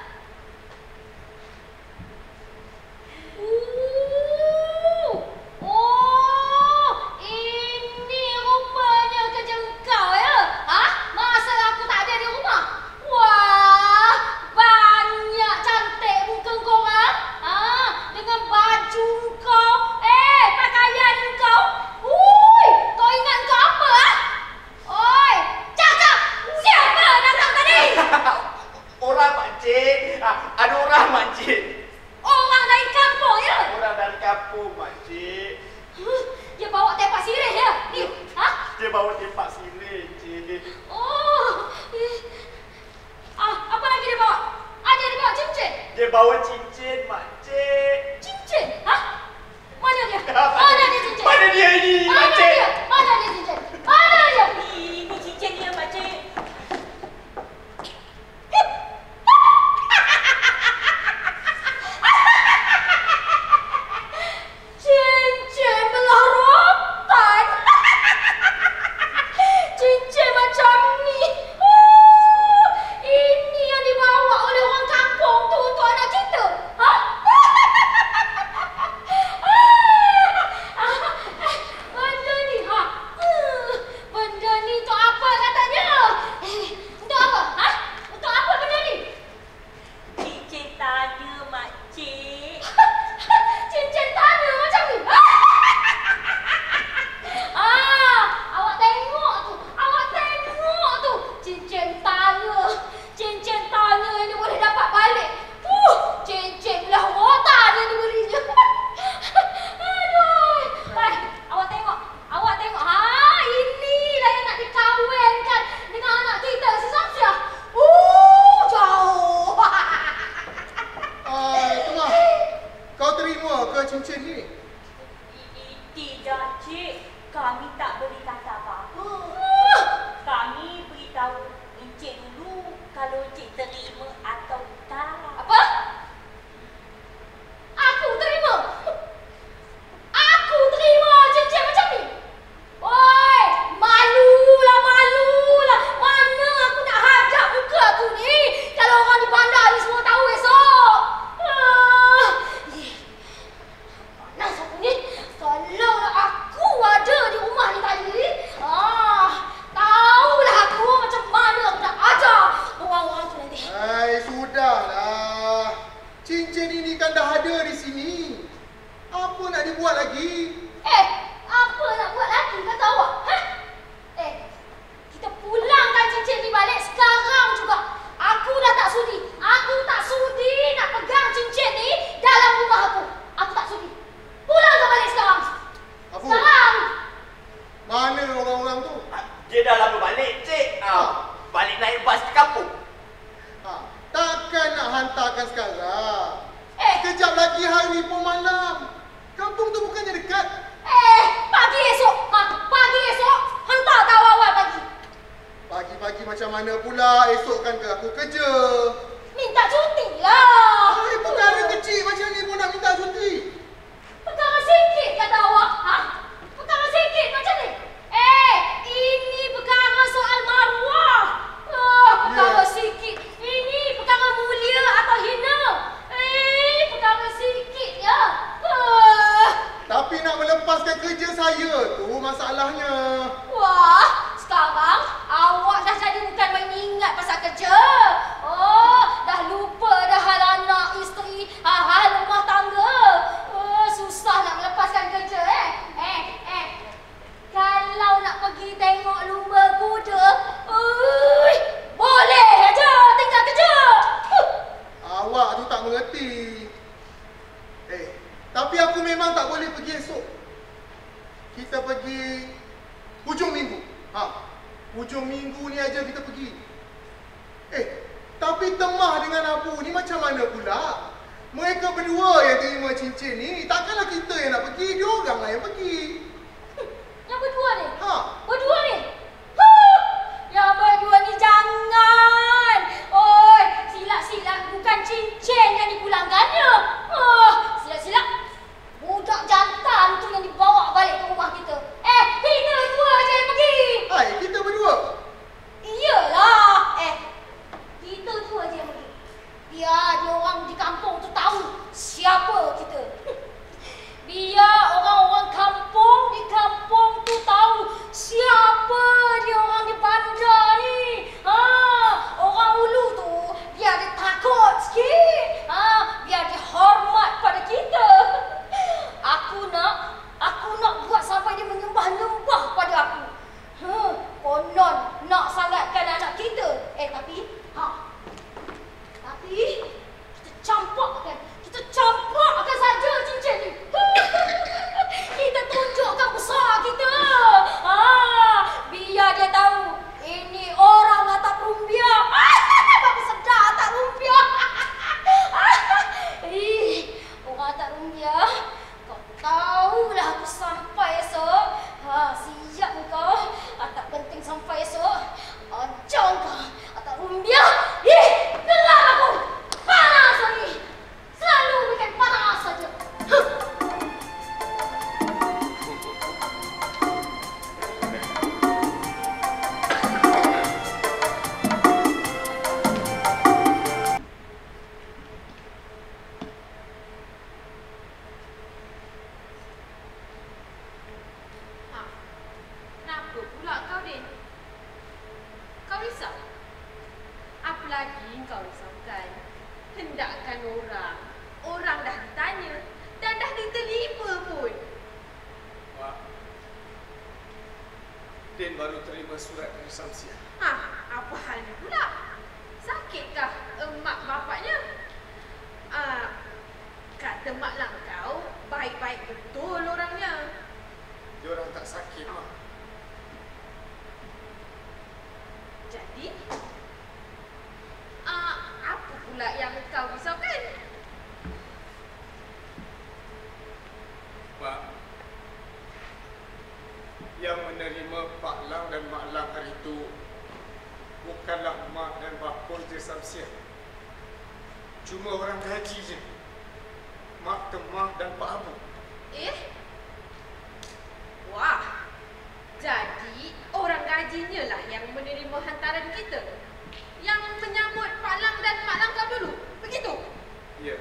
Ini rupanya kerja engkau, ya? Ha? Masa aku tak ada di rumah? Wah, banyak cantik muka kau, ha? Dengan baju kau, pakaian kau. Kau ingat kau apa, ha? Oi, cakap! Siapa datang tadi? Orang makcik. Ada orang makcik. Orang dari kampung, ya? Orang dari kampung makcik. Dia bawa tepak sirih, ya? Ni, ha? Dia bawa tempat sirih, cik. Apa lagi dia bawa? Ada dia bawa cincin? Dia bawa cincin, makcik. Cincin? Ha? Mana dia? Mana dia cincin? Mana dia ini, makcik? Mana dia cincin? Mana dia? Ini cincin dia, makcik. Cincin belah rotan. Cincin macam ni. Ini yang dibawa oleh orang kampung tu untuk anak kita. Ha? Benda ni, ha? Benda ni untuk apa katanya? Untuk apa? Ha? Untuk apa benda ni? Cincin tanya, makcik. Cincin tanya macam ni. Awak tengok tu. Awak tengok tu. Cincin tanya. Cincin tanya yang dia boleh dapat balik. Cincin belah rotan yang diberinya. Aduh. Awak tengok. Awak tengok. Inilah yang nak dikawinkan dengan anak kita, si Samsiah. Jauh. Tengah. Kau terima ke cincin ni? Tidak, Cik. Kami tak beri kata apa-apa. Kami beritahu Encik dulu kalau Encik terima atau tak. Apa? Aku terima. Aku terima cincin macam ni. Oi, malulah. Mana aku nak hadap muka aku ni kalau orang di bandar ni semua tahu esok. Panas aku ni. Kalau aku ada di rumah ni tadi, tahulah aku macam mana aku nak ajar orang-orang tu nanti. Sudahlah. Cincin ini kan dah ada di sini. Apa nak dibuat lagi? Apa nak buat lagi kata awak? Kita pulangkan cincin ni balik sekarang juga. Aku dah tak sudi. Aku tak sudi nak pegang cincin ni dalam rumah aku. Aku tak sudi. Pulangkan balik sekarang. Afu. Sekarang. Mana orang-orang tu? Dia dah lama balik, cik. Balik naik bas ke kampung. Takkan nak hantarkan sekarang. Sekejap lagi hari pun malam. Kampung tu bukannya dekat. Pagi esok. Pagi esok. Hantar tahu awal pagi. Pagi-pagi macam mana pula? Esok kan ke aku kerja. Minta cuti lah. Perkara kecil macam ni pun nak minta cuti. Perkara sikit kata awak. Perkara sikit macam ni. Samsiah kita pergi. Tapi Temah dengan Abu ni macam mana pula? Mereka berdua yang terima cincin ni. Takkanlah kita yang nak pergi, dia orang lah yang pergi. Yang berdua ni? Ha. Berdua ni? Yang berdua ni jangan. Oi, silap-silap bukan cincin yang dipulangkannya. Silap-silap budak jantan tu yang dibawa balik ke rumah kita. Kita dua je yang pergi. Hai, kita berdua. Iyalah. Kita dua je yang pergi. Biar dia orang di kampung tu tahu siapa kita. Biar orang-orang kampung di kampung tu tahu siapa dia orang di bandar ni. Orang ulu tu biar dia takut sikit. Biar dia hormat pada kita. Aku nak buat sampai dia menyembah-nyembah pada aku. Konon nak sangatkan anak kita. Tapi kita campakkan saja cincin ni. Kita tunjukkan besar kita. Biar dia tahu ini orang atap rumbia. Bagus sedar atap rumbia. Orang atap rumbia. Kau tahulah aku sampai esok. Siap kau. Atap penting sampai esok. Ajar kau atap rumbia. Gelap aku. Panas lagi. Selalu bikin panas saja. Kenapa pula kau, Din? Kau risau? Apa lagi kau risaukan? Hendakkan orang dah ditanya dan dah diterima pun. Mak, Din baru terima surat dari Samsiah. Apa halnya pula? Sakitkah emak bapaknya? Kata mak langkau, baik-baik betul orangnya. Dia orang tak sakit, Mak. Jadi, apa pula yang kau risaukan? Mak, yang menerima Pak Lang dan Mak Lang hari itu bukanlah Mak dan Bapa je Samsiah. Cuma orang gaji je. Mak Temah dan Pak Abu. Wah, jadi orang gajinya lah yang menerima hantaran kita. Yang menyambut Pak Lang dan Mak Lang kau dulu. Begitu? Ya.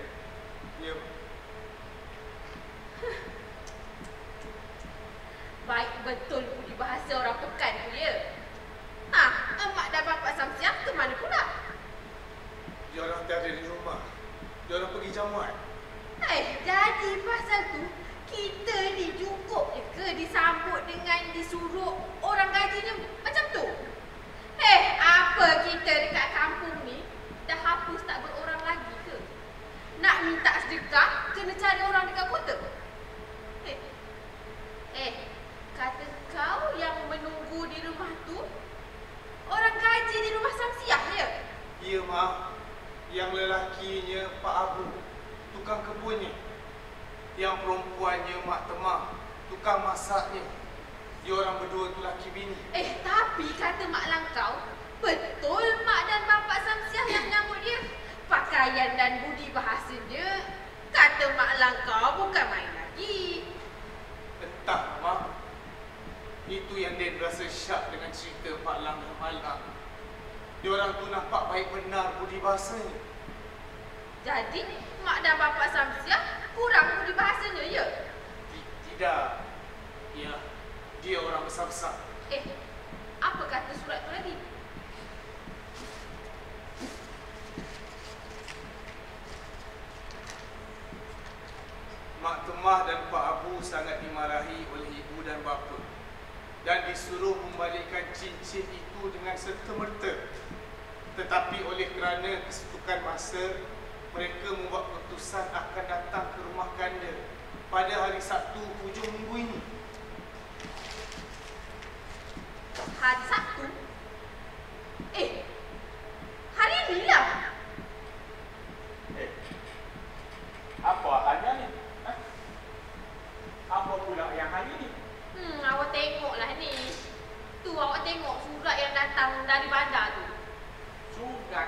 Baik betul budi bahasa orang pekan tu ya. Emak dan bapak Samsiah ke mana pula? Dia orang tiada di rumah. Dia orang pergi jamuan. Jadi pasal tu kita ni cukup je ke disambut dengan disuruh orang gajinya macam tu? Apa kita dekat kampung ni dah hapus tak berorang lagi ke? Nak minta sedekah kena cari orang dekat kota? Kata kau yang menunggu di rumah tu orang gaji di rumah Samsiah ya? Ya, Mak. Yang lelakinya Pak Abu, tukang kebunnya. Yang perempuannya Mak Temah, tukang masaknya. Dia orang berdua tu laki bini. Tapi kata mak langkau, betul mak dan bapak Samsiah yang nyambut dia. Pakaian dan budi bahasa dia, kata mak langkau bukan main lagi. Entah, Mak. Itu yang Din rasa syak dengan cerita Pak Lang dan Mak Lang. Dia orang tu nampak baik benar budi bahasanya. Jadi, mak dan bapak Samsiah kurang budi bahasanya, ya? Tidak. Ya, dia orang besar-besar. Apa kata surat tu lagi? Mak Temah dan Pak Abu sangat dimarahi oleh ibu dan bapa dan disuruh membalikkan cincin itu dengan serta-merta. Tetapi oleh kerana kesetukan masa, mereka membuat keputusan akan datang ke rumah ganda pada hari Sabtu hujung minggu ini. Hari Sabtu? surat.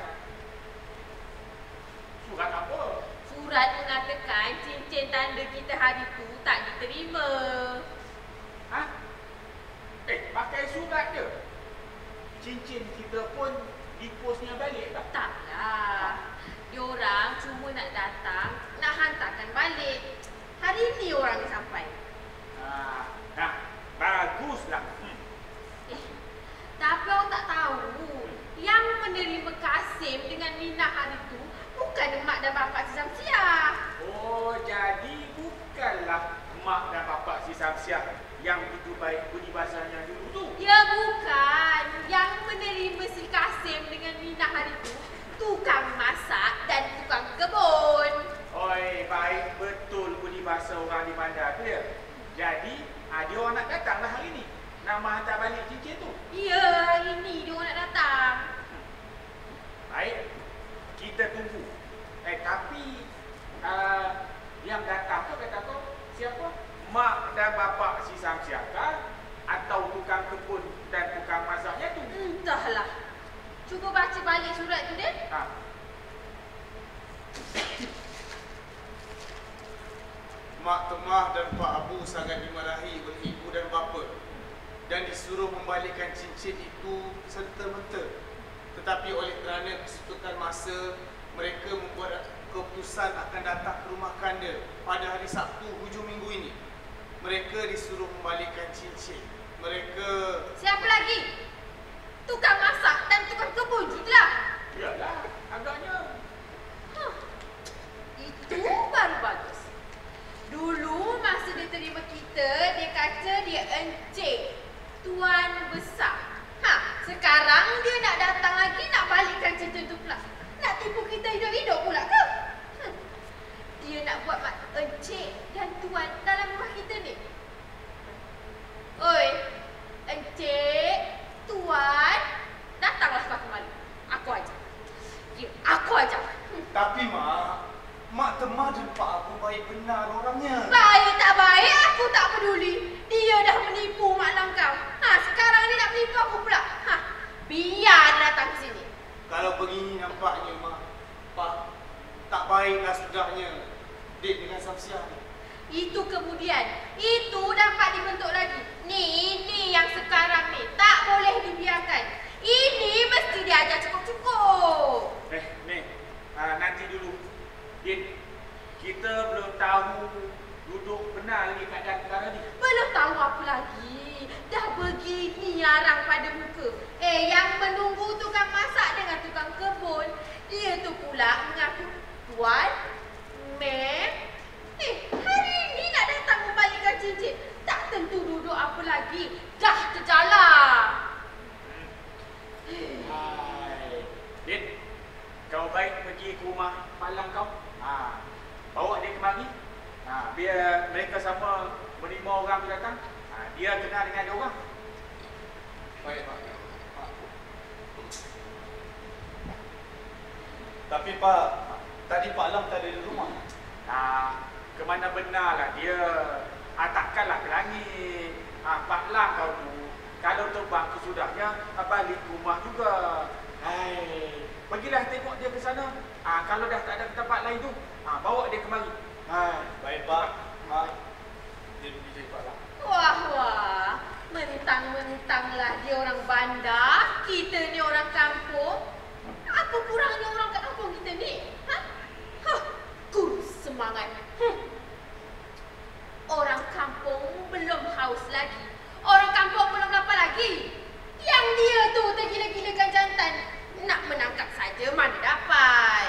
Surat apa? Surat mengatakan cincin tanda kita hari tu tak diterima. Hah? Pakai surat je. Cincin kita pun dipostnya balik tak? Taklah. Diorang cuma nak datang, nak hantarkan balik. Hari ni orang dia sampai. Nah, baguslah. Tapi orang tak tahu, yang menerima Kasim dengan Minah hari tu bukan mak dan bapak si Samsiah. Oh, jadi bukanlah mak dan bapak si Samsiah yang begitu baik budi bahasanya dulu tu. Ya bukan. Yang menerima si Kasim dengan Minah hari tu tukang masak dan tukang kebun. Oi, baik betul budi bahasa orang di bandar tu ya. Jadi, dia orang nak datanglah hari ni. Nak hantar balik cincin tu. Ya, hari ni dia orang nak datang. Baik, kita tunggu. Tapi yang datang tu kata kau siapa? Mak dan bapak si Samsiah kah? Atau tukang kebun dan tukang masaknya tu? Entahlah. Cuba baca balik surat tu deh. Mak Temah dan Pak Abu sangat dimarahi oleh ibu dan bapa dan disuruh membalikkan cincin itu serta-merta. Tetapi oleh kerana kesetukan masa, mereka membuat keputusan akan datang ke rumah kanda pada hari Sabtu hujung minggu ini. Mereka disuruh membalikkan cincin. Mereka... Siapa lagi? Tukang masak dan tukang kebun jugalah. Yalah, agaknya. Itu baru bagus. Dulu masa dia terima kita, dia kata dia encik tuan besar. Sekarang dia nak datang lagi nak balikkan cincin tu pula. Nak tipu kita hidup-hidup pula ke? Dia nak buat mak encik dan tuan dalam rumah kita ni. Oi, encik, tuan, datanglah kau kembali. Aku ajak. Ya, aku ajak. Tapi Mak Temah dan Pak Abu baik benar orangnya. Baik tak baik, aku tak peduli. Dia dah menipu mak lang kau. Sekarang dia nak menipu aku pula. Biar dia datang ke sini. Kalau begini nampaknya, Mak, Pak, tak baiklah sudahnya date dengan Samsiah ni. Itu kemudian. Itu dapat dibentuk lagi. Ni yang sekarang ni tak boleh dibiarkan. Ini mesti diajar cukup-cukup. Nanti dulu. Din, kita belum tahu duduk benar lagi keadaan perkara ni. Belum tahu apa lagi. Dah begini arang pada muka. Yang menunggu tukang masak dengan tukang kebun, dia tu pula mengaku tuan, mem. Hari ni nak datang membalikkan cincin. Tak tentu duduk apa lagi. Dah terjalar. Din, kau baik pergi ke rumah Pak Lang kau. Bawa dia kemari. Biar mereka sama menerima orang tu datang. Dia kenal dengan dia orang. Baik, Pak. Tapi Pak, tadi Pak Lang tak ada di rumah. Kemana benarlah dia. Takkanlah ke langit. Pak Lang kau tu, kalau terbang kesudahnya, balik ke rumah juga. Pergilah tengok dia ke sana. Kalau dah tak ada tempat lain tu, bawa dia kemari. Baik, Pak. Dia pergi cari Pak Lang. Wah, mentang-mentanglah dia orang bandar, kita ni orang kampung. Apa kurangnya orang kat kampung kita ni? Kurus semangat. Orang kampung belum haus lagi. Orang kampung belum lapar lagi. Yang dia tu tergila-gilakan jantan. Nak menangkap saja mana dapat.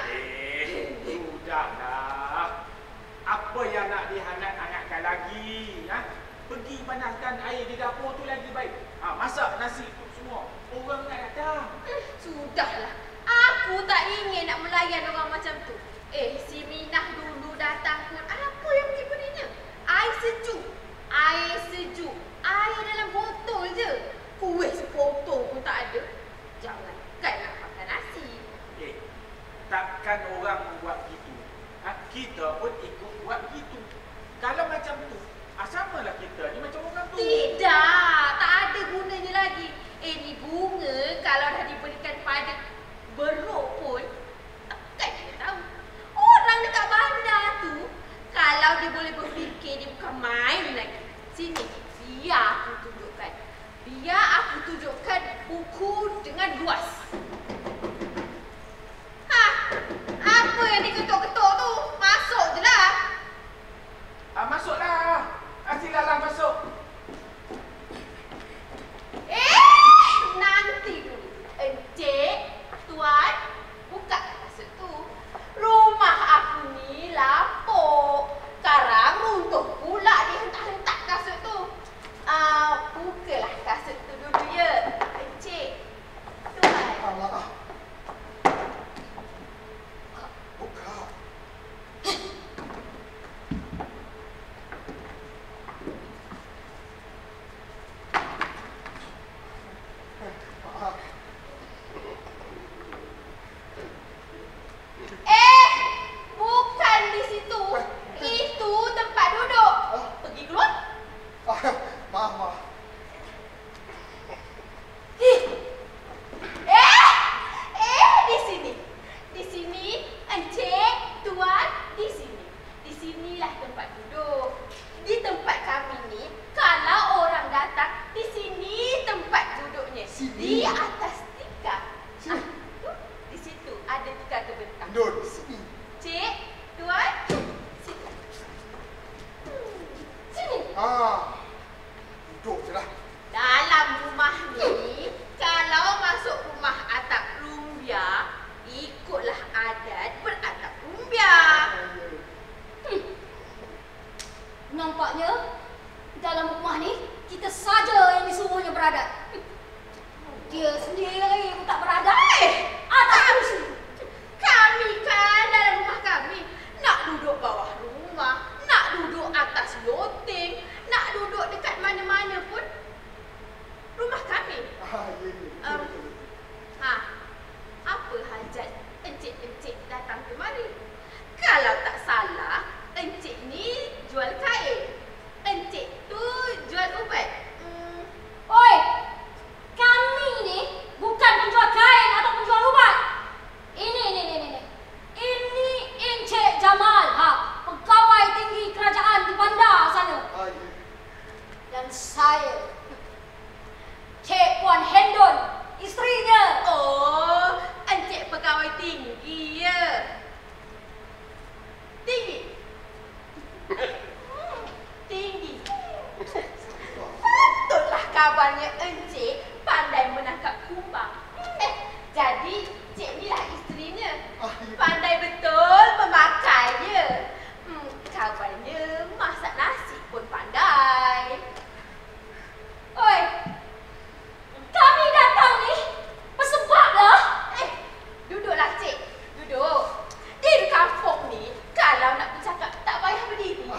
Sudahlah. Apa yang nak dihangat-hangatkan lagi? Pergi panaskan air di dapur tu lagi baik. Masak nasi tu semua. Orang nak datang. Sudahlah. Aku tak ingin nak melayan orang macam tu. Si Minah dulu datang pun apa yang diberinya? Air sejuk. Air dalam botol je. Kuih sepotong pun tak ada. Jangankan nak makan nasi. Takkan orang buat gitu. Kita pun ikut buat gitu. Kalau macam tu, samalah kita ni macam orang tu. Tidak, tak ada gunanya lagi. Ni bunga kalau dah diberikan pada beruk Buka. Bukan di situ. Itu tempat duduk. Pergi keluar. Maaf. Di sini. Di sini, encik, tuan, di sini. Di sinilah tempat duduk. Di tempat kami ni, kalau orang datang, di sini tempat duduknya. Di atas tikar. Tu, di situ ada tikar terbentang. Duduk di sini. Cik, tuan, situ. Sini. Duduk je lah. Dalam rumah ni, kalau masuk rumah atap rumbia, ikutlah adat beratap rumbia. Nampaknya, dalam rumah ni, kita saja yang disuruhnya beradat. Dia sendiri pun tak beradat. Atas kursi. Kami kan dalam rumah kami, nak duduk bawah rumah, nak duduk atas loteng, nak duduk dekat mana-mana pun rumah kami. Apa hajat encik-encik datang kemari? Kalau tak salah, encik ni jual kain. Encik tu jual ubat. Oi, kami ni bukan penjual kain atau penjual ubat. Ini. Ini Encik Jamal, pegawai tinggi kerajaan di bandar sana. Dan saya, Cik Puan Hendon, isterinya. Oh, encik pegawai tinggi ya. Tinggi. Tinggi. Betullah kabarnya encik pandai menangkap kumbang. Jadi cik ni lah isterinya. Pandai betul memakainya. Kabarnya masak nasi pun pandai. Oi, kami datang ni bersebablah. Duduklah cik, duduk. Di kampung ni, kalau nak bercakap tak payah berdiri.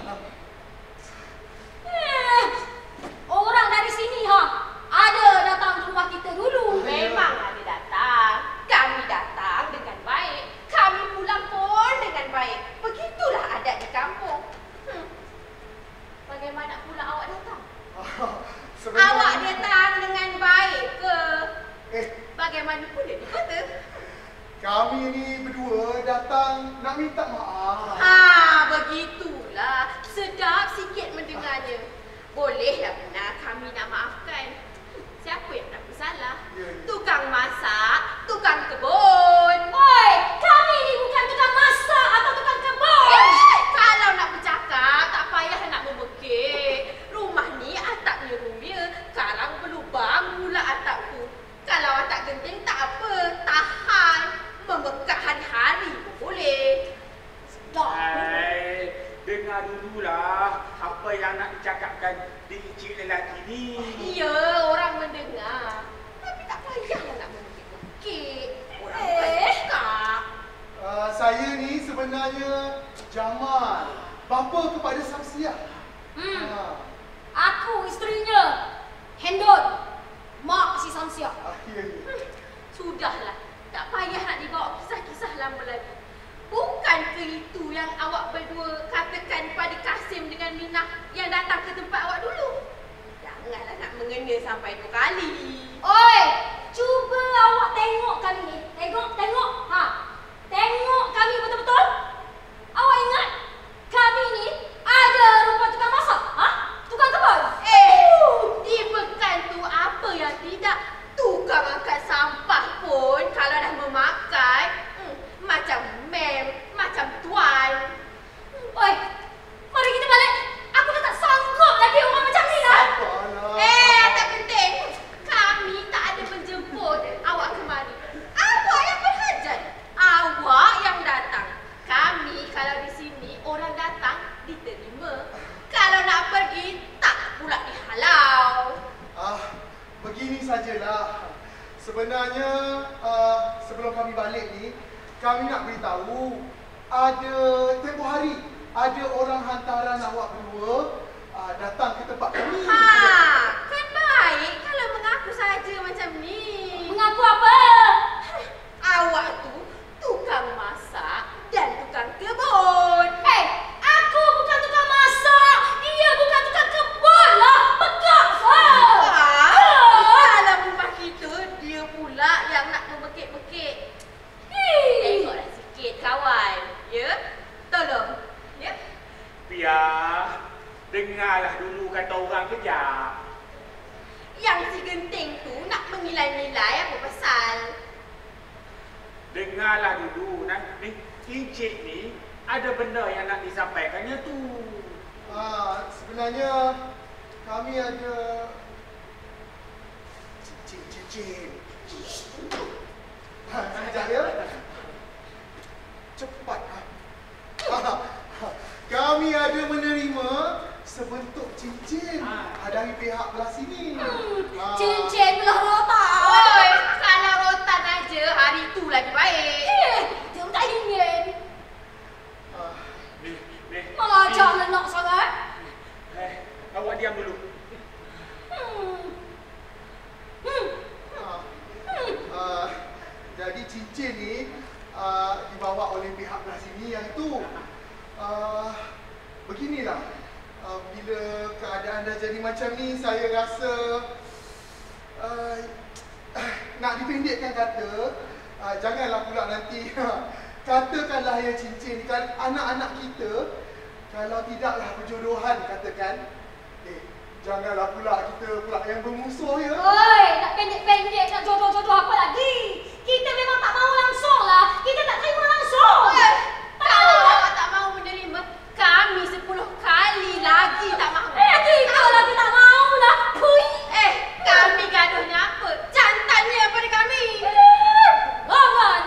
Orang dari sini ada datang ke rumah kita dulu. Memang ada datang. Kami datang dengan baik. Kami pulang pun dengan baik. Begitulah adat di kampung. Bagaimana pula awak datang? Awak datang dengan baik ke? Bagaimana pula di kota? Kami ni berdua datang nak minta maaf. Begitulah. Sedap sikit mendengarnya. Bolehlah benar kami nak maafkan. Siapa yang tak bersalah? Tukang masak, tukang kebun. Oi, kami ni bukan tukang masak atau tukang kebun. Kalau nak bercakap, tak payah nak memekik. Rumah ni atapnya rumbia. Karang berlubang pula atap tu. Kalau atap genting tak apa, tahan. Memekak hari-hari pun boleh. Sedap. Dengar dululah apa yang nak dicakapkan di encik lelaki ni. Ya, orang mendengar. Tapi tak payahlah nak memekik-mekik. Orang bercakap. Saya ni sebenarnya Jamal, bapa kepada Samsiah. Aku isterinya, Hendon, mak si Samsiah. Sudahlah, tak payah nak dibawa kisah-kisah lama lagi. Bukankah itu yang awak berdua katakan pada Kasim dengan Minah yang datang ke tempat awak dulu? Janganlah nak mengena sampai 2 kali. Oi, cuba awak tengok kali ni. Tengok. Tengok kami betul-betul. Awak ingat kami ni ada rupa tukang masak? Tukang kebun? Di Pekan tu apa yang tidak? Tukang angkat sampah pun kalau dah memakai macam mem, macam tuan. Oi, mari kita balik. Aku dah tak sanggup lagi orang macam ni lah. Tak penting. Kami tak ada menjemput awak kemari. kami balik ni, kami nak beritahu ada tempoh hari ada orang hantaran awak berdua datang ke tempat kami. Kan baik kalau mengaku saja macam ni. Mengaku apa? Awak tu tukang masak dan tukang kebun. Aku bukan tukang masak. Dia bukan tukang kebun lah. Pekak Dalam rumah kita, dia pula yang nak membekik-bekik. Tengoklah sikit kawan. Ya? Tolong. Ya? Biar dengarlah dulu kata orang kejap. Yang si genting tu nak menilai-nilai apa pasal? Dengarlah dulu. Ni Encik ni ada benda yang nak disampaikannya tu. Sebenarnya kami ada cincin. Sekejap ya. Cepat. Kami ada menerima sebentuk cincin dari pihak belah sini. Cincin belah rotan. Oi, kalau rotan aja hari tu lagi baik. Dia tak ingin. Ni. Mengajar lenak sangat. Awak diam dulu. Jadi cincin ni dibawa oleh pihak belah sini yang itu. Beginilah, bila keadaan dah jadi macam ni, saya rasa nak dipendekkan kata, janganlah pula nanti katakanlah yang cincin ni kan anak-anak kita kalau tidaklah berjodohan katakan, janganlah pula kita pula yang bermusuh ya. Oi, nak pendek-pendek, nak jodoh-jodoh apa lagi? Kita memang tak mahu langsung lah. Kita tak terima langsung. Kalau awak tak mahu menerima, kami 10 kali lagi tak mahu. Kita lagi tak mahu lah. Pui. Kami gaduhnya apa? Jantannya pada kami. Jangan.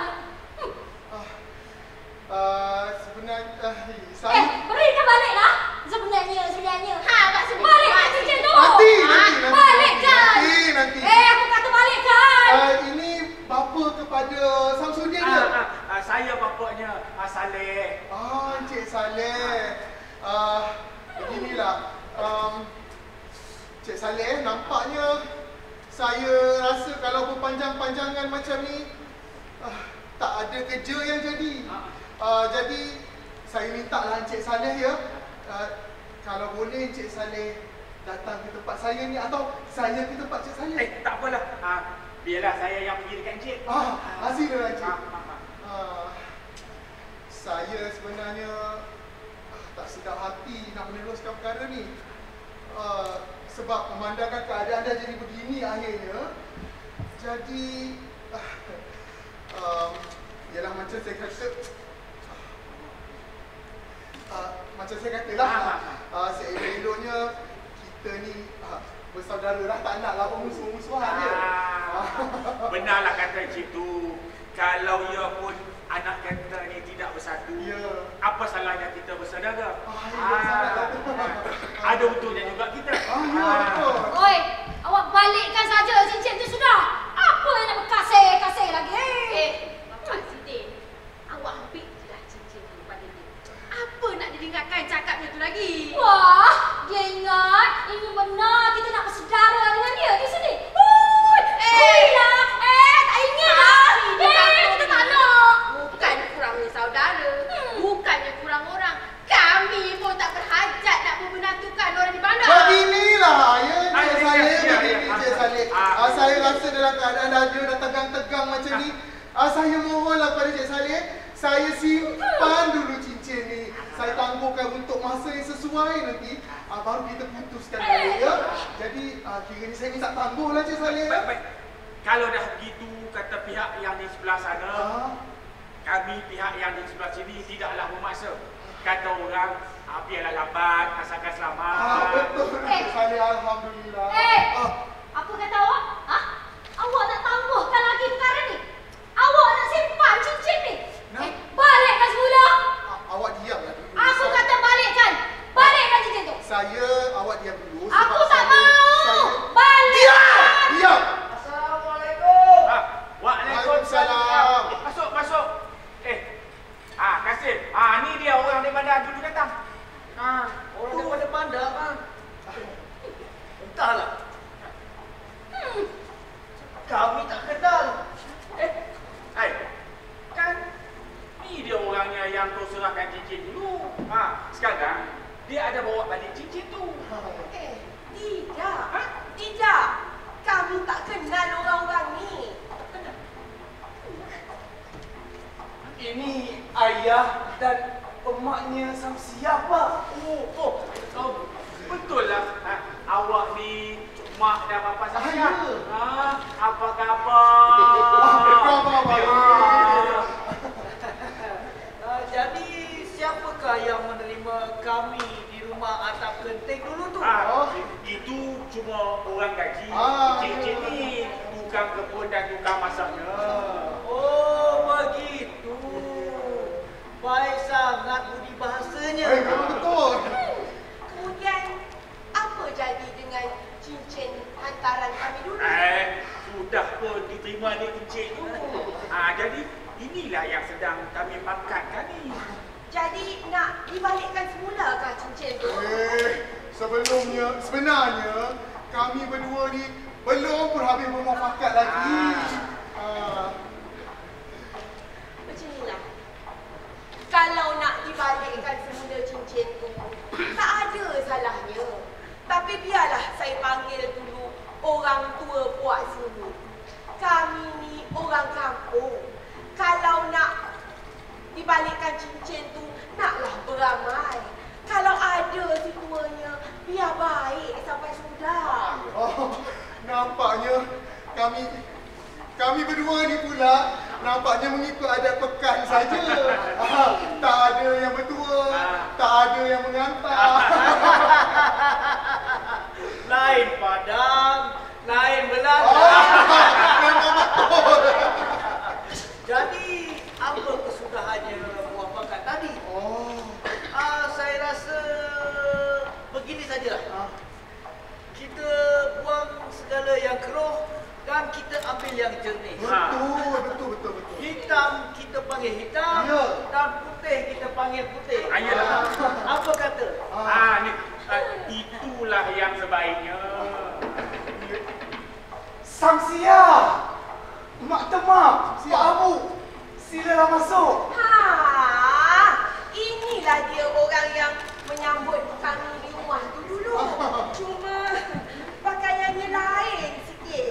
Sebenarnya saya berikan baliklah. Sebenarnya. Awak sebut. Balikkan cincin tu. Nanti. Balikkan. Nanti. Aku kata balikkan. Ini bapa kepada Samsudin ke? Saya bapaknya Saleh. Encik Saleh. Beginilah. Encik Saleh, nampaknya saya rasa kalau berpanjang-panjangan macam ni tak ada kerja yang jadi. Jadi saya mintalah Encik Saleh ya, kalau boleh Encik Saleh datang ke tempat saya ni atau saya ke tempat Encik Saleh. Tak apalah. Biarlah saya yang pergi dekat Encik. Silalah Encik. Saya sebenarnya tak sedap hati nak meneruskan perkara ni. Sebab memandangkan keadaan dah jadi begini akhirnya. Jadi ialah macam saya kata, seelok-eloknya kita ni bersaudara lah, tak naklah bermusuh-musuhan dia. Benarlah kata Encik tu. Kalau ia pun anak kita ni tidak bersatu, apa salahnya kita bersaudara? Ada untungnya juga kita. Betul. Oi, awak balikkan saja cincin tu sudah. Apa yang nak berkasih-kasih lagi? Bapak Sidin, awak ambil je lah cincin tu pada dia. Apa nak didengarkan cakapnya tu lagi? Wah, dia ingat ini benar kita nak bersaudara dengan dia di sini. Tak ingin lah. Kita tak nak. Bukan kurangnya saudara, bukannya kurang orang. Kami pun tak berhajat nak membenatukan orang di bandar. Beginilah ya Encik Saleh, Encik Saleh. Saya rasa dalam keadaan dah tegang-tegang macam ni, saya mohonlah kepada Encik Saleh, saya simpan dulu cincin ni. Saya tangguhkan untuk masa yang sesuai nanti, baru kita putuskan balik ya. Jadi kiranya saya minta tangguhlah Encik Saleh ya. Baik. Kalau dah begitu kata pihak yang di sebelah sana, kami pihak yang di sebelah sini tidaklah memaksa. Kata orang, biarlah lambat, asalkan selamat. Betul Encik Saleh, alhamdulillah. Apa kata awak? Awak nak tangguhkan lagi perkara ni? Awak nak simpan cincin ni? Balikkan semula. Awak diamlah dulu. Aku kata balikkan. Balikkan cincin tu. Awak diam dulu. Aku tak mau. Balik. Diam. Assalamualaikum. Waalaikumsalam. sekarang dia ada bawa balik cincin tu. Tidak. Tidak. Kami tak kenal orang-orang ni. Ini ayah dan emaknya Samsia, Pak. Betul lah. Awak ni mak dan bapa saya. Ya. Apa khabar? Jadi siapakah yang menerima kami di rumah atap genting dulu tu? Itu cuma orang gaji. Cincin ni tukang kebun dan tukang masaknya. Oh, begitu. Baik sangat budi bahasanya. Betul. Kemudian, apa jadi dengan cincin hantaran kami dulu? Sudah pun diterima ni cincin tu. Jadi inilah yang sedang kami pakatkan ni. Jadi, nak dibalikkan semulakah cincin tu? Sebenarnya kami berdua ni belum pun habis bermuafakat lagi. Macam inilah. Kalau nak dibalikkan semula cincin tu, tak ada salahnya. Tapi biarlah saya panggil dulu orang tua puak sini. Kami ni orang kampung. Kalau nak dibalikkan cincin tu, naklah beramai. Kalau ada si tuanya, biar baik sampai sudah. Nampaknya kami berdua ni pula nampaknya mengikut adat pekan saja. Tak ada yang bertua, tak ada yang mengantar. Lain padang, lain belanda. Memang betul. Jadi, apa kesudahannya muafakat tadi? Saya rasa begini sajalah. Kita buang segala yang keruh dan kita ambil yang jernih. Betul. Hitam kita panggil hitam, Ya. dan putih kita panggil putih. Ayolah. Apa kata? Itulah yang sebaiknya. Samsia! Mak Temah, Pak Abu, silalah masuk. Inilah dia orang yang menyambut kami di rumah tu dulu. Cuma pakaiannya lain sikit.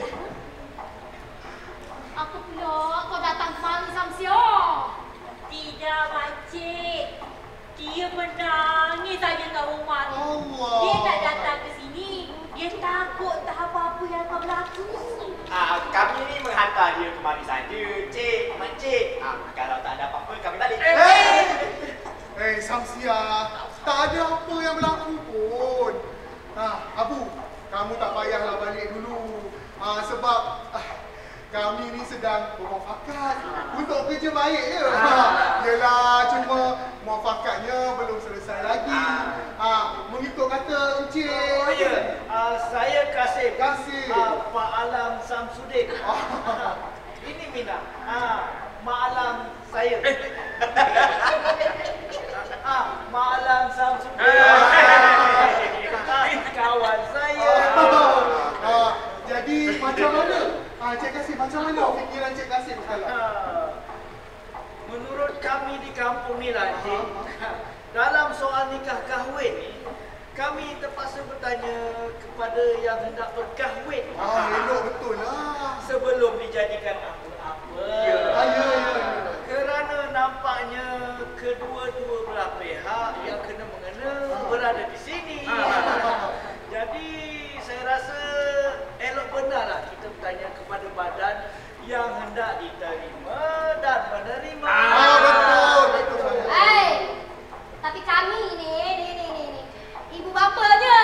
Apa pula kau datang kemari, Samsia? Tidak, makcik. Dia menangis saja kat rumah tu. Allah. Dia tak datang ke sini. Dia takut tak apa-apa yang akan berlaku. Kami ni menghantar dia kemari saja, Cik, Makcik. Kalau tak ada apa-apa, kami balik. Samsia, tak ada apa yang berlaku pun. Abu, kamu tak payahlah balik dulu. Sebab kami ni sedang bermuafakat untuk kerja baik je. Yelah, cuma muafakatnya belum selesai lagi. Mengikut kata Encik. Oh ya, saya Kasim. Kasim. Pak Alam Samsudin. Ini Mina. Mak Alam saya. Mak Alam Samsudin. Kawan saya. Jadi macam mana? Cik Kasim, macam mana fikiran Cik Kasim sekarang? Menurut kami di kampung ni lah, Cik, dalam soal nikah kahwin ni, kami terpaksa bertanya kepada yang hendak berkahwin. Elok betul lah. Sebelum dijadikan apa-apa. Ya. Kerana nampaknya kedua-dua belah pihak yang kena mengena berada di sini. Jadi saya rasa elok benarlah kita bertanya kepada badan yang hendak diterima dan menerima. Betul. Tapi kami ni, ibu bapanya.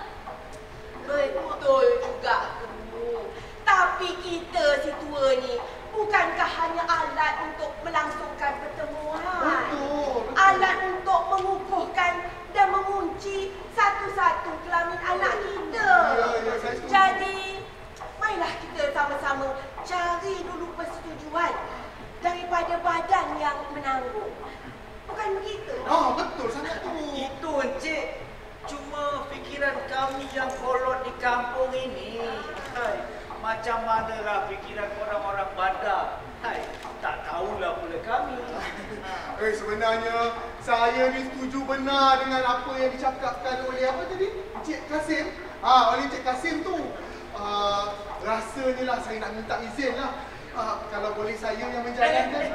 Betul juga tu. Tapi kita si tua ni bukankah hanya alat untuk melangsungkan pertemuan? Betul. Alat untuk mengukuhkan dan mengunci satu-satu kelamin anak kita. Ya, saya setuju. Jadi, marilah kita sama-sama cari dulu persetujuan daripada badan yang menanggung. Bukan begitu? Betul sangat tu. Itu Encik, cuma fikiran kami yang kolot di kampung ini. Macam manalah fikiran orang-orang bandar. Tak tahulah pula kami. Sebenarnya saya ni setuju benar dengan apa yang dicakapkan oleh apa tadi? Encik Kasim. Oleh Encik Kasim tu. Rasanya lah saya nak minta izin lah. Kalau boleh saya yang menjalankan.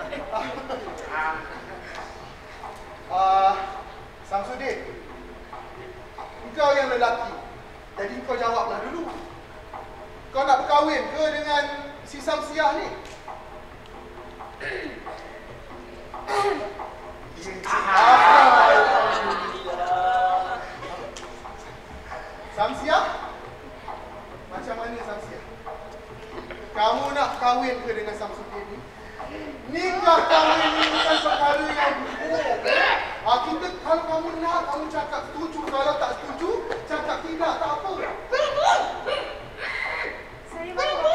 Samsudin, engkau yang lelaki. Jadi kau jawablah dulu. Kau nak berkahwin ke dengan si Samsiah ni? Samsiah? Macam mana Samsiah? Kamu nak kahwin ke dengan Samsudin ni? Nikah kahwin ni bukan perkara yang buruk. Kita kalau kamu nak, kamu cakap setuju. Kalau tak setuju, cakap tidak, tak apa. Saya bawa.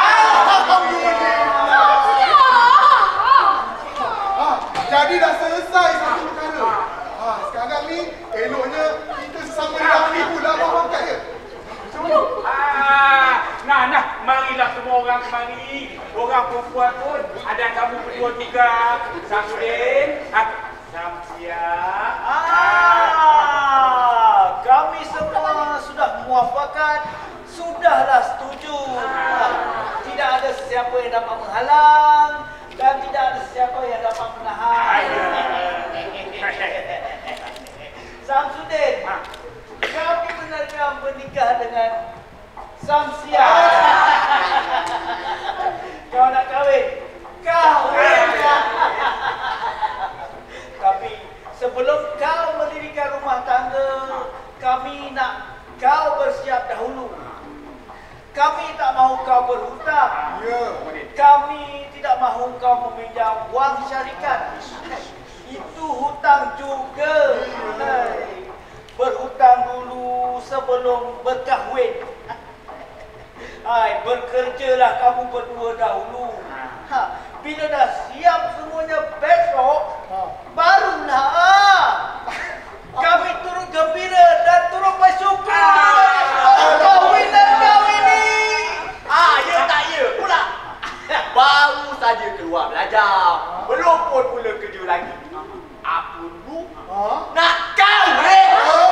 Jadi dah selesai satu perkara. Sekarang ni eloknya kita sesama lelaki pula bawa kat dia. Nah, marilah semua orang mari. Orang perempuan pun ada kamu berdua juga. Samsudin, Samsiah. Kami semua sudah muafakat, sudahlah setuju. Tidak ada sesiapa yang dapat menghalang dan tidak ada sesiapa yang dapat menahan. Samsudin, kami benarkan menikah dengan Samsiah. Kau nak kahwin? Kahwin. Tapi sebelum kau mendirikan rumah tangga, kami nak kau bersiap dahulu. Kami tak mahu kau berhutang. Kami tidak mahu kau meminjam wang syarikat. Itu hutang juga. Berhutang dulu sebelum berkahwin. Bekerjalah kamu berdua dahulu. Bila dah siap semuanya besok, barulah kami turut gembira dan turut bersyukur kahwinan kau ini. Ya tak ya pula. Baru saja keluar belajar. Belum pun mula kerja lagi. Apa dulu? Nak kahwin.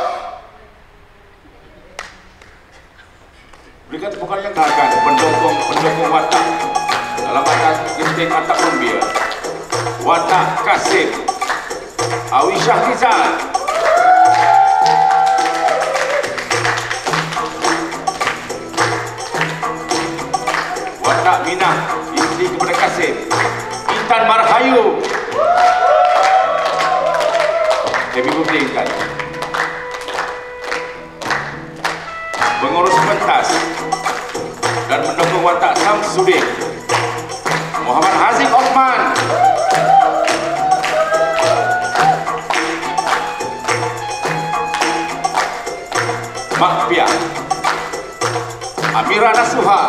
Berikan tepukan yang akan pendukung watak dalam atas genting atap rumbia. Watak Kasim, Awisyah Rizal. Watak Minah, isteri kepada Kasim, Intan Marhayu. Kami berikan pengurus pentas dan mendukung watak Samsudin, Muhammad Haziq Osman. Mak Pia, Amira Nasuha.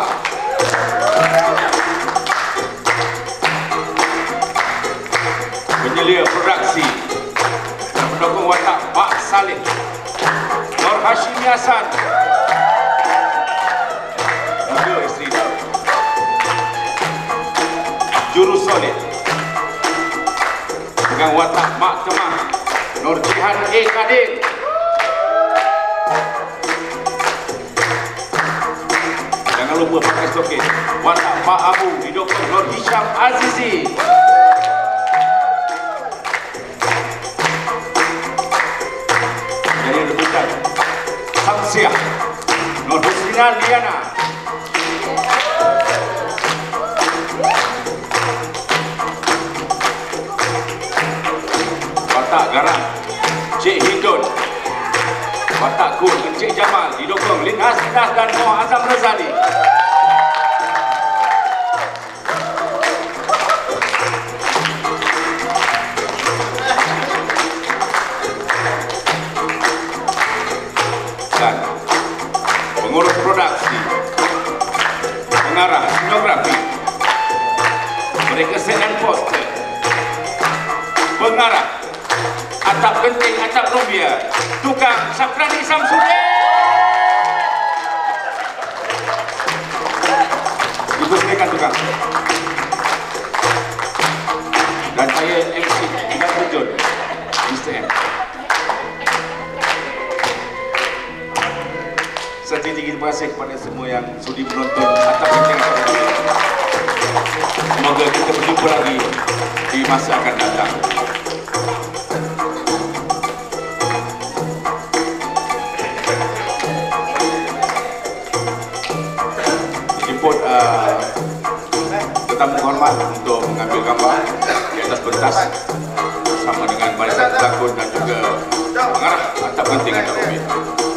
Penyelia produksi dan mendukung watak Pak Saleh, Nur Hashimi Hasan. Juru solid dengan watak Mak Kemah, Nur Jihan Kadir. Jangan lupa pakai soket watak Pak Abu didukung Nur Hisham Azizi. Jadi rebutan Samsiah, Nur Husnina Liana. Watak Garang, Cik Hindun. Watak Kun, Encik Jamal didukung Lin Asdah dan Moh Azam Razali. Dan pengurus produksi, pengarah scenografi, mereka dan poster, pengarah atap genting, atap rumbia, tukang Sakrani Samsudin. Itu silakan tukang. Dan saya MC terima kasih kepada semua yang sudi menonton Atap Genting Atap Genting. Semoga kita berjumpa lagi di masa akan datang. Dijemput tetamu hormat untuk mengambil gambar di atas pentas bersama dengan barisan pelakon dan juga pengarah Atap Genting Atap Genting.